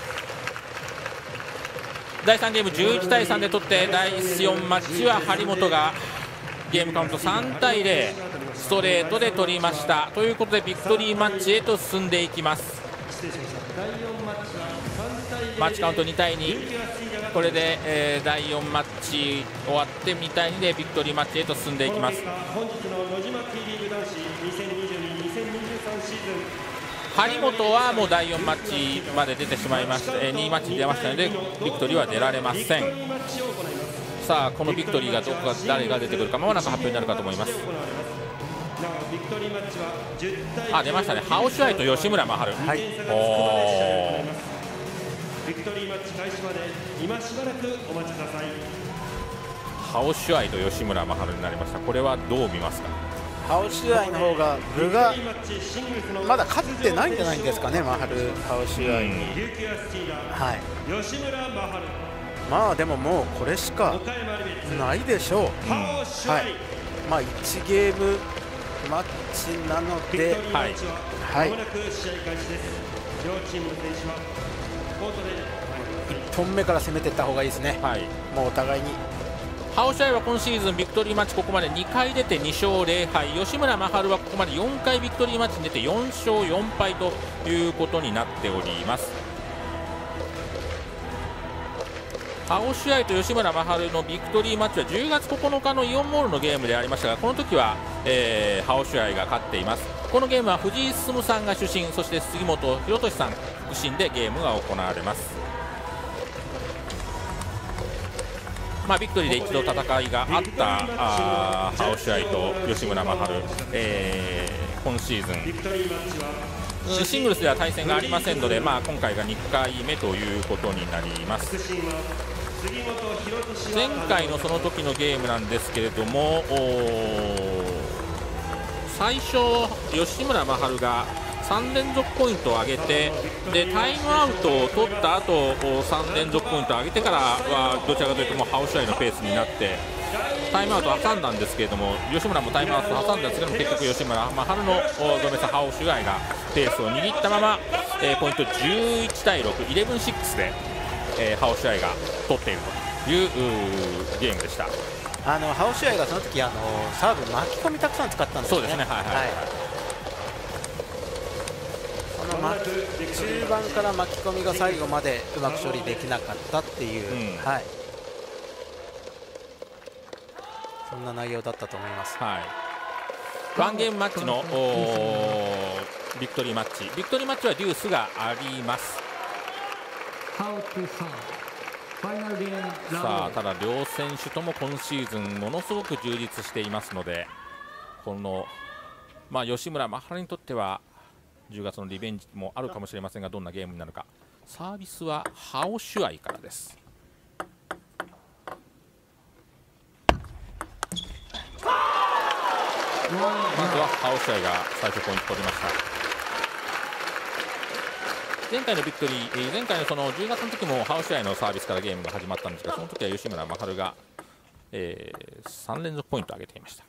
第3ゲーム11対3で取って、第4マッチは張本がゲームカウント3対0ストレートで取りました。ということでビクトリーマッチへと進んでいきます。 第4マッチはマッチカウント2対2、これで、第4マッチ終わって2対2でビクトリーマッチへと進んでいきます。張本はもう第4マッチまで出てしまいまして、2マッチに出ましたのでビクトリーは出られません。さあこのビクトリーが誰が出てくるかまもなく発表になるかと思います。あ、出ましたね。ハオシュアイと吉村真晴。はい、ビクトリーマッチ開始まで今しばらくお待ちください。ハオシュアイと吉村真晴になりました。これはどう見ますか？ ハオシュアイの方が分がまだ勝ってないんじゃないんですかね、真晴ハオシュアイに。はい、まあでももうこれしかないでしょう。はい、まあ1ゲームマッチなので、はい、はい、1本目から攻めていった方がいいですね。はい、もうお互いに。 ハオシュアイは今シーズンビクトリーマッチここまで2回出て2勝0敗、吉村真晴はここまで4回ビクトリーマッチに出て4勝4敗ということになっております。ハオシュアイと吉村真晴のビクトリーマッチは10月9日のイオンモールのゲームでありましたが、この時は、ハオシュアイが勝っています。このゲームは藤井進さんが主審、そして杉本博俊さん副審でゲームが行われます。まあ、ビクトリーで一度戦いがあったハオシュアイと吉村真晴、今シーズンシングルスでは対戦がありませんので、まあ、今回が2回目ということになります。前回のその時のゲームなんですけれども、最初吉村真晴が3連続ポイントを上げて、でタイムアウトを取った後3連続ポイントを上げてからはどちらかというともうハオシュアイのペースになってタイムアウトを挟んだんですけれども、吉村もタイムアウトを挟んだんですけども、結局吉村真晴のドメサハオシュアイがペースを握ったまま、ポイント11対6、11-6で、ハオシュアイが取っているというゲームでした。 ハオシュアイがその時サーブ巻き込みたくさん使ったんですよね。そうですね、はいはい、はい、中盤から巻き込みが最後までうまく処理できなかったっていう、はい、そんな内容だったと思います。 はい、ワンゲームマッチのビクトリーマッチはデュースがあります。さあただ両選手とも今シーズンものすごく充実していますので、この、まあ、吉村真晴にとっては10月のリベンジもあるかもしれませんが、どんなゲームになるか。サービスはハオシュアイからです。まずはハオシュアイが最初ポイント取りました。前回のビクトリー、前回のその10月の時もハオシュアイのサービスからゲームが始まったんですが、その時は吉村真晴が、3連続ポイントを挙げていました。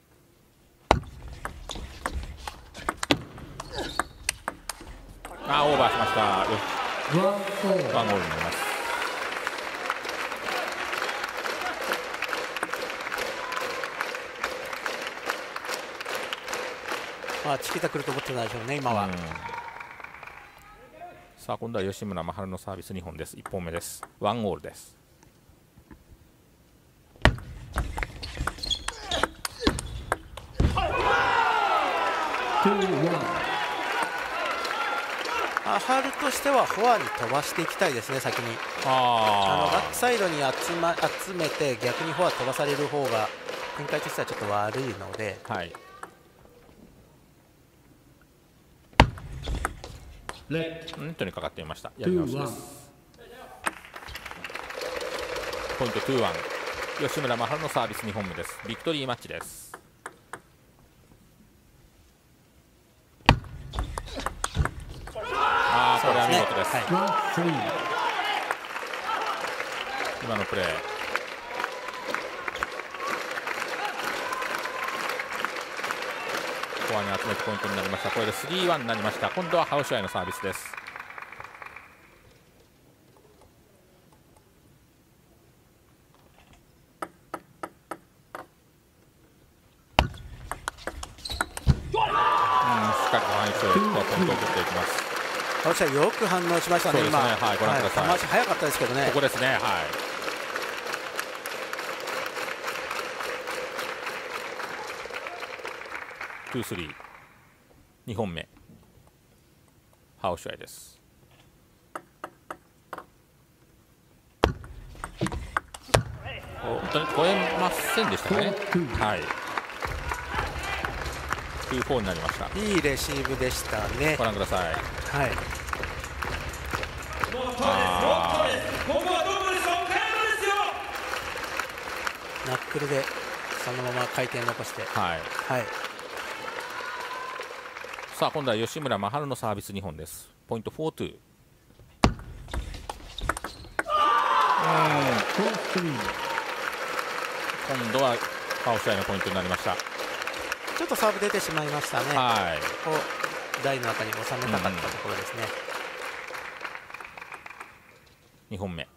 オーバーしました。ワンゴールになります。 まあチキタ来ると思ってないでしょうね、今は。 さあ今度は吉村真晴のサービス2本です。1本目です。ワンゴールです。 ハルとしてはフォアに飛ばしていきたいですね、先に。バックサイドに集めて逆にフォア飛ばされる方が展開としてはちょっと悪いので、はい、 ネットにかかっていました。やり直しです。ポイント 2-1、 吉村真晴のサービス2本目です。ビクトリーマッチです。これは見事です。今のプレー、フォアに集めてポイントになりました。これで 3-1 になりました。今度はハオシュアイのサービスです。しっかりと反射をポイントを取っていきます。 青試合よく反応しましたね。今、 はい、ご覧ください。 球足早かったですけどね。 ここですね。はい。2-3、2本目、ハオシュアイです。本当に超えませんでしたね。はい。2-4になりました。 いいレシーブでしたね。 ご覧ください。はい。 ナックルでそのまま回転残して。 はい。 はい。 さあ今度は吉村真晴のサービス2本です。ポイント4-2。今度はハオシュアイのポイントになりました。 ちょっとサーブ出てしまいましたね。 はい。 こう台の中に収めたかったところですね。 2本目。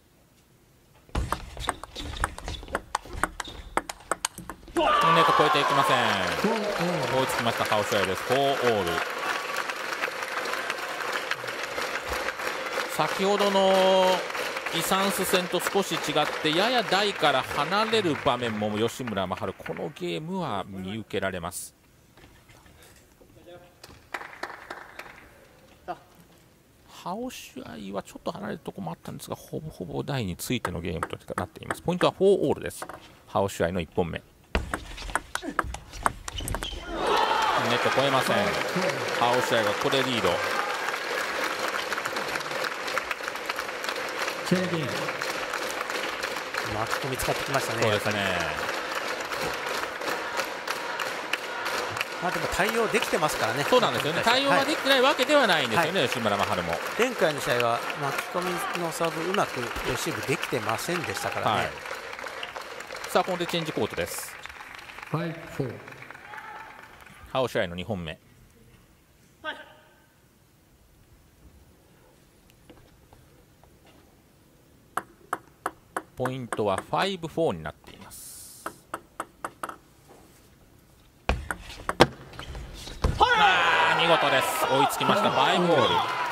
ネット越えていきません。追いつきましたハオシュアイです。4オール。先ほどのイサンス戦と少し違ってやや台から離れる場面も吉村真晴、このゲームは見受けられます。ハオシュアイはちょっと離れるところもあったんですが、ほぼほぼ台についてのゲームとなっています。ポイントは4オールです。ハオシュアイの1本目。ネット越えません。ハオシュアイがここでリード。 巻き込み使ってきましたね。 そうですね。 まあでも対応できてますからね。 そうなんですよね。対応ができてないわけではないんですよね、吉村真晴も。 前回の試合は巻き込みのサーブうまくレシーブできてませんでしたからね。 さあここでチェンジコートです。ハオシュアイの2本目。ポイントは5-4になっています。見事です。追いつきました。5オー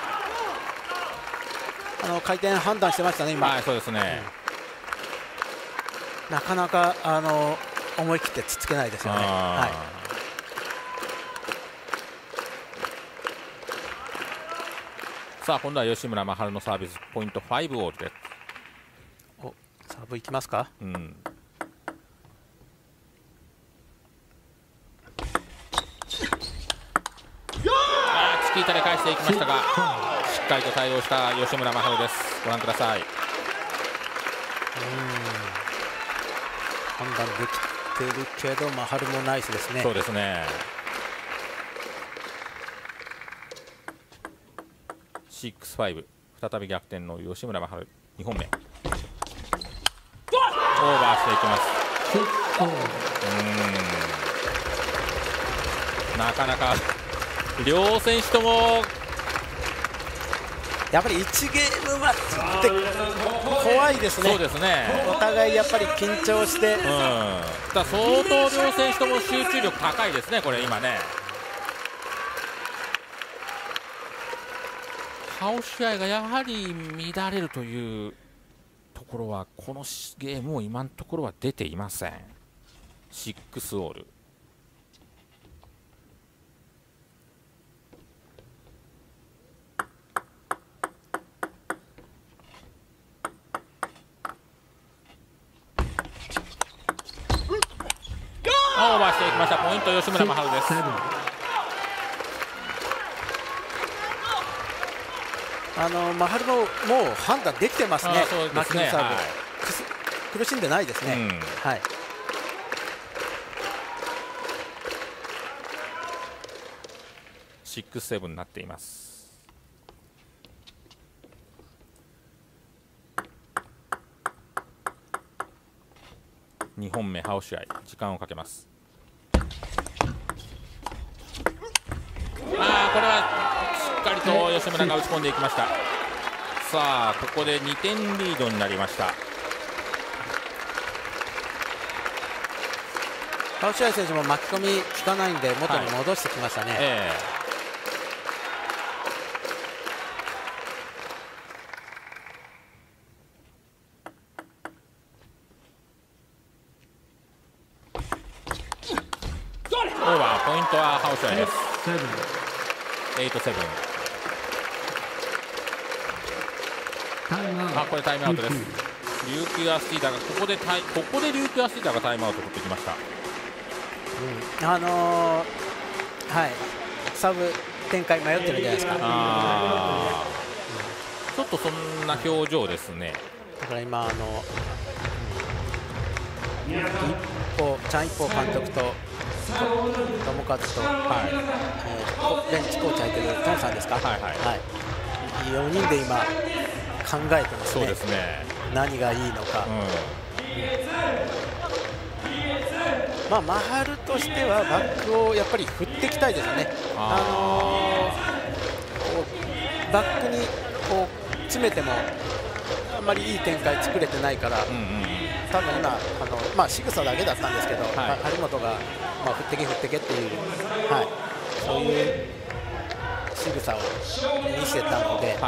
ル。 回転判断してましたね、今。 はい、そうですね。 なかなか思い切ってつつけないですよね。はい、 さあ今度は吉村真晴のサービス、ポイント5オールです。 お、サーブいきますか。 うん。チキータで返していきましたが、しっかりと対応した吉村真晴です。ご覧ください。 判断できてるけど真晴もナイスですね。 そうですね。6-5、再び逆転の吉村真晴2本目。オーバーしていきます。なかなか両選手ともやっぱり1ゲームマッチって怖いですね。 そうですね。 お互いやっぱり緊張して、 だ相当両選手とも集中力高いですね、これ今ね。ハオシュアイがやはり乱れるというところはこのゲームも今のところは出ていません。6オール。オーバーしていきました。ポイント吉村真晴です。 真晴ももう判断できてますね。マッキンサーブ、苦しんでないですね。はい。 6-7になっています。2本目ハオシュアイ、時間をかけます。これはしっかりと吉村が打ち込んでいきました。さあここで2点リードになりました。 ハオシュアイ選手も巻き込み効かないんで元に戻してきましたね。 ポイントはハウスライです。8-7。これタイムアウトです。リューキュアスティーダーがここでリューキュアスティーダーがタイムアウト取ってきました。 はい、サーブ展開迷ってるんじゃないですか。 ちょっとそんな表情ですね。 だから今チャン一方監督と友和と、ベンチコーチ入ってるトンさんですか、4人で今考えてますね。 そうですね、 何がいいのか。マハルとしてはバックをやっぱり振っていきたいですよね。バックにこう詰めてもあんまりいい展開作れてないから、多分今、仕草だけだったんですけど、張本が、振ってけっていう、そういう仕草を見せたので、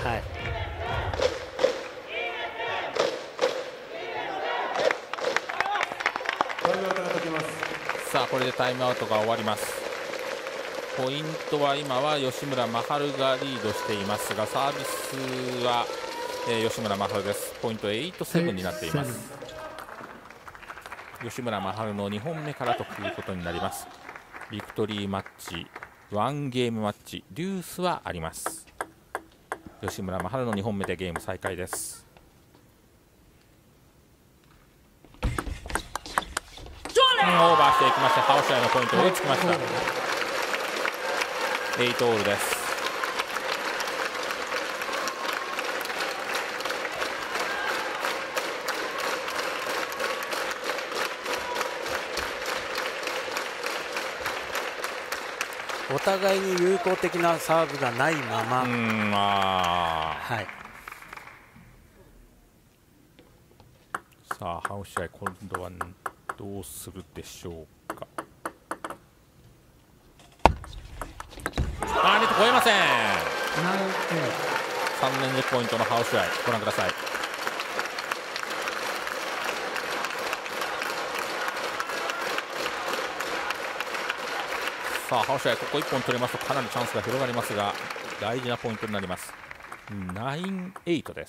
さあこれでタイムアウトが終わります。ポイントは今は吉村真晴がリードしていますが、サービスは、吉村真晴です。ポイント 8-7 になっています。吉村真晴の2本目からということになります。ビクトリーマッチ、1ゲームマッチ、デュースはあります。吉村真晴の2本目でゲーム再開です。オーバーしていきまして、ハウスライのポイント追いつきました。8オールです。 お互いに有効的なサーブがないまま、 さあハウスライ今度はどうするでしょうか。ネット越えません。3連続ポイントのハウスライ、ご覧ください。さあハウスライここ1本取れますとかなりチャンスが広がりますが、大事なポイントになります。9-8です。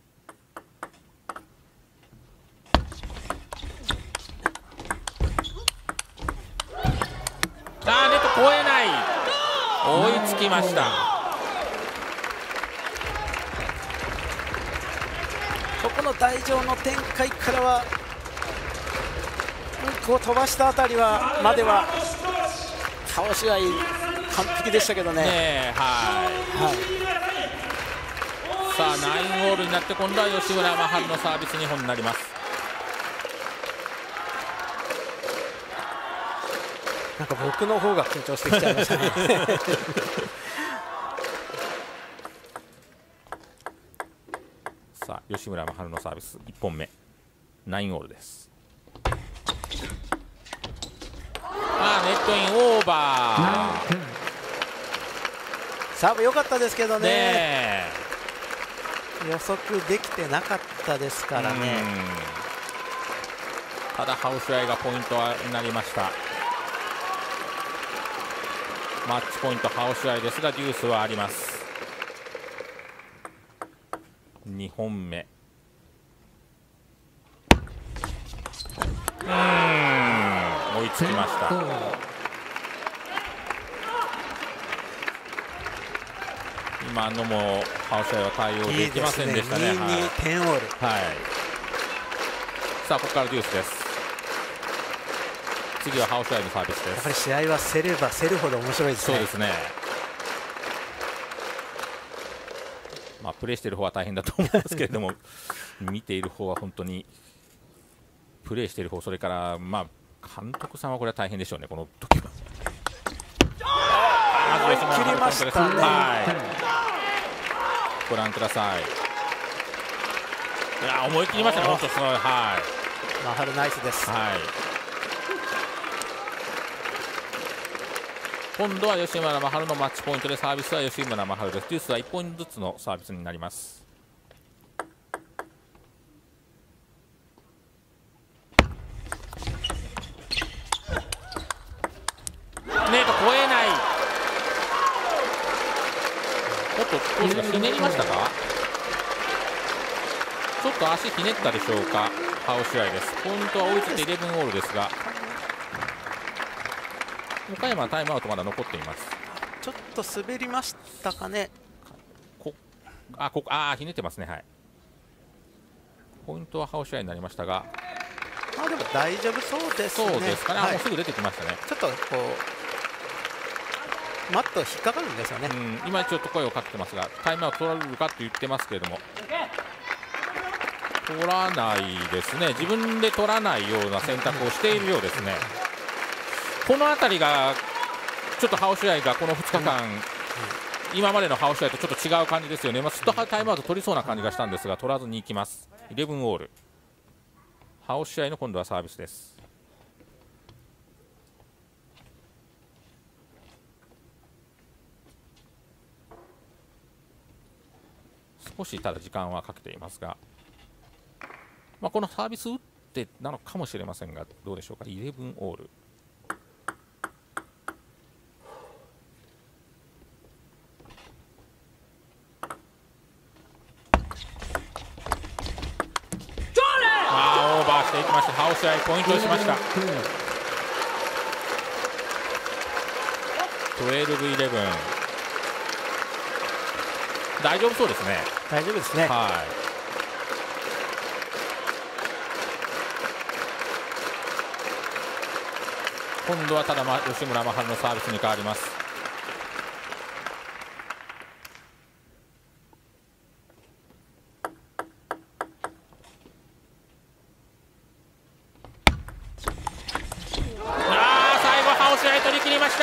ネット越えない、追いつきました。 ここの台上の展開からはこう飛ばしたあたりはまでは倒し合い完璧でしたけどね。 さあ9オールになって今度は吉村真晴のサービス2本になります。 なんか僕の方が緊張してきちゃいましたね。 さあ吉村真晴のサービス1本目9オールです。ネットインオーバー。 サーブ良かったですけどね、予測できてなかったですからね。 ただハウスライがポイントになりました。マッチポイントハウスライですがデュースはあります。2本目追いつきました。今のもハウスライは対応できませんでしたね。 10オール。 さあここからデュースです。次はハウスライのサービスです。 やっぱり試合は競れば競るほど面白いですね。 そうですね。プレーしている方は大変だと思いますけれども見ている方は本当にプレーしている方、それから監督さんはこれは大変でしょうね、この時は。 切りましたね。 ご覧ください。いや思い切りましたね、本当すごい。 真晴ナイスです。 今度は吉村真晴のマッチポイントでサービスは吉村真晴です。デュースは1ポイントずつのサービスになります。 ひねりましたか。ちょっと足ひねったでしょうか。ハオシュアイです。ポイントは追いついて11オールですが、岡山はタイムアウトまだ残っています。 ちょっと滑りましたかね。 ひねってますね。はい、ポイントはハオシュアイになりましたが、 でも大丈夫そうですね。 そうですかね、もうすぐ出てきましたね。 ちょっとこうマット引っかかるんですよね。 今ちょっと声をかけてますが、タイムアウト取られるかって言ってますけれども、取らないですね。自分で取らないような選択をしているようですね。この辺りがちょっとハオシュアイがこの2日間、今までのハオシュアイとちょっと違う感じですよね。すっとタイムアウト取りそうな感じがしたんですが、取らずにいきます。11オール。ハオシュアイの今度はサービスです。少しただ時間はかけていますが、このサービス打ってなのかもしれませんが、どうでしょうか。11オール。オーバーしていきました。ハオシュアイポイントをしました。12-11。大丈夫そうですね。 大丈夫ですね。 今度はただ吉村真晴のサービスに変わります。最後ハオシュアイ取り切りました。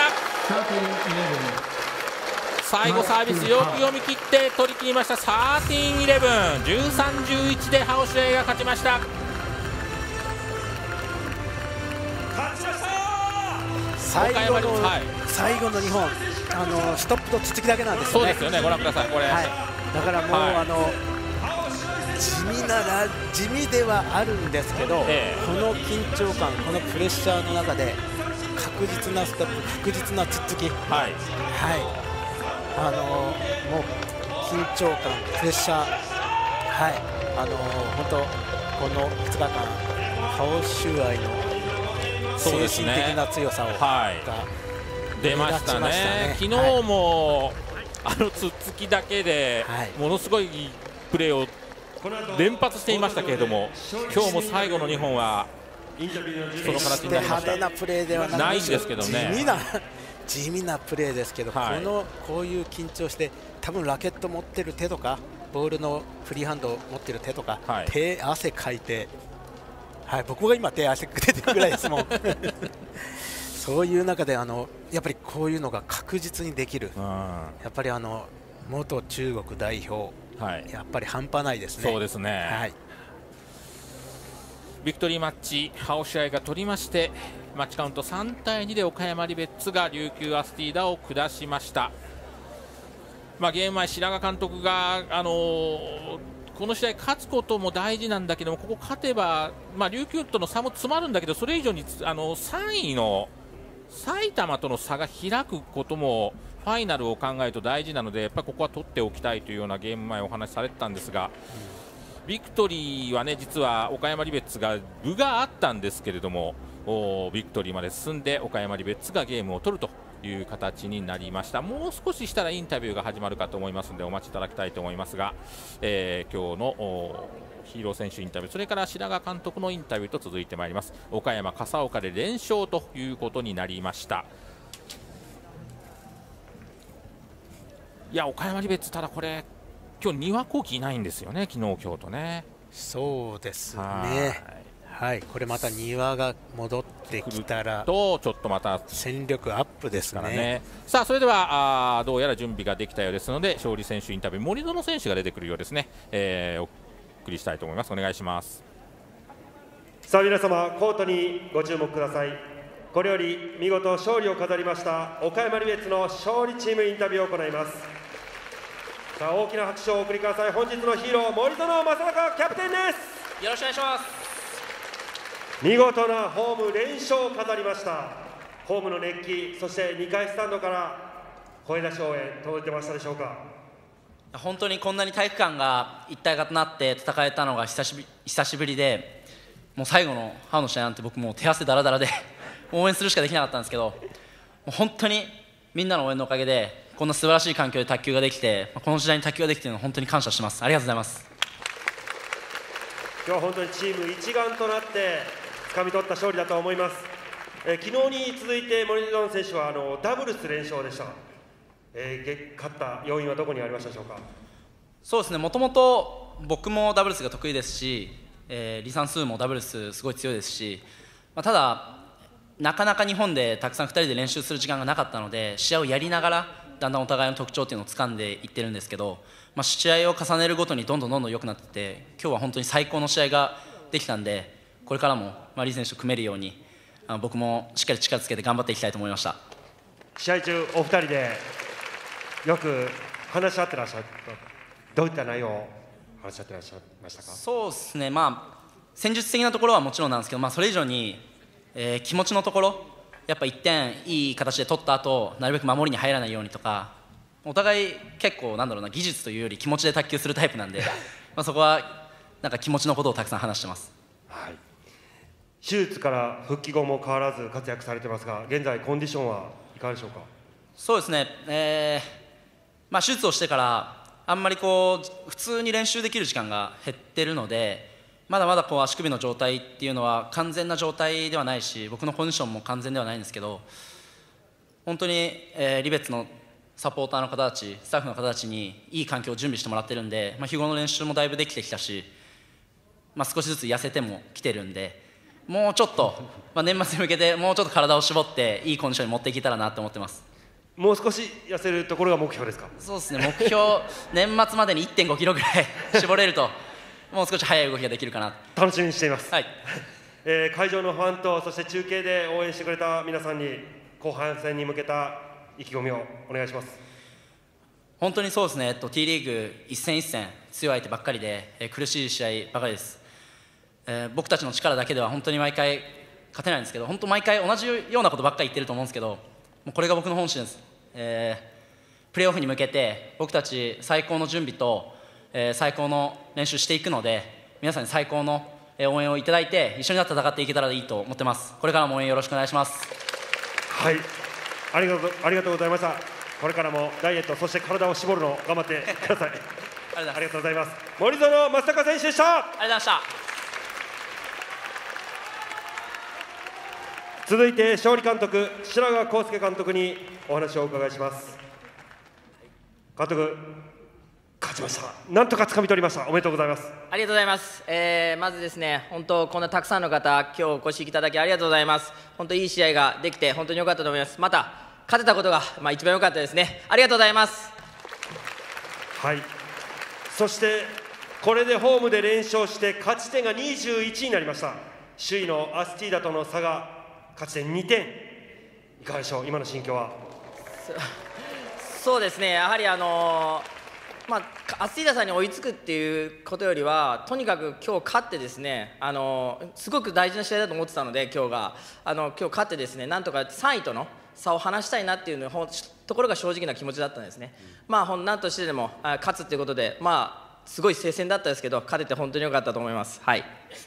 最後サービスよく読み切って取り切りました。13-11、13-11でハオシュアイが勝ちました。 最後の2本、ストップとつつきだけなんですよね。 そうですよね。ご覧ください。これ、 だからもう、地味ではあるんですけど、この緊張感、このプレッシャーの中で確実なストップ、確実なつっつき、もう緊張感、プレッシャー、本当この2日間、ハオシュアイの精神的な強さが出ましたね。昨日もつっつきだけでものすごいプレーを連発していましたけれども、今日も最後の2本はその形になりました。 派手なプレーではないんですけどね。 地味なプレーですけど、こういう緊張して、多分ラケット持ってる手とか、ボールのフリーハンドを持ってる手とか、汗かいて、僕が今手汗出てるぐらいですもん。そういう中でやっぱりこういうのが確実にできる、やっぱり元中国代表、やっぱり半端ないですね。 そうですね。ビクトリーマッチ、ハオシュアイが取りまして、マッチカウント3-2で岡山リベッツが琉球アスティーダを下しました。ゲーム前、白髪監督が、この試合勝つことも大事なんだけども、ここ勝てば、琉球との差も詰まるんだけど、それ以上に3位の埼玉との差が開くこともファイナルを考えると大事なので、やっぱりここは取っておきたいというようなゲーム前お話しされてたんですが、ビクトリーはね、実は岡山リベッツが分があったんですけれども、ビクトリーまで進んで岡山リベッツがゲームを取るという形になりました。もう少ししたらインタビューが始まるかと思いますのでお待ちいただきたいと思いますが、今日のヒーロー選手インタビュー、それから白髪監督のインタビューと続いてまいります。岡山笠岡で連勝ということになりました。いや、岡山リベッツ、ただこれ今日丹羽幸喜いないんですよね。昨日今日とね。 そうですね。これまた丹羽が戻ってきたらとちょっとまた戦力アップですからね。 さあ、それではどうやら準備ができたようですので、勝利選手インタビュー、森園選手が出てくるようですね。お送りしたいと思います。お願いします。 さあ皆様、コートにご注目ください。これより見事勝利を飾りました岡山リベッツの勝利チームインタビューを行います。さあ、大きな拍手をお送りください。本日のヒーロー、森園正孝キャプテンです。 よろしくお願いします。 見事なホーム連勝を飾りました。ホームの熱気、そして2階スタンドから声出し応援届いてましたでしょうか。 本当にこんなに体育館が一体化となって戦えたのが久しぶりで、もう最後のハーフの試合なんて僕もう手汗だらだらで応援するしかできなかったんですけど、もう本当にみんなの応援のおかげでこんな素晴らしい環境で卓球ができて、この時代に卓球ができているのを本当に感謝してます。ありがとうございます。 今日は本当にチーム一丸となって掴み取った勝利だと思います。昨日に続いて森薗選手はダブルス連勝でした。勝った要因はどこにありましたでしょうか。 そうですね、もともと僕もダブルスが得意ですし、リ・サンスーもダブルスすごい強いですし、ただなかなか日本でたくさん2人で練習する時間がなかったので、試合をやりながらだんだんお互いの特徴っていうのを掴んでいってるんですけど、試合を重ねるごとにどんどん良くなってて、今日は本当に最高の試合ができたんで、これからもリ選手と組めるように僕もしっかり力つけて頑張っていきたいと思いました。 試合中お二人でよく話し合ってらっしゃる、どういった内容を話し合ってらっしゃいましたか。 そうですね、戦術的なところはもちろんなんですけど、それ以上に、気持ちのところ、やっぱ1点いい形で取った後、なるべく守りに入らないようにとか、お互い結構技術というより気持ちで卓球するタイプなんでそこはなんか気持ちのことをたくさん話してます。 はい、手術から復帰後も変わらず活躍されてますが、現在コンディションはいかがでしょうか。 そうですね、手術をしてからあんまり普通に練習できる時間が減ってるので、まだまだ足首の状態っていうのは完全な状態ではないし、僕のコンディションも完全ではないんですけど、本当に、リベッツのサポーターの方たち、スタッフの方たちにいい環境を準備してもらってるんで、日頃の練習もだいぶできてきたし、少しずつ痩せてもきてるんで、もうちょっと、年末に向けてもうちょっと体を絞っていいコンディションに持っていけたらなと思ってます。 もう少し痩せるところが目標ですか。 そうですね、目標年末までに 1.5 キロぐらい絞れるともう少し速い動きができるかな。 楽しみにしています。 はい。 会場のファンとそして中継で応援してくれた皆さんに後半戦に向けた意気込みをお願いします。 本当にそうですね、T リーグ一戦一戦強い相手ばっかりで、苦しい試合ばかりです。僕たちの力だけでは本当に毎回勝てないんですけど、本当毎回同じようなことばっかり言ってると思うんですけど、もうこれが僕の本心です。プレーオフに向けて僕たち最高の準備と、最高の練習していくので、皆さんに最高の応援をいただいて一緒になって戦っていけたらいいと思ってます。これからも応援よろしくお願いします。 はい、ありがとうございました。これからもダイエット、そして体を絞るのを頑張ってくださいありがとうございます。森薗正孝選手でした。 ありがとうございました。 続いて勝利監督、白川康介監督にお話をお伺いします。監督、勝ちました。なんとか掴み取りました。おめでとうございます。 ありがとうございます。まずですね、本当こんなたくさんの方、今日お越しいただきありがとうございます。本当いい試合ができて本当に良かったと思います。また勝てたことが、一番良かったですね。ありがとうございます。 はい。そしてこれでホームで連勝して勝ち点が21になりました。首位のアスティーダとの差が勝ち点2点、いかがでしょう、今の心境は。 そうですね、やはりアスティーダさんに追いつくっていうことよりは、とにかく今日勝ってですね、すごく大事な試合だと思ってたので、今日勝ってですね、なんとか3位との差を離したいなっていうところが正直な気持ちだったんですね。なんとしてでも勝つっていうことで、すごい接戦だったですけど、勝てて本当に良かったと思います。はい。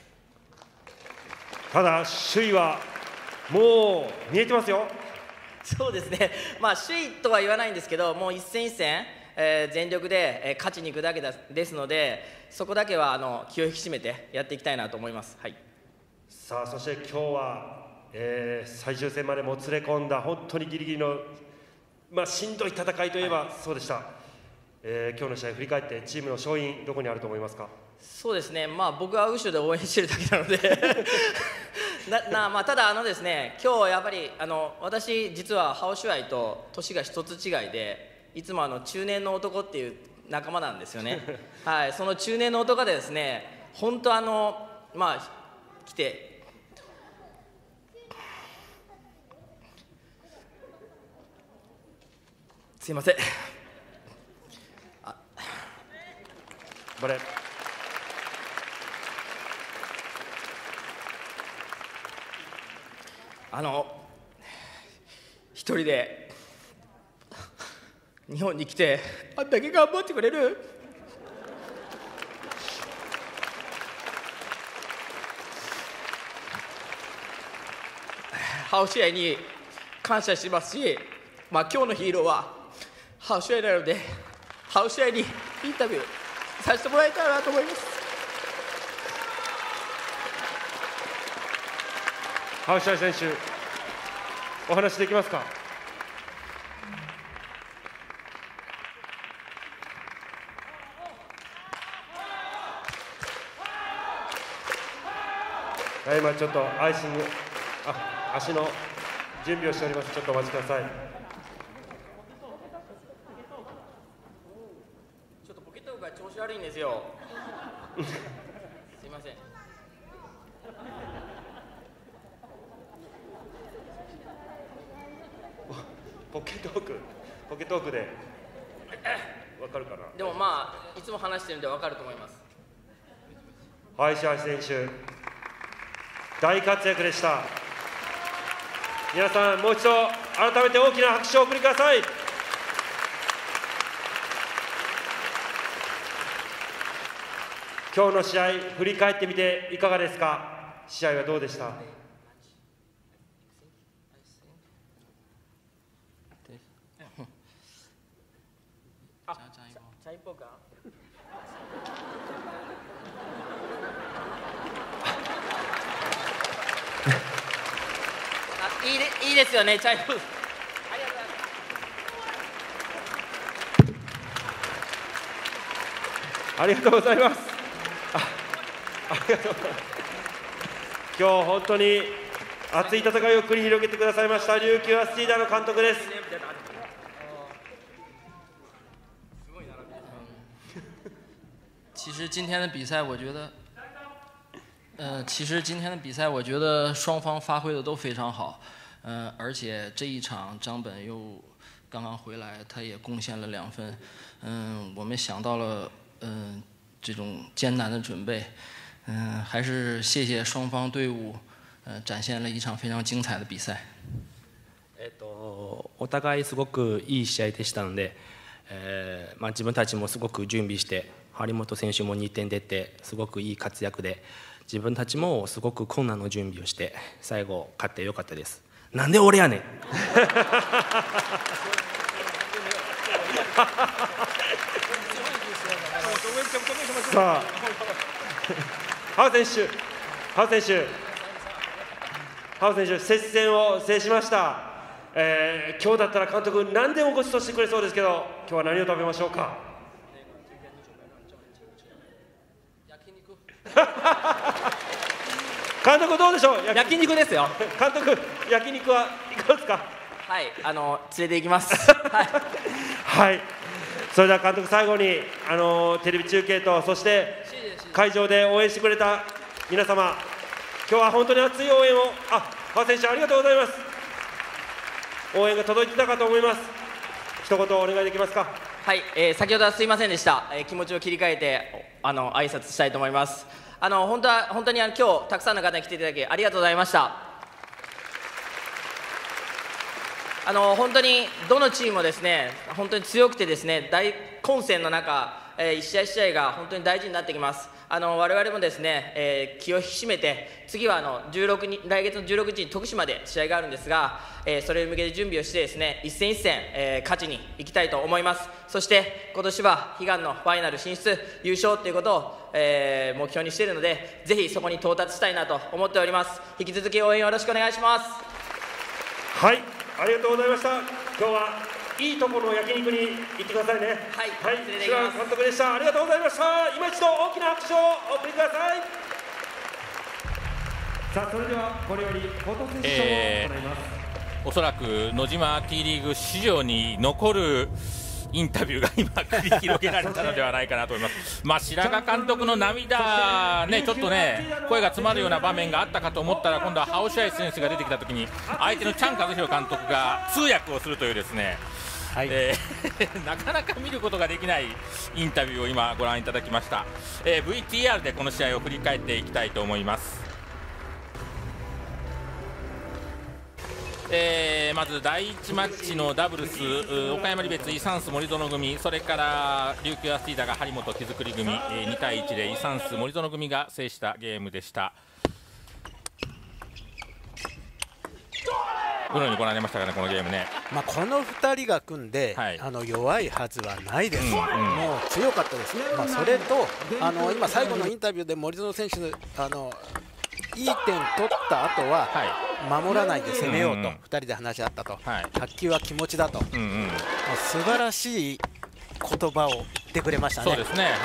ただ首位はもう見えてますよ。 そうですね、首位とは言わないんですけど、もう一戦一戦、全力で、勝ちに行くだけですので、そこだけは気を引き締めてやっていきたいなと思います。はい。さあ、そして今日は、最終戦までもつれ込んだ本当にギリギリの、しんどい戦いといえばそうでした。今日の試合振り返ってチームの勝因どこにあると思いますか。 そうですね、僕は後ろで応援してるだけなのでただですね、今日やっぱり私実はハオシュアイと年が一つ違いで、いつも中年の男っていう仲間なんですよねはい、その中年の男でですね、本当来てすいませんこれ一人で日本に来てあんだけ頑張ってくれるハオシュアイに感謝しますし、今日のヒーローはハオシュアイなので、ハオシュアイにインタビューさせてもらいたいなと思います。 ハオシュアイ選手、お話できますか。今ちょっとアイシング、足の準備をしております。ちょっとお待ちください。 ちょっとポケットが調子悪いんですよ。すいません。 ポケットークでわかるかな。 でもいつも話してるんでわかると思います。 ハオシュアイ選手、大活躍でした。皆さん、もう一度改めて大きな拍手をお送りください。今日の試合、振り返ってみていかがですか。試合はどうでした。 いいですよね、チャイポーズ。 ありがとうございます。ありがとうございます。今日本当に熱い戦いを繰り広げてくださいました琉球アスティーダの監督です。 其实今天的比赛，我觉得，双方发挥的都非常好，而且这一场张本又刚刚回来，他也贡献了2分，我们想到了这种艰难的准备，还是谢谢双方队伍，展现了一场非常精彩的比赛。 お互いすごくいい試合でしたので、自分たちもすごく準備して、張本選手も2点出てすごくいい活躍で、自分たちもすごく困難の準備をして最後勝ってよかったです。なんで俺やねん。 さあ、ハウ選手、接戦を制しました。今日だったら監督何でもご馳走してくれそうですけど、今日は何を食べましょうか。監督どうでしょう。 焼肉ですよ。 監督、焼肉はいかがですか。 はい、連れて行きます。はい、 はい、それでは監督、最後にテレビ中継と、そして会場で応援してくれた皆様、今日は本当に熱い応援を、ハオ選手ありがとうございます。応援が届いてたかと思います。一言お願いできますか。 はい、先ほどはすいませんでした。気持ちを切り替えて挨拶したいと思います。本当に今日たくさんの方に来ていただきありがとうございました。本当にどのチームもですね、本当に強くてですね、大混戦の中、一試合一試合が本当に大事になってきます。我々もですね、気を引き締めて、次は来月の16日に徳島で試合があるんですが、それに向けて準備をしてですね、一戦一戦、勝ちに行きたいと思います。そして今年は悲願のファイナル進出、優勝ということを、目標にしているので、ぜひそこに到達したいなと思っております。引き続き応援よろしくお願いします。 はい、ありがとうございました。今日はいいところの焼肉に行ってくださいね。 はい、 白川監督でした。ありがとうございました。今一度大きな拍手をお送りください。さあ、それではこれよりフォトセッションを行います。 おそらく野島 T リーグ史上に残るインタビューが今繰り広げられたのではないかなと思います。白川監督の涙、ちょっと声が詰まるような場面があったかと思ったら、今度はハオシュアイ選手が出てきたときに相手のチャン・カズヒロ監督が通訳をするというですね、なかなか見ることができないインタビューを今ご覧いただきました。VTR でこの試合を振り返っていきたいと思います。 まず第1マッチのダブルス、岡山リベツイサンス森園組、それから琉球アスティーダが張本木造組、2対1でイサンス森園組が制したゲームでした。どのようにご覧になりましたかね、このゲームね。 この2人が組んで、弱いはずはないです、もう強かったですね、それと今、最後のインタビューで森園選手、いい点取った後は、守らないで攻めようと、2人で話し合ったと、卓球は気持ちだと、素晴らしい言葉を言ってくれましたね。 そうですね、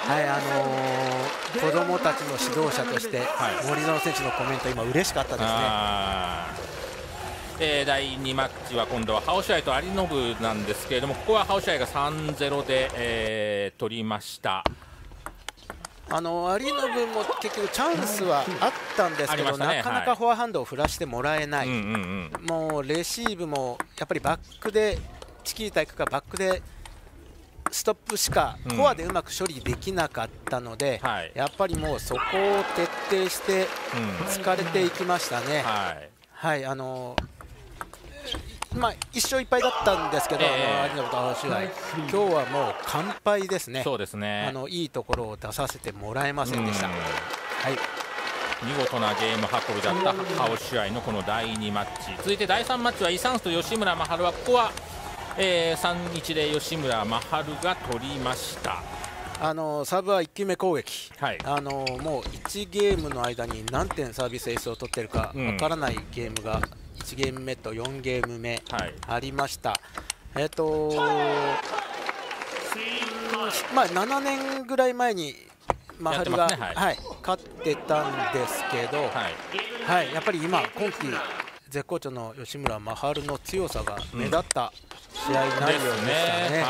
子どもたちの指導者として、森園選手のコメント、今、嬉しかったですね。 第2マッチは今度はハオシュアイとアリノブなんですけれども、ここはハオシュアイが 3-0 で、取りました。 アリノブも結局チャンスはあったんですけど、なかなかフォアハンドを振らしてもらえない、もうレシーブもやっぱりバックでチキータいくかバックでストップしかフォアでうまく処理できなかったので、やっぱりもうそこを徹底して疲れていきましたね。1勝1敗だったんですけど、アリノブとハオシュアイ、今日はもう完敗ですね。 そうですね、 いいところを出させてもらえませんでした。 見事なゲーム運びだったハオシュアイのこの第2マッチ。続いて第3マッチはイサンスと吉村真晴は、ここは、3-1で吉村真晴が取りました。 サーブは1球目攻撃、もう1ゲームの間に何点サービスエースを取っているかわからないゲームが1ゲーム目と4ゲーム目ありました。7年ぐらい前に真晴が、勝ってたんですけど、やっぱり今季絶好調の吉村真晴の強さが目立った試合内容でしたね。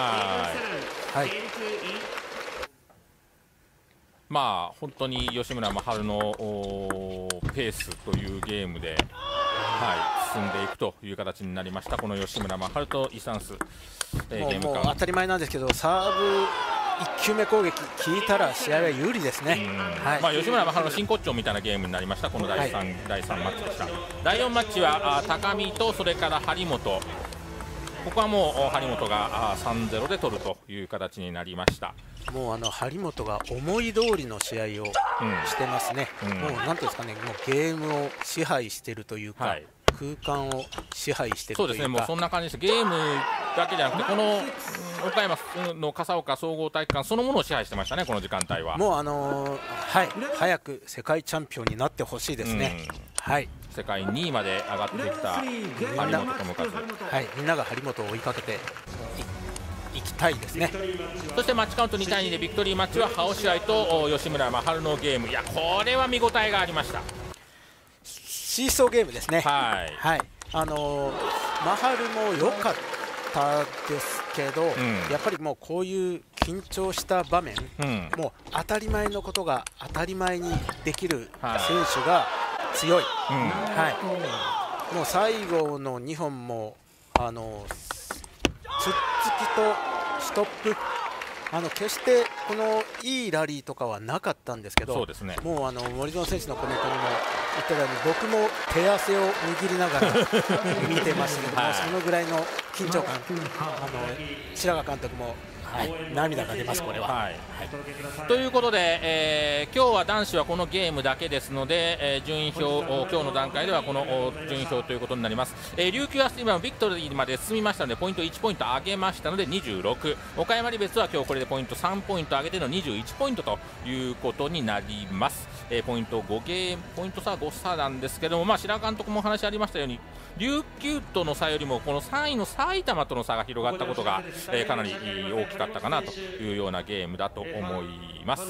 本当に吉村真晴のペースというゲームで、進んでいくという形になりました。この吉村真晴とイサンス、ゲームもう当たり前なんですけど、サーブ1球目攻撃効いたら試合は有利ですね。 吉村真晴の真骨頂みたいなゲームになりました。この第3マッチでした。第4マッチは高見とそれから張本、ここはもう張本が3-0で取るという形になりました。 もう張本が思い通りの試合をしてますね。もうなんていうんですかね、もうゲームを支配しているというか、空間を支配しているというか、 そうですね、もうそんな感じです。ゲームだけじゃなくて、この岡山の笠岡総合体育館そのものを支配してましたね、この時間帯は。 もう早く世界チャンピオンになってほしいですね。 世界2位まで上がってきた張本智和、 みんなが張本を追いかけていきたいですね。 そしてマッチカウント2対2でビクトリーマッチはハオシュアイと吉村真晴のゲーム、これは見応えがありました。 シーソーゲームですね。真晴も良かったですけど、やっぱりもうこういう緊張した場面、もう当たり前のことが当たり前にできる選手が強い。もう最後の2本もつっつきとストップ、決してこのいいラリーとかはなかったんですけど、もう森園選手のコメントにも言ったように、僕も手汗を握りながら見てましたけども、そのぐらいの緊張感、白髪監督も涙が出ます、これは。 ということで、今日は男子はこのゲームだけですので、順位表、今日の段階ではこの順位表ということになります。琉球アスティーダはビクトリーまで進みましたので、ポイント1ポイント上げましたので26、岡山リベツは今日これでポイント3ポイント上げての21ポイントということになります。ポイント差5差なんですけども、白監督もお話ありましたように、琉球との差よりもこの3位の埼玉との差が広がったことが、かなり大きかったかなというようなゲームだと思います。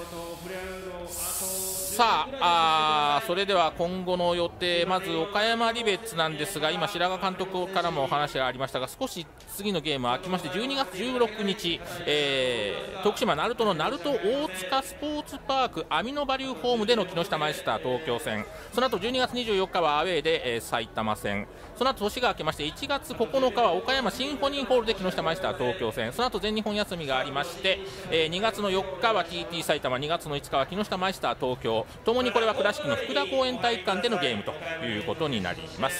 さあ、それでは今後の予定、まず岡山リベッツなんですが、今白髪監督からもお話がありましたが、少し次のゲームは空きまして、12月16日、徳島鳴門の鳴門大塚スポーツパークアミノバリューホームでの木下マイスター東京戦、その後12月24日はアウェーで、埼玉戦、その後年が明けまして1月9日は岡山シンフォニーホールで木下マイスター東京戦、その後全日本休みがありまして、2月の4日は TT 埼玉、2月の5日は木下マイスター東京ともに、これは倉敷の福田公園体育館でのゲームということになります。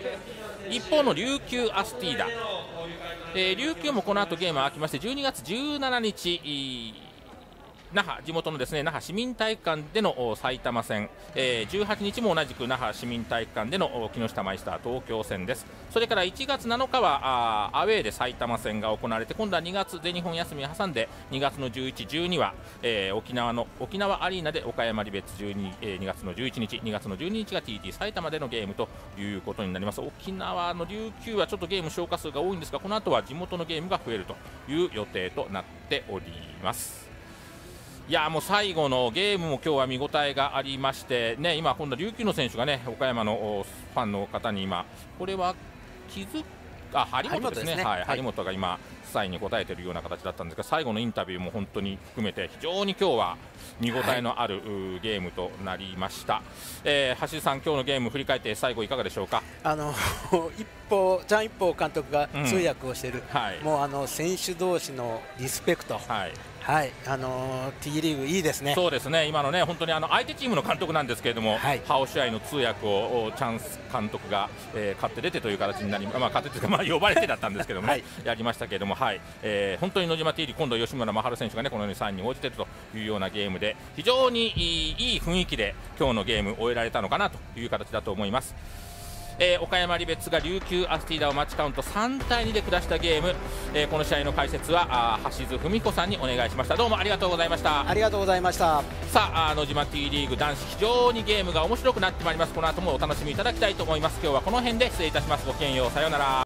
一方の琉球アスティーダ、琉球もこの後ゲームが空きまして12月17日那覇、地元のですね那覇市民体育館での埼玉戦、18日も同じく那覇市民体育館での木下マイスター東京戦です。それから1月7日はアウェーで埼玉戦が行われて、今度は2月全日本休みを挟んで2月の11、12は、沖縄アリーナで岡山リベッツ2月の11日、2月の12日が TT 埼玉でのゲームということになります。沖縄の琉球はちょっとゲーム消化数が多いんですが、この後は地元のゲームが増えるという予定となっております。いやもう最後のゲームも今日は見応えがありまして、ね、今、今度は琉球の選手がね岡山のファンの方に今、これは張本ですね、張本が今、サインに答えているような形だったんですが、最後のインタビューも本当に含めて非常に今日は見応えのある、ゲームとなりました。橋井さん、今日のゲーム振り返って最後いかがでしょうか。 ジャン一方監督が通訳をしている、もう選手同士のリスペクト、T リーグいいですね。 そうですね、今のね本当に相手チームの監督なんですけれども、ハオ試合の通訳をチャンス監督が、勝って出てという形になり、勝ってというか、呼ばれてだったんですけども、やりましたけれども、本当に野島 T リーグ、今度吉村真晴選手がねこのようにサインに応じているというようなゲームで、非常にいい雰囲気で今日のゲーム終えられたのかなという形だと思います。岡山リベッツが琉球アスティーダをマッチカウント3対2で下したゲーム、この試合の解説は橋津文子さんにお願いしました。どうもありがとうございました。 ありがとうございました。 さあ野島 T リーグ男子、非常にゲームが面白くなってまいります。この後もお楽しみいただきたいと思います。今日はこの辺で失礼いたします。ごきげんよう、さようなら。